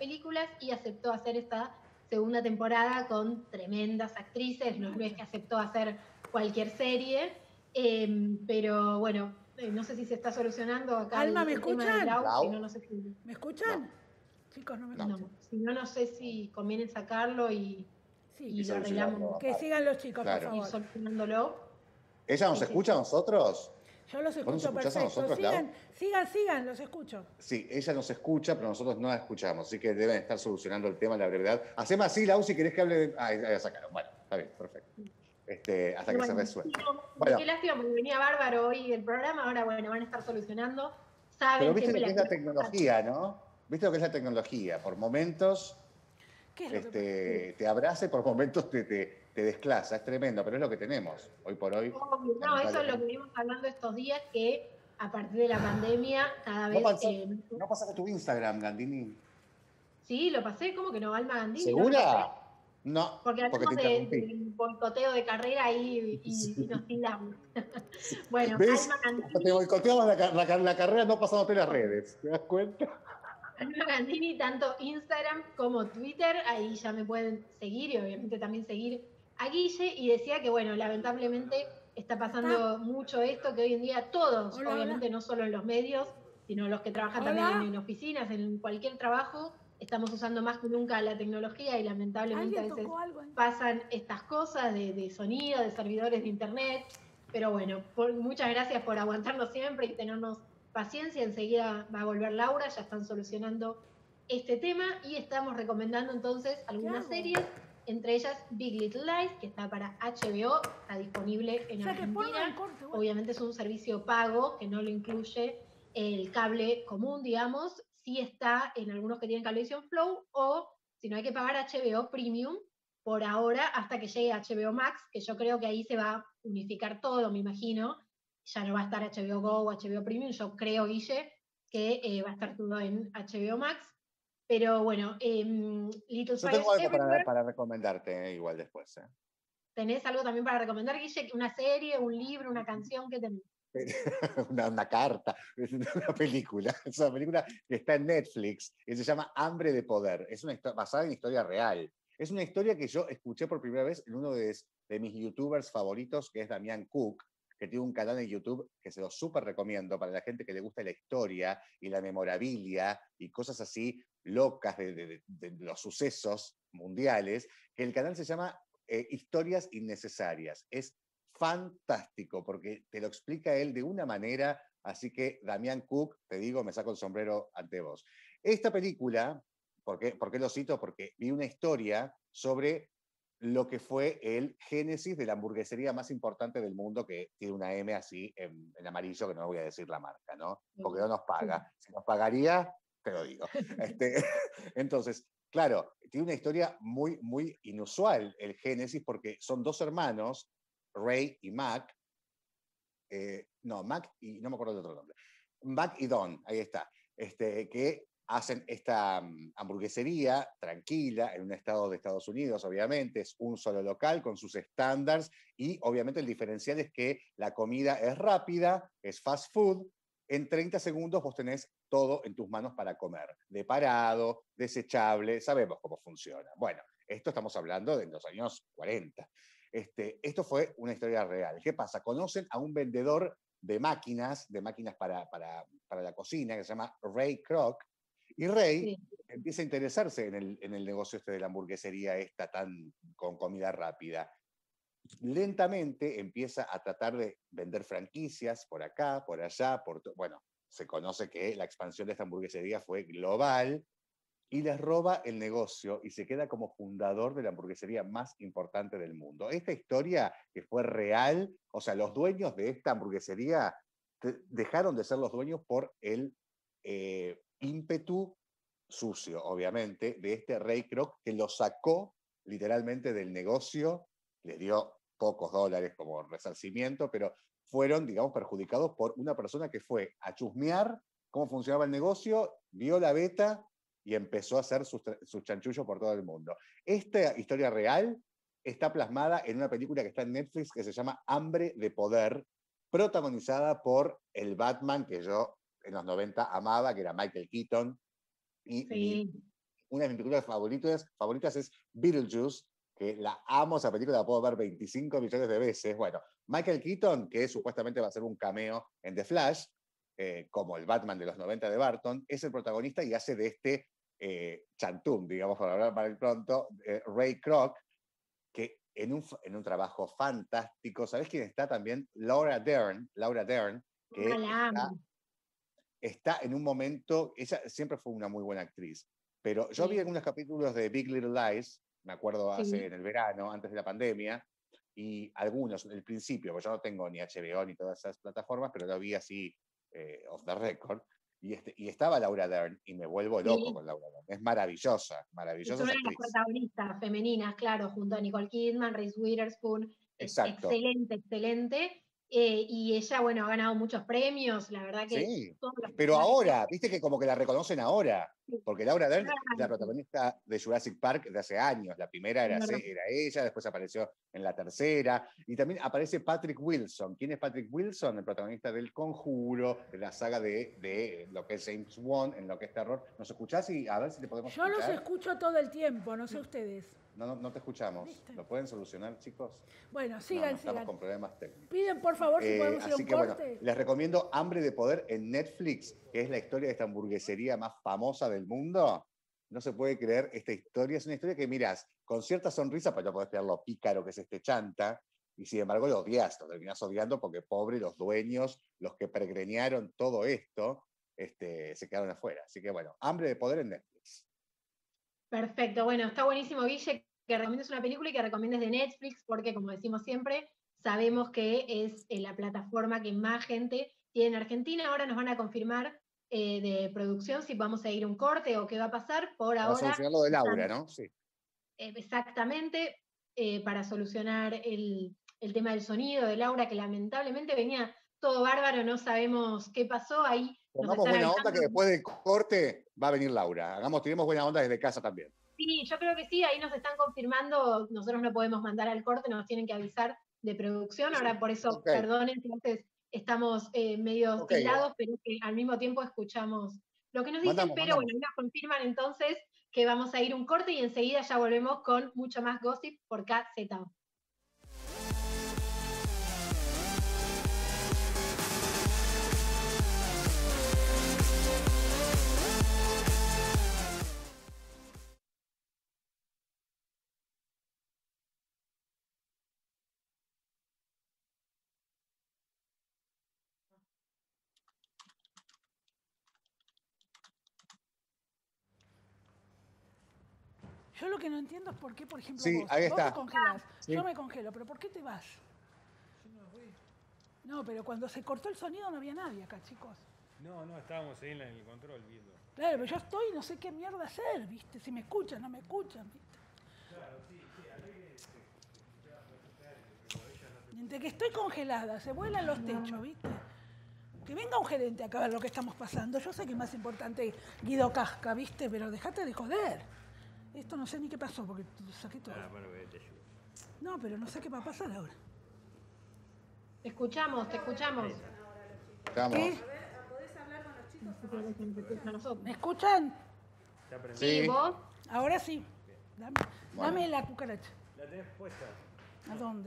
y aceptó hacer esta segunda temporada con tremendas actrices, no es que aceptó hacer cualquier serie, pero bueno, no sé si se está solucionando acá Alma, ¿me el tema del escuchan? audio, si no, ¿Lau? no sé si, ¿Me No, escuchan? Chicos, no me no. escuchan. no, si no, no sé si conviene sacarlo Sí, Y y lo arreglamos, solucionarlo que aparte. sigan los chicos, por Claro. ir favor. solucionándolo. ¿Ella nos Sí, sí, escucha a sí. nosotros? Yo los ¿Vos nos escucho escuchás a perfecto. nosotros, Lau? Sigan, los escucho. Sí, ella nos escucha, pero nosotros no la escuchamos, así que deben estar solucionando el tema a la brevedad. Haceme así, Lau, si querés que hable de... Ah, ya sacaron. Bueno, está bien, perfecto. Hasta Y que se bueno, resuelva. qué Bueno, lástima porque venía bárbaro hoy el programa, ahora bueno, van a estar solucionando. pero Saben viste siempre lo que la es la tecnología, ¿no? Viste lo que es la tecnología. Por momentos ¿Qué es lo que pasa? te abraza y por momentos te desclasa. Es tremendo, pero es lo que tenemos hoy por hoy. Obvio, no, eso es lo que Lamentablemente. venimos hablando estos días, que a partir de la pandemia cada No, vez... no pasaste tu Instagram, Gandini. sí, lo pasé, ¿cómo que no? Alma Gandini, ¿no lo pasé? ¿Segura? No, Porque porque te hablamos interrumpí. del boicoteo de carrera ahí y nos tiramos. Bueno, ¿Ves? Alma Hasta te Gandini, boicoteamos la carrera no pasándote las redes. ¿Te das cuenta? Alma Gandini, tanto Instagram como Twitter, ahí ya me pueden seguir y obviamente también seguir a Guille, y decía que bueno, lamentablemente está ¿Ya está? pasando mucho esto, que hoy en día todos, Hola, hola. obviamente no solo en los medios, sino los que trabajan también Hola. en oficinas, en cualquier trabajo, estamos usando más que nunca la tecnología y lamentablemente a ¿Alguien veces tocó algo ahí? pasan estas cosas de sonido, de servidores de internet, pero bueno, muchas gracias por aguantarnos siempre y tenernos paciencia, enseguida va a volver Laura, ya están solucionando este tema y estamos recomendando entonces algunas hago? series, entre ellas Big Little Lies, que está para HBO, está disponible en O sea, que ponlo en Argentina, corte, bueno. obviamente es un servicio pago que no lo incluye el cable común, digamos, sí está en algunos que tienen Cablevisión Flow, o si no hay que pagar HBO Premium, por ahora, hasta que llegue HBO Max, que yo creo que ahí se va a unificar todo, me imagino. Ya no va a estar HBO Go o HBO Premium, yo creo, Guille, que va a estar todo en HBO Max. Pero bueno, Little Yo Fires tengo algo Everywhere. para recomendarte igual después. ¿Tenés algo también para recomendar, Guille? ¿Una serie, un libro, una canción? ¿Qué tenés? Una carta, una película. Es una película que está en Netflix y se llama Hambre de Poder. Es una basada en historia real. Es una historia que yo escuché por primera vez en uno de mis youtubers favoritos, que es Damián Cook, que tiene un canal en YouTube que se lo súper recomiendo para la gente que le gusta la historia y la memorabilia y cosas así locas de los sucesos mundiales, que el canal se llama Historias Innecesarias. Es fantástico porque te lo explica él de una manera, así que Damián Cook, te digo, me saco el sombrero ante vos. Esta película, por qué lo cito? Porque vi una historia sobre lo que fue el génesis de la hamburguesería más importante del mundo, que tiene una M así en amarillo, que no voy a decir la marca, ¿no? Porque no nos paga. Si nos pagaría, te lo digo. Entonces, claro, tiene una historia muy, muy inusual el génesis, porque son dos hermanos, Ray y Mac, Mac y no me acuerdo de otro nombre, Mac y Don, ahí está, que hacen esta hamburguesería tranquila en un estado de Estados Unidos, obviamente, es un solo local con sus estándares y obviamente el diferencial es que la comida es rápida, es fast food, en 30 segundos vos tenés todo en tus manos para comer, de parado, desechable, sabemos cómo funciona. Bueno, esto estamos hablando de los años 40. Esto fue una historia real. ¿Qué pasa? Conocen a un vendedor de máquinas para la cocina, que se llama Ray Kroc, y Ray empieza a interesarse en el negocio de la hamburguesería esta con comida rápida. Lentamente empieza a tratar de vender franquicias por acá, por allá, bueno, se conoce que la expansión de esta hamburguesería fue global, y les roba el negocio y se queda como fundador de la hamburguesería más importante del mundo. Esta historia que fue real, o sea, los dueños de esta hamburguesería dejaron de ser los dueños por el ímpetu sucio, obviamente, de este Ray Kroc, que lo sacó literalmente del negocio, le dio pocos dólares como resarcimiento, pero fueron, digamos, perjudicados por una persona que fue a chusmear cómo funcionaba el negocio, vio la beta y empezó a hacer sus chanchullos por todo el mundo. Esta historia real está plasmada en una película que está en Netflix que se llama Hambre de Poder, protagonizada por el Batman que yo en los 90 amaba, que era Michael Keaton, y una de mis películas favoritas es Beetlejuice, que la amo, esa película la puedo ver 25 millones de veces. Bueno, Michael Keaton, que supuestamente va a ser un cameo en The Flash, como el Batman de los 90 de Burton, es el protagonista y hace de este chantum, digamos, para hablar para el pronto, Ray Kroc, que en un trabajo fantástico. ¿Sabés quién está también? Laura Dern, que está en un momento, ella siempre fue una muy buena actriz, pero yo vi algunos capítulos de Big Little Lies, me acuerdo hace en el verano, antes de la pandemia, y algunos, el principio, porque yo no tengo ni HBO ni todas esas plataformas, pero lo vi así off the record, y estaba Laura Dern, y me vuelvo loco con Laura Dern. Es maravillosa, maravillosa. Es una de las protagonistas femeninas, claro, junto a Nicole Kidman, Reese Witherspoon. Exacto. Excelente, excelente. Y ella, bueno, ha ganado muchos premios, la verdad que... Sí, pero ahora, viste que como que la reconocen ahora, porque Laura Dern es la protagonista de Jurassic Park de hace años. La primera era ella, después apareció en la tercera, y también aparece Patrick Wilson. ¿Quién es Patrick Wilson? El protagonista del Conjuro, de la saga de lo que es James Wan, en lo que es terror. ¿Nos escuchás? Y a ver si te podemos escuchar. Yo los escucho todo el tiempo, no sé ustedes. No te escuchamos. ¿Viste? ¿Lo pueden solucionar, chicos? Bueno, sigan. Estamos con problemas técnicos. Piden, por favor, si podemos ir a un corte. Bueno, les recomiendo Hambre de Poder en Netflix, que es la historia de esta hamburguesería más famosa del mundo. No se puede creer esta historia. Es una historia que mirás con cierta sonrisa, pero no podés creer lo pícaro que es este chanta, y sin embargo lo odias, lo terminás odiando porque pobre los dueños, los que pregreñaron todo esto, se quedaron afuera. Así que bueno, Hambre de Poder en Netflix. Perfecto, bueno, está buenísimo, Guille, que recomiendes una película y que recomiendes de Netflix, porque como decimos siempre, sabemos que es la plataforma que más gente tiene en Argentina. Ahora nos van a confirmar de producción si vamos a ir a un corte o qué va a pasar. Por ahora... Vamos a solucionar lo de Laura, ¿no? Sí. exactamente para solucionar el tema del sonido de Laura, que lamentablemente venía todo bárbaro, no sabemos qué pasó ahí. Pongamos buena onda que después del corte va a venir Laura. Tiremos buena onda desde casa también. Sí, yo creo que sí, ahí nos están confirmando, nosotros no podemos mandar al corte, nos tienen que avisar de producción, ahora por eso, perdonen, entonces estamos medio tildados, pero que al mismo tiempo escuchamos lo que nos dicen, pero bueno, nos confirman entonces que vamos a ir un corte y enseguida ya volvemos con mucho más gossip por KZO. Yo lo que no entiendo es por qué, por ejemplo, sí, vos te congelás, sí. Yo me congelo, pero ¿por qué te vas? Yo no voy. No, pero cuando se cortó el sonido no había nadie acá, chicos. No, estábamos ahí en el control viendo. Claro, pero yo estoy y no sé qué mierda hacer, ¿viste? Si me escuchan, no me escuchan, ¿viste? Claro, sí, alegre. Entre que estoy congelada, se vuelan los techos, ¿viste? Que venga un gerente acá a ver lo que estamos pasando. Yo sé que es más importante Guido Casca, ¿viste? Pero dejate de joder. Esto no sé ni qué pasó porque saqué todo. Bueno, te ayudo. No, pero no sé qué va a pasar ahora. Te escuchamos. ¿Qué? ¿Podés hablar con los chicos? ¿Me escuchan? Sí, ¿vos? Ahora sí. Dame la cucaracha. ¿La tenés puesta? ¿A dónde?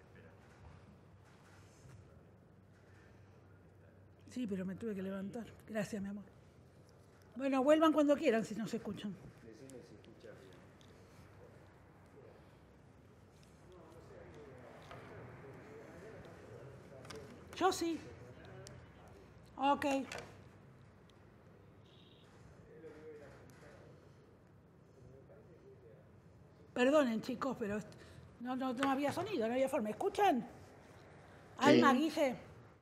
Sí, pero me tuve que levantar. Gracias, mi amor. Bueno, vuelvan cuando quieran si no se escuchan. Decime si escuchas bien. Yo sí. Ok. Perdonen, chicos, pero no había sonido, no había forma. ¿Escuchan? Sí. Alma, Guille.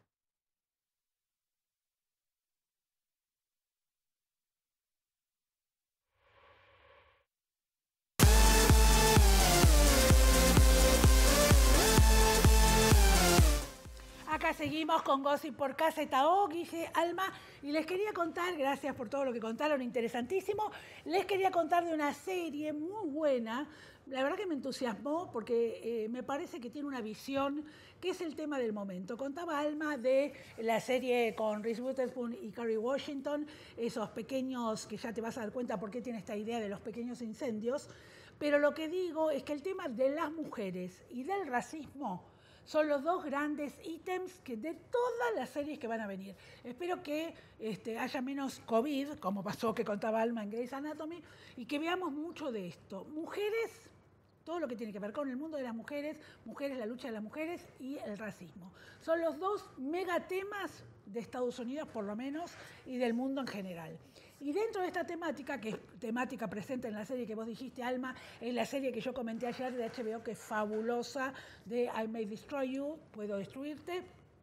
Acá seguimos con Gossip por KZO, Guille, Alma, y les quería contar, gracias por todo lo que contaron, interesantísimo, les quería contar de una serie muy buena, la verdad que me entusiasmó porque me parece que tiene una visión que es el tema del momento. Contaba Alma de la serie con Reese Witherspoon y Kerry Washington, esos pequeños, que ya te vas a dar cuenta por qué tiene esta idea de los pequeños incendios, pero lo que digo es que el tema de las mujeres y del racismo son los dos grandes ítems que de todas las series que van a venir. Espero que haya menos COVID, como pasó que contaba Alma en Grey's Anatomy, y que veamos mucho de esto. Mujeres, todo lo que tiene que ver con el mundo de las mujeres, la lucha de las mujeres y el racismo. Son los dos megatemas de Estados Unidos, por lo menos, y del mundo en general. Y dentro de esta temática, que es temática presente en la serie que vos dijiste, Alma, en la serie que yo comenté ayer de HBO, que es fabulosa, de I May Destroy You, Puedo Destruirte,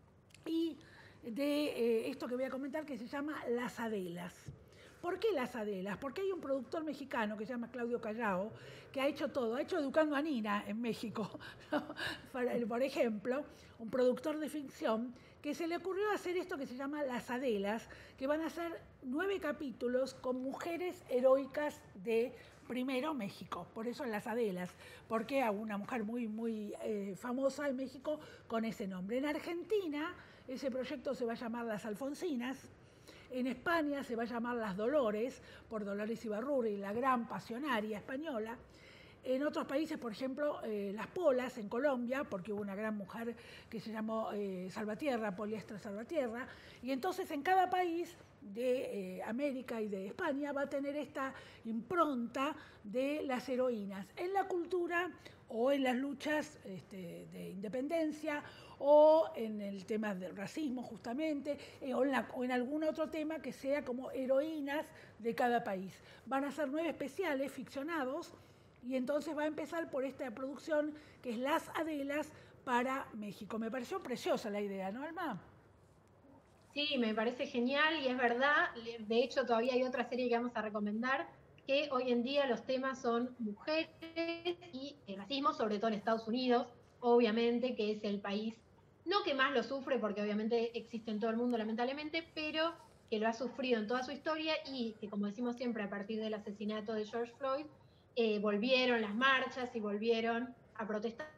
y de esto que voy a comentar que se llama Las Adelas. ¿Por qué Las Adelas? Porque hay un productor mexicano que se llama Claudio Callao, que ha hecho todo, ha hecho Educando a Nina en México, ¿no? Por ejemplo, un productor de ficción que se le ocurrió hacer esto que se llama Las Adelas, que van a ser 9 capítulos con mujeres heroicas de primero México, por eso Las Adelas, porque a una mujer muy famosa en México con ese nombre. En Argentina ese proyecto se va a llamar Las Alfonsinas. En España se va a llamar Las Dolores, por Dolores Ibarruri, la gran pasionaria española. En otros países, por ejemplo, Las Polas, en Colombia, porque hubo una gran mujer que se llamó Salvatierra, Poliestra Salvatierra. Y entonces en cada país de América y de España va a tener esta impronta de las heroínas en la cultura o en las luchas de independencia o en el tema del racismo justamente, o en algún otro tema que sea como heroínas de cada país. Van a ser 9 especiales ficcionados y entonces va a empezar por esta producción que es Las Adelas para México. Me pareció preciosa la idea, ¿no, Alma? Sí, me parece genial y es verdad. De hecho, todavía hay otra serie que vamos a recomendar que hoy en día los temas son mujeres y el racismo, sobre todo en Estados Unidos, obviamente, que es el país, no que más lo sufre, porque obviamente existe en todo el mundo, lamentablemente, pero que lo ha sufrido en toda su historia y que, como decimos siempre, a partir del asesinato de George Floyd, volvieron las marchas y volvieron a protestar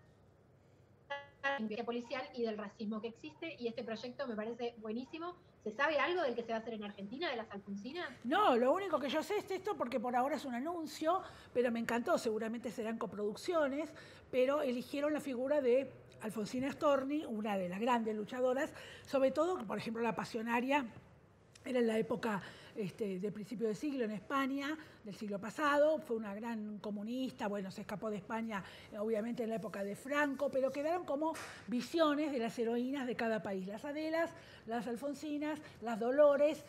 policial y del racismo que existe, y este proyecto me parece buenísimo. ¿Se sabe algo del que se va a hacer en Argentina, de las Alfonsinas? No, lo único que yo sé es esto porque por ahora es un anuncio, pero me encantó, seguramente serán coproducciones, pero eligieron la figura de Alfonsina Storni, una de las grandes luchadoras, sobre todo, por ejemplo, la pasionaria era en la época de principio de siglo en España, del siglo pasado, fue una gran comunista, bueno, se escapó de España obviamente en la época de Franco, pero quedaron como visiones de las heroínas de cada país, las Adelas, las Alfonsinas, las Dolores,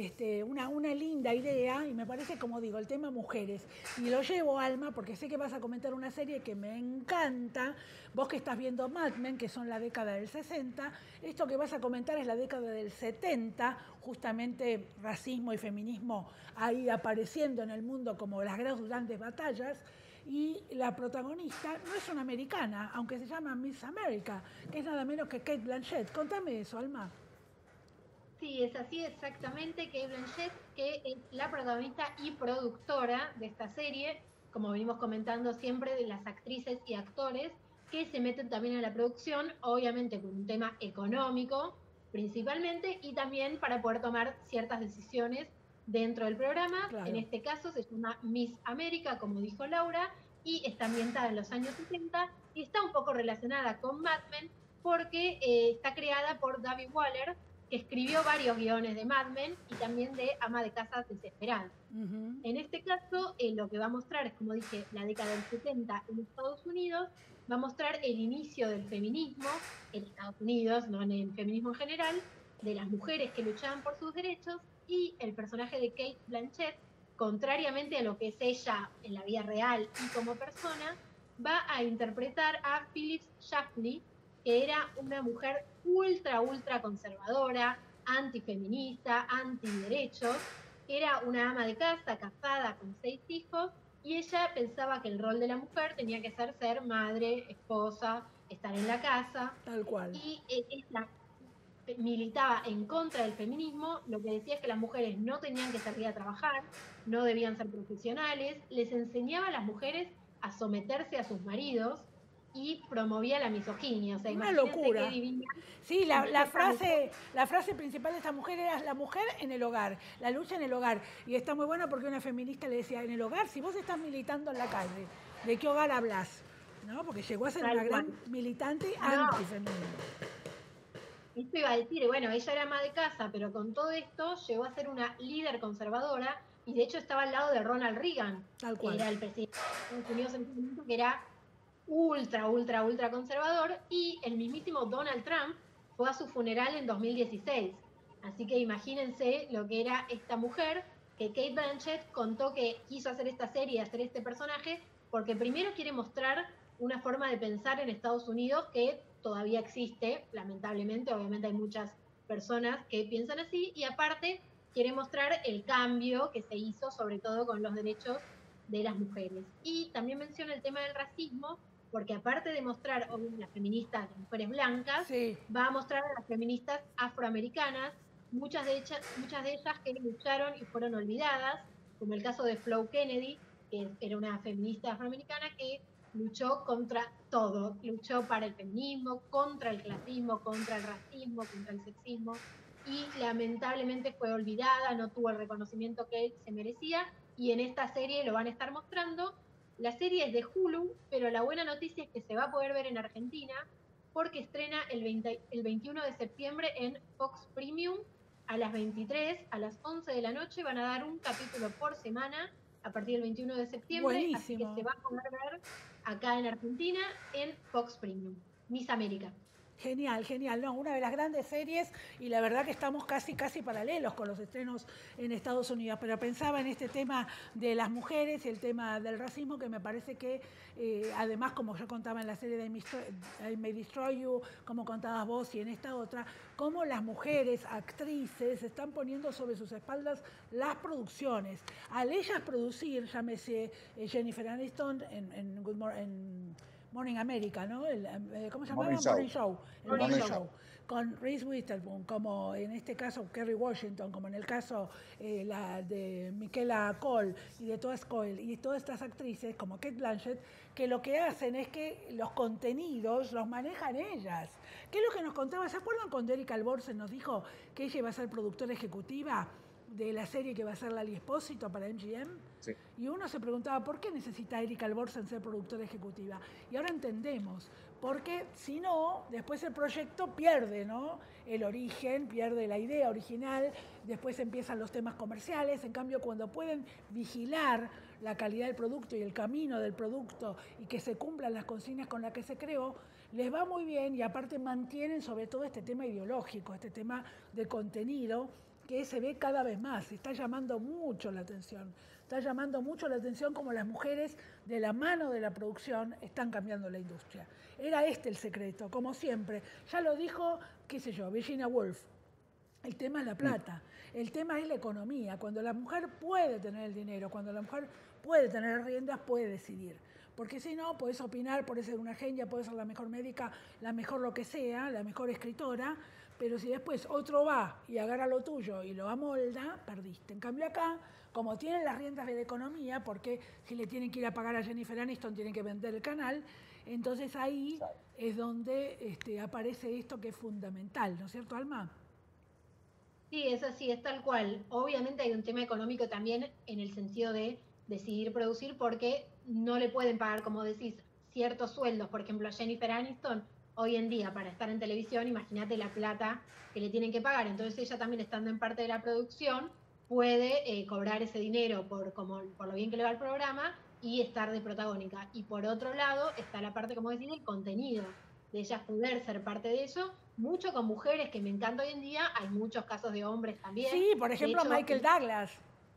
una linda idea, y me parece, como digo, el tema mujeres. Y lo llevo, Alma, porque sé que vas a comentar una serie que me encanta, vos que estás viendo Mad Men, que son la década del 60, esto que vas a comentar es la década del 70, justamente racismo y feminismo ahí apareciendo en el mundo como las grandes batallas, y la protagonista no es una americana, aunque se llama Miss America, que es nada menos que Cate Blanchett. Contame eso, Alma. Sí, es así exactamente, Cate Blanchett, que es la protagonista y productora de esta serie, como venimos comentando siempre, de las actrices y actores que se meten también a la producción, obviamente con un tema económico principalmente, y también para poder tomar ciertas decisiones dentro del programa. Claro. En este caso se llama Miss América, como dijo Laura, y está ambientada en los años 60 y está un poco relacionada con Mad Men porque está creada por David Waller, que escribió varios guiones de Mad Men y también de Ama de Casas Desesperada. En este caso, lo que va a mostrar es, como dije, la década del 70 en Estados Unidos, va a mostrar el inicio del feminismo en Estados Unidos, no en el feminismo en general, de las mujeres que luchaban por sus derechos, y el personaje de Cate Blanchett, contrariamente a lo que es ella en la vida real y como persona, va a interpretar a Phyllis Schlafly, que era una mujer ultra conservadora, antifeminista, antiderechos, era una ama de casa, casada, con 6 hijos, y ella pensaba que el rol de la mujer tenía que ser madre, esposa, estar en la casa. Tal cual. Y ella militaba en contra del feminismo, lo que decía es que las mujeres no tenían que salir a trabajar, no debían ser profesionales, les enseñaba a las mujeres a someterse a sus maridos y promovía la misoginia. O sea, una imagínense locura. qué divina. Sí, la frase principal de esta mujer era la mujer en el hogar, la lucha en el hogar. Y está muy buena porque una feminista le decía, en el hogar, si vos estás militando en la calle, ¿de qué hogar hablas? ¿No? Porque llegó a ser una gran militante antifeminista. Esto iba a decir, bueno, ella era ama de casa, pero con todo esto llegó a ser una líder conservadora y de hecho estaba al lado de Ronald Reagan, Tal cual. Que era el presidente de Estados Unidos en ese momento, que era ultra conservador, y el mismísimo Donald Trump fue a su funeral en 2016. Así que imagínense lo que era esta mujer, que Cate Blanchett contó que quiso hacer esta serie, hacer este personaje, porque primero quiere mostrar una forma de pensar en Estados Unidos que todavía existe, lamentablemente, obviamente hay muchas personas que piensan así, y aparte quiere mostrar el cambio que se hizo, sobre todo con los derechos de las mujeres. Y también menciona el tema del racismo, porque aparte de mostrar a las feministas, las mujeres blancas, sí, va a mostrar a las feministas afroamericanas, muchas de ellas que lucharon y fueron olvidadas, como el caso de Flo Kennedy, que era una feminista afroamericana que luchó contra todo, luchó para el feminismo, contra el clasismo, contra el racismo, contra el sexismo, y lamentablemente fue olvidada, no tuvo el reconocimiento que se merecía, y en esta serie lo van a estar mostrando. La serie es de Hulu, pero la buena noticia es que se va a poder ver en Argentina porque estrena el 21 de septiembre en Fox Premium a las 23, a las 11 de la noche. Van a dar un capítulo por semana a partir del 21 de septiembre. buenísimo. Así que se va a poder ver acá en Argentina en Fox Premium. Miss América. Genial, genial. No, una de las grandes series y la verdad que estamos casi paralelos con los estrenos en Estados Unidos. Pero pensaba en este tema de las mujeres y el tema del racismo que me parece que además, como yo contaba en la serie de I May Destroy You, como contabas vos y en esta otra, cómo las mujeres actrices están poniendo sobre sus espaldas las producciones. Al ellas producir, llámese Jennifer Aniston en Morning America, ¿no? ¿Cómo se llamaba? Morning Show. El Morning Show. Con Reese Witherspoon, como en este caso Kerry Washington, como en el caso la de Michaela Cole y de todas Coyle y todas estas actrices como Cate Blanchett, que lo que hacen es que los contenidos los manejan ellas. ¿Qué es lo que nos contaba? ¿Se acuerdan cuando Erika Alborsen nos dijo que ella iba a ser productora ejecutiva de la serie que va a ser Lali Espósito para MGM? Sí. Y uno se preguntaba, ¿por qué necesita Erika Alborsen ser productora ejecutiva? Y ahora entendemos, porque si no, después el proyecto pierde, ¿no? El origen, pierde la idea original, después empiezan los temas comerciales, en cambio cuando pueden vigilar la calidad del producto y el camino del producto y que se cumplan las consignas con las que se creó, les va muy bien y aparte mantienen sobre todo este tema ideológico, este tema de contenido, que se ve cada vez más, está llamando mucho la atención. Está llamando mucho la atención como las mujeres de la mano de la producción están cambiando la industria. Era este el secreto, como siempre. Ya lo dijo, qué sé yo, Virginia Woolf. El tema es la plata, el tema es la economía. Cuando la mujer puede tener el dinero, cuando la mujer puede tener riendas, puede decidir. Porque si no, podés opinar, podés ser una genia, podés ser la mejor médica, la mejor lo que sea, la mejor escritora, pero si después otro va y agarra lo tuyo y lo amolda, perdiste. En cambio acá, como tienen las riendas de la economía, porque si le tienen que ir a pagar a Jennifer Aniston, tienen que vender el canal, entonces ahí es donde aparece esto que es fundamental, ¿no es cierto, Alma? Sí, es así, es tal cual. Obviamente hay un tema económico también en el sentido de decidir producir porque no le pueden pagar, como decís, ciertos sueldos. Por ejemplo, a Jennifer Aniston, hoy en día para estar en televisión, imagínate la plata que le tienen que pagar. Entonces ella también estando en parte de la producción puede cobrar ese dinero por lo bien que le va el programa y estar de protagónica. Y por otro lado está la parte, como decís, del contenido, de ellas poder ser parte de eso mucho con mujeres, que me encanta hoy en día, hay muchos casos de hombres también. Sí, por ejemplo, de hecho, Michael Douglas.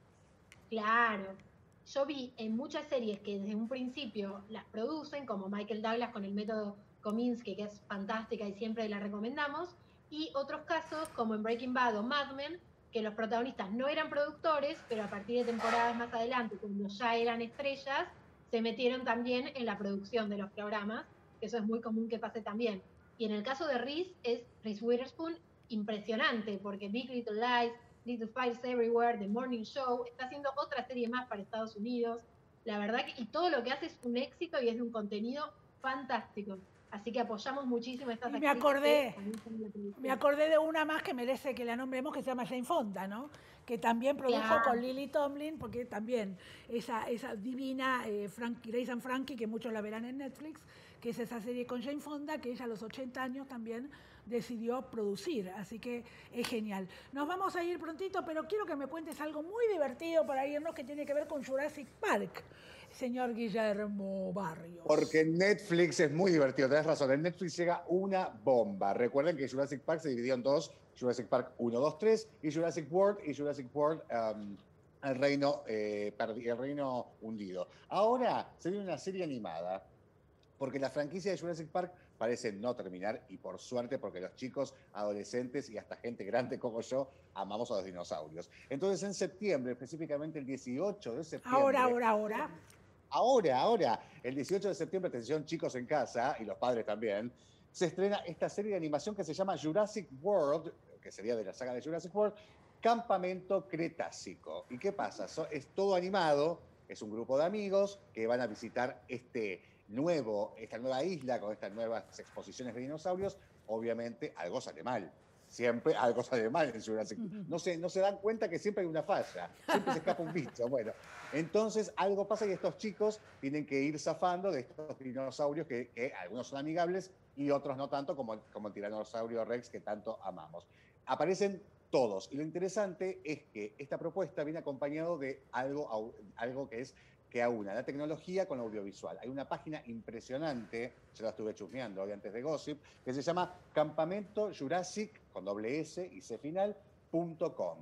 Claro, yo vi en muchas series que desde un principio las producen, como Michael Douglas con el método Kominsky, que es fantástica y siempre la recomendamos, y otros casos como en Breaking Bad o Mad Men, que los protagonistas no eran productores, pero a partir de temporadas más adelante, cuando ya eran estrellas, se metieron también en la producción de los programas, que eso es muy común que pase también. Y en el caso de Reese Witherspoon, impresionante, porque Big Little Lies, Little Fires Everywhere, The Morning Show, está haciendo otra serie más para Estados Unidos. La verdad que y todo lo que hace es un éxito y es de un contenido fantástico. Así que apoyamos muchísimo a estas Y actrices. me acordé de una más que merece que la nombremos, que se llama Jane Fonda, ¿no? Que también produjo Claro. con Lily Tomlin, porque también esa divina Grace and Frankie, que muchos la verán en Netflix, que es esa serie con Jane Fonda, que ella a los 80 años también decidió producir, así que es genial. Nos vamos a ir prontito, pero quiero que me cuentes algo muy divertido para irnos que tiene que ver con Jurassic Park, señor Guillermo Barrios. Porque en Netflix es muy divertido, tenés razón. En Netflix llega una bomba. Recuerden que Jurassic Park se dividió en dos: Jurassic Park 1, 2, 3 y Jurassic World el reino hundido. Ahora se viene una serie animada, porque la franquicia de Jurassic Park parece no terminar, y por suerte, porque los chicos, adolescentes y hasta gente grande como yo amamos a los dinosaurios. Entonces en septiembre, específicamente el 18 de septiembre... Ahora, el 18 de septiembre, atención chicos en casa, y los padres también, se estrena esta serie de animación que se llama Jurassic World, que sería de la saga de Jurassic World, Campamento Cretácico. ¿Y qué pasa? Es todo animado, es un grupo de amigos que van a visitar esta nueva isla con estas nuevas exposiciones de dinosaurios. Obviamente algo sale mal. Siempre algo sale mal en Jurassic. No se dan cuenta que siempre hay una falla, siempre se escapa un bicho. Bueno, entonces algo pasa y estos chicos tienen que ir zafando de estos dinosaurios que algunos son amigables y otros no tanto, como el tiranosaurio Rex que tanto amamos. Aparecen todos, y lo interesante es que esta propuesta viene acompañado de algo que es que aúna la tecnología con lo audiovisual. Hay una página impresionante, yo la estuve chusmeando hoy antes de Gossip, que se llama Campamento Jurassic, con doble S y C final, .com.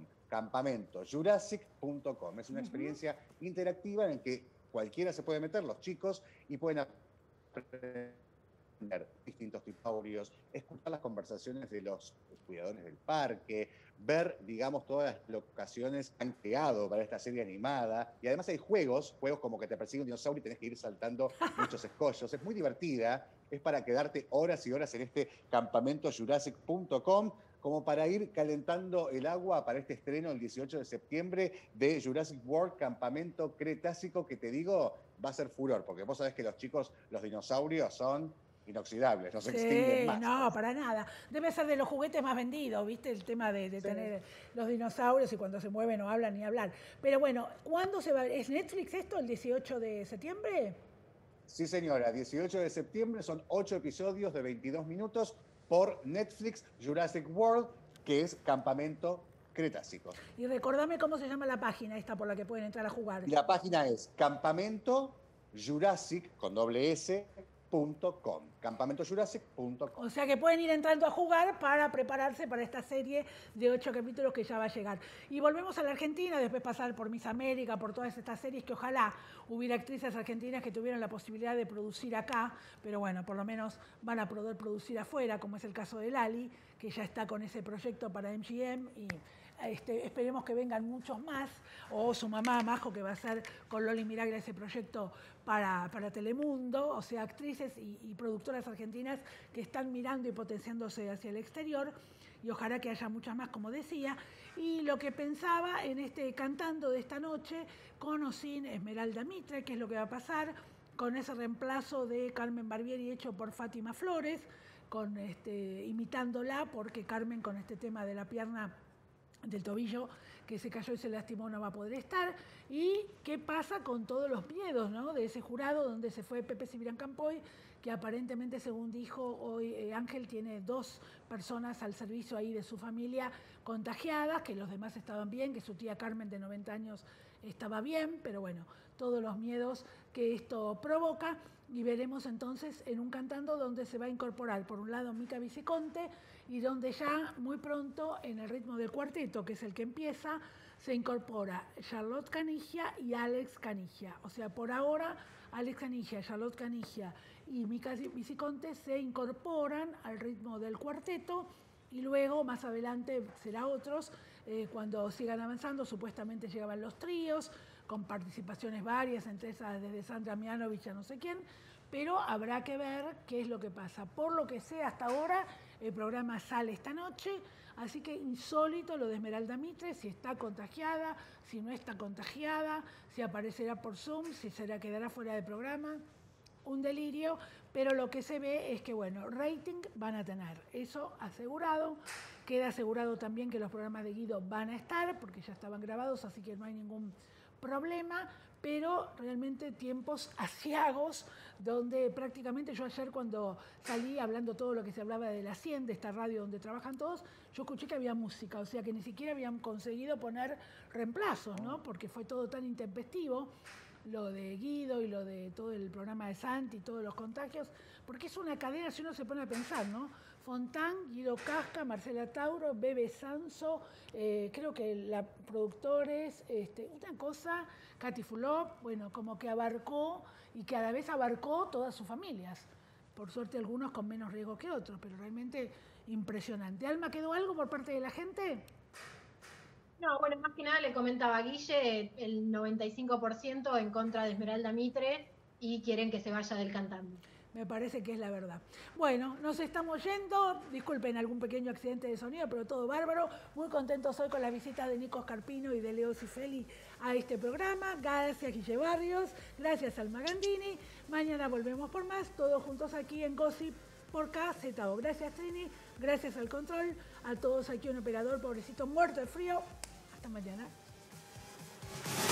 CampamentoJurassic.com. Es una experiencia interactiva en la que cualquiera se puede meter, los chicos, y pueden aprender distintos dinosaurios, escuchar las conversaciones de los cuidadores del parque, ver, digamos, todas las locaciones que han creado para esta serie animada. Y además hay juegos como que te persigue un dinosaurio y tenés que ir saltando muchos escollos. Es muy divertida, es para quedarte horas y horas en este campamentojurassic.com, como para ir calentando el agua para este estreno el 18 de septiembre de Jurassic World Campamento Cretácico, que te digo, va a ser furor, porque vos sabés que los chicos, los dinosaurios son inoxidables, no se extinguen más. No, para nada. Debe ser de los juguetes más vendidos, ¿viste? El tema de Sí. tener los dinosaurios y cuando se mueven no hablan ni hablar. Pero bueno, ¿cuándo se va? ¿Es Netflix esto, el 18 de septiembre? Sí, señora, 18 de septiembre, son 8 episodios de 22 minutos por Netflix, Jurassic World, que es Campamento Cretácico. Y recordame cómo se llama la página esta por la que pueden entrar a jugar. Y la página es campamentojurassic, con doble S.com. Campamentojurassic.com. O sea que pueden ir entrando a jugar para prepararse para esta serie de 8 capítulos que ya va a llegar. Y volvemos a la Argentina, después pasar por Miss América, por todas estas series que ojalá hubiera actrices argentinas que tuvieran la posibilidad de producir acá, pero bueno, por lo menos van a poder producir afuera, como es el caso de Lali, que ya está con ese proyecto para MGM y esperemos que vengan muchos más, o su mamá, Majo, que va a hacer con Loli Miraglia ese proyecto para Telemundo, o sea, actrices y productoras argentinas que están mirando y potenciándose hacia el exterior, y ojalá que haya muchas más, como decía. Y lo que pensaba en este Cantando de esta noche, con o sin Esmeralda Mitre, qué es lo que va a pasar con ese reemplazo de Carmen Barbieri hecho por Fátima Flores, imitándola, porque Carmen con este tema de la pierna del tobillo que se cayó y se lastimó no va a poder estar. Y qué pasa con todos los miedos, ¿no?, de ese jurado donde se fue Pepe Cibrián Campoy, que aparentemente, según dijo hoy Ángel, tiene 2 personas al servicio ahí de su familia contagiadas, que los demás estaban bien, que su tía Carmen de 90 años estaba bien, pero bueno, todos los miedos que esto provoca. Y veremos entonces en un Cantando donde se va a incorporar, por un lado, Mica Viciconte, y donde ya muy pronto, en el ritmo del cuarteto, que es el que empieza, se incorpora Charlotte Canigia y Alex Canigia. O sea, por ahora, Alex Canigia, Charlotte Canigia y Mica Viciconte se incorporan al ritmo del cuarteto, y luego, más adelante, será otros, cuando sigan avanzando, supuestamente llegaban los tríos, con participaciones varias, entre esas desde Sandra Mianovich a no sé quién, pero habrá que ver qué es lo que pasa. Por lo que sé, hasta ahora el programa sale esta noche, así que insólito lo de Esmeralda Mitre, si está contagiada, si no está contagiada, si aparecerá por Zoom, si se la quedará fuera del programa. Un delirio, pero lo que se ve es que, bueno, rating van a tener, eso asegurado. Queda asegurado también que los programas de Guido van a estar, porque ya estaban grabados, así que no hay ningún problema, pero realmente tiempos aciagos, donde prácticamente yo ayer cuando salí hablando todo lo que se hablaba de la 100, de esta radio donde trabajan todos, yo escuché que había música, o sea que ni siquiera habían conseguido poner reemplazos, ¿no? Porque fue todo tan intempestivo, lo de Guido y lo de todo el programa de Santi, todos los contagios, porque es una cadena, si uno se pone a pensar, ¿no? Fontán, Guido Casca, Marcela Tauro, Bebe Sanso, creo que la productores, una cosa, Katy Fulop, bueno, como que abarcó y que a la vez abarcó todas sus familias. Por suerte algunos con menos riesgo que otros, pero realmente impresionante. Alma, ¿quedó algo por parte de la gente? No, bueno, más que nada le comentaba a Guille, el 95% en contra de Esmeralda Mitre y quieren que se vaya del Cantando. Me parece que es la verdad. Bueno, nos estamos yendo. Disculpen algún pequeño accidente de sonido, pero todo bárbaro. Muy contentos hoy con la visita de Nico Scarpino y de Leo Cifeli a este programa. Gracias, Guille Barrios. Gracias, Alma Gandini. Mañana volvemos por más, todos juntos aquí en Gossip por KZO. Gracias, Trini. Gracias al control. A todos aquí, un operador pobrecito muerto de frío. Hasta mañana.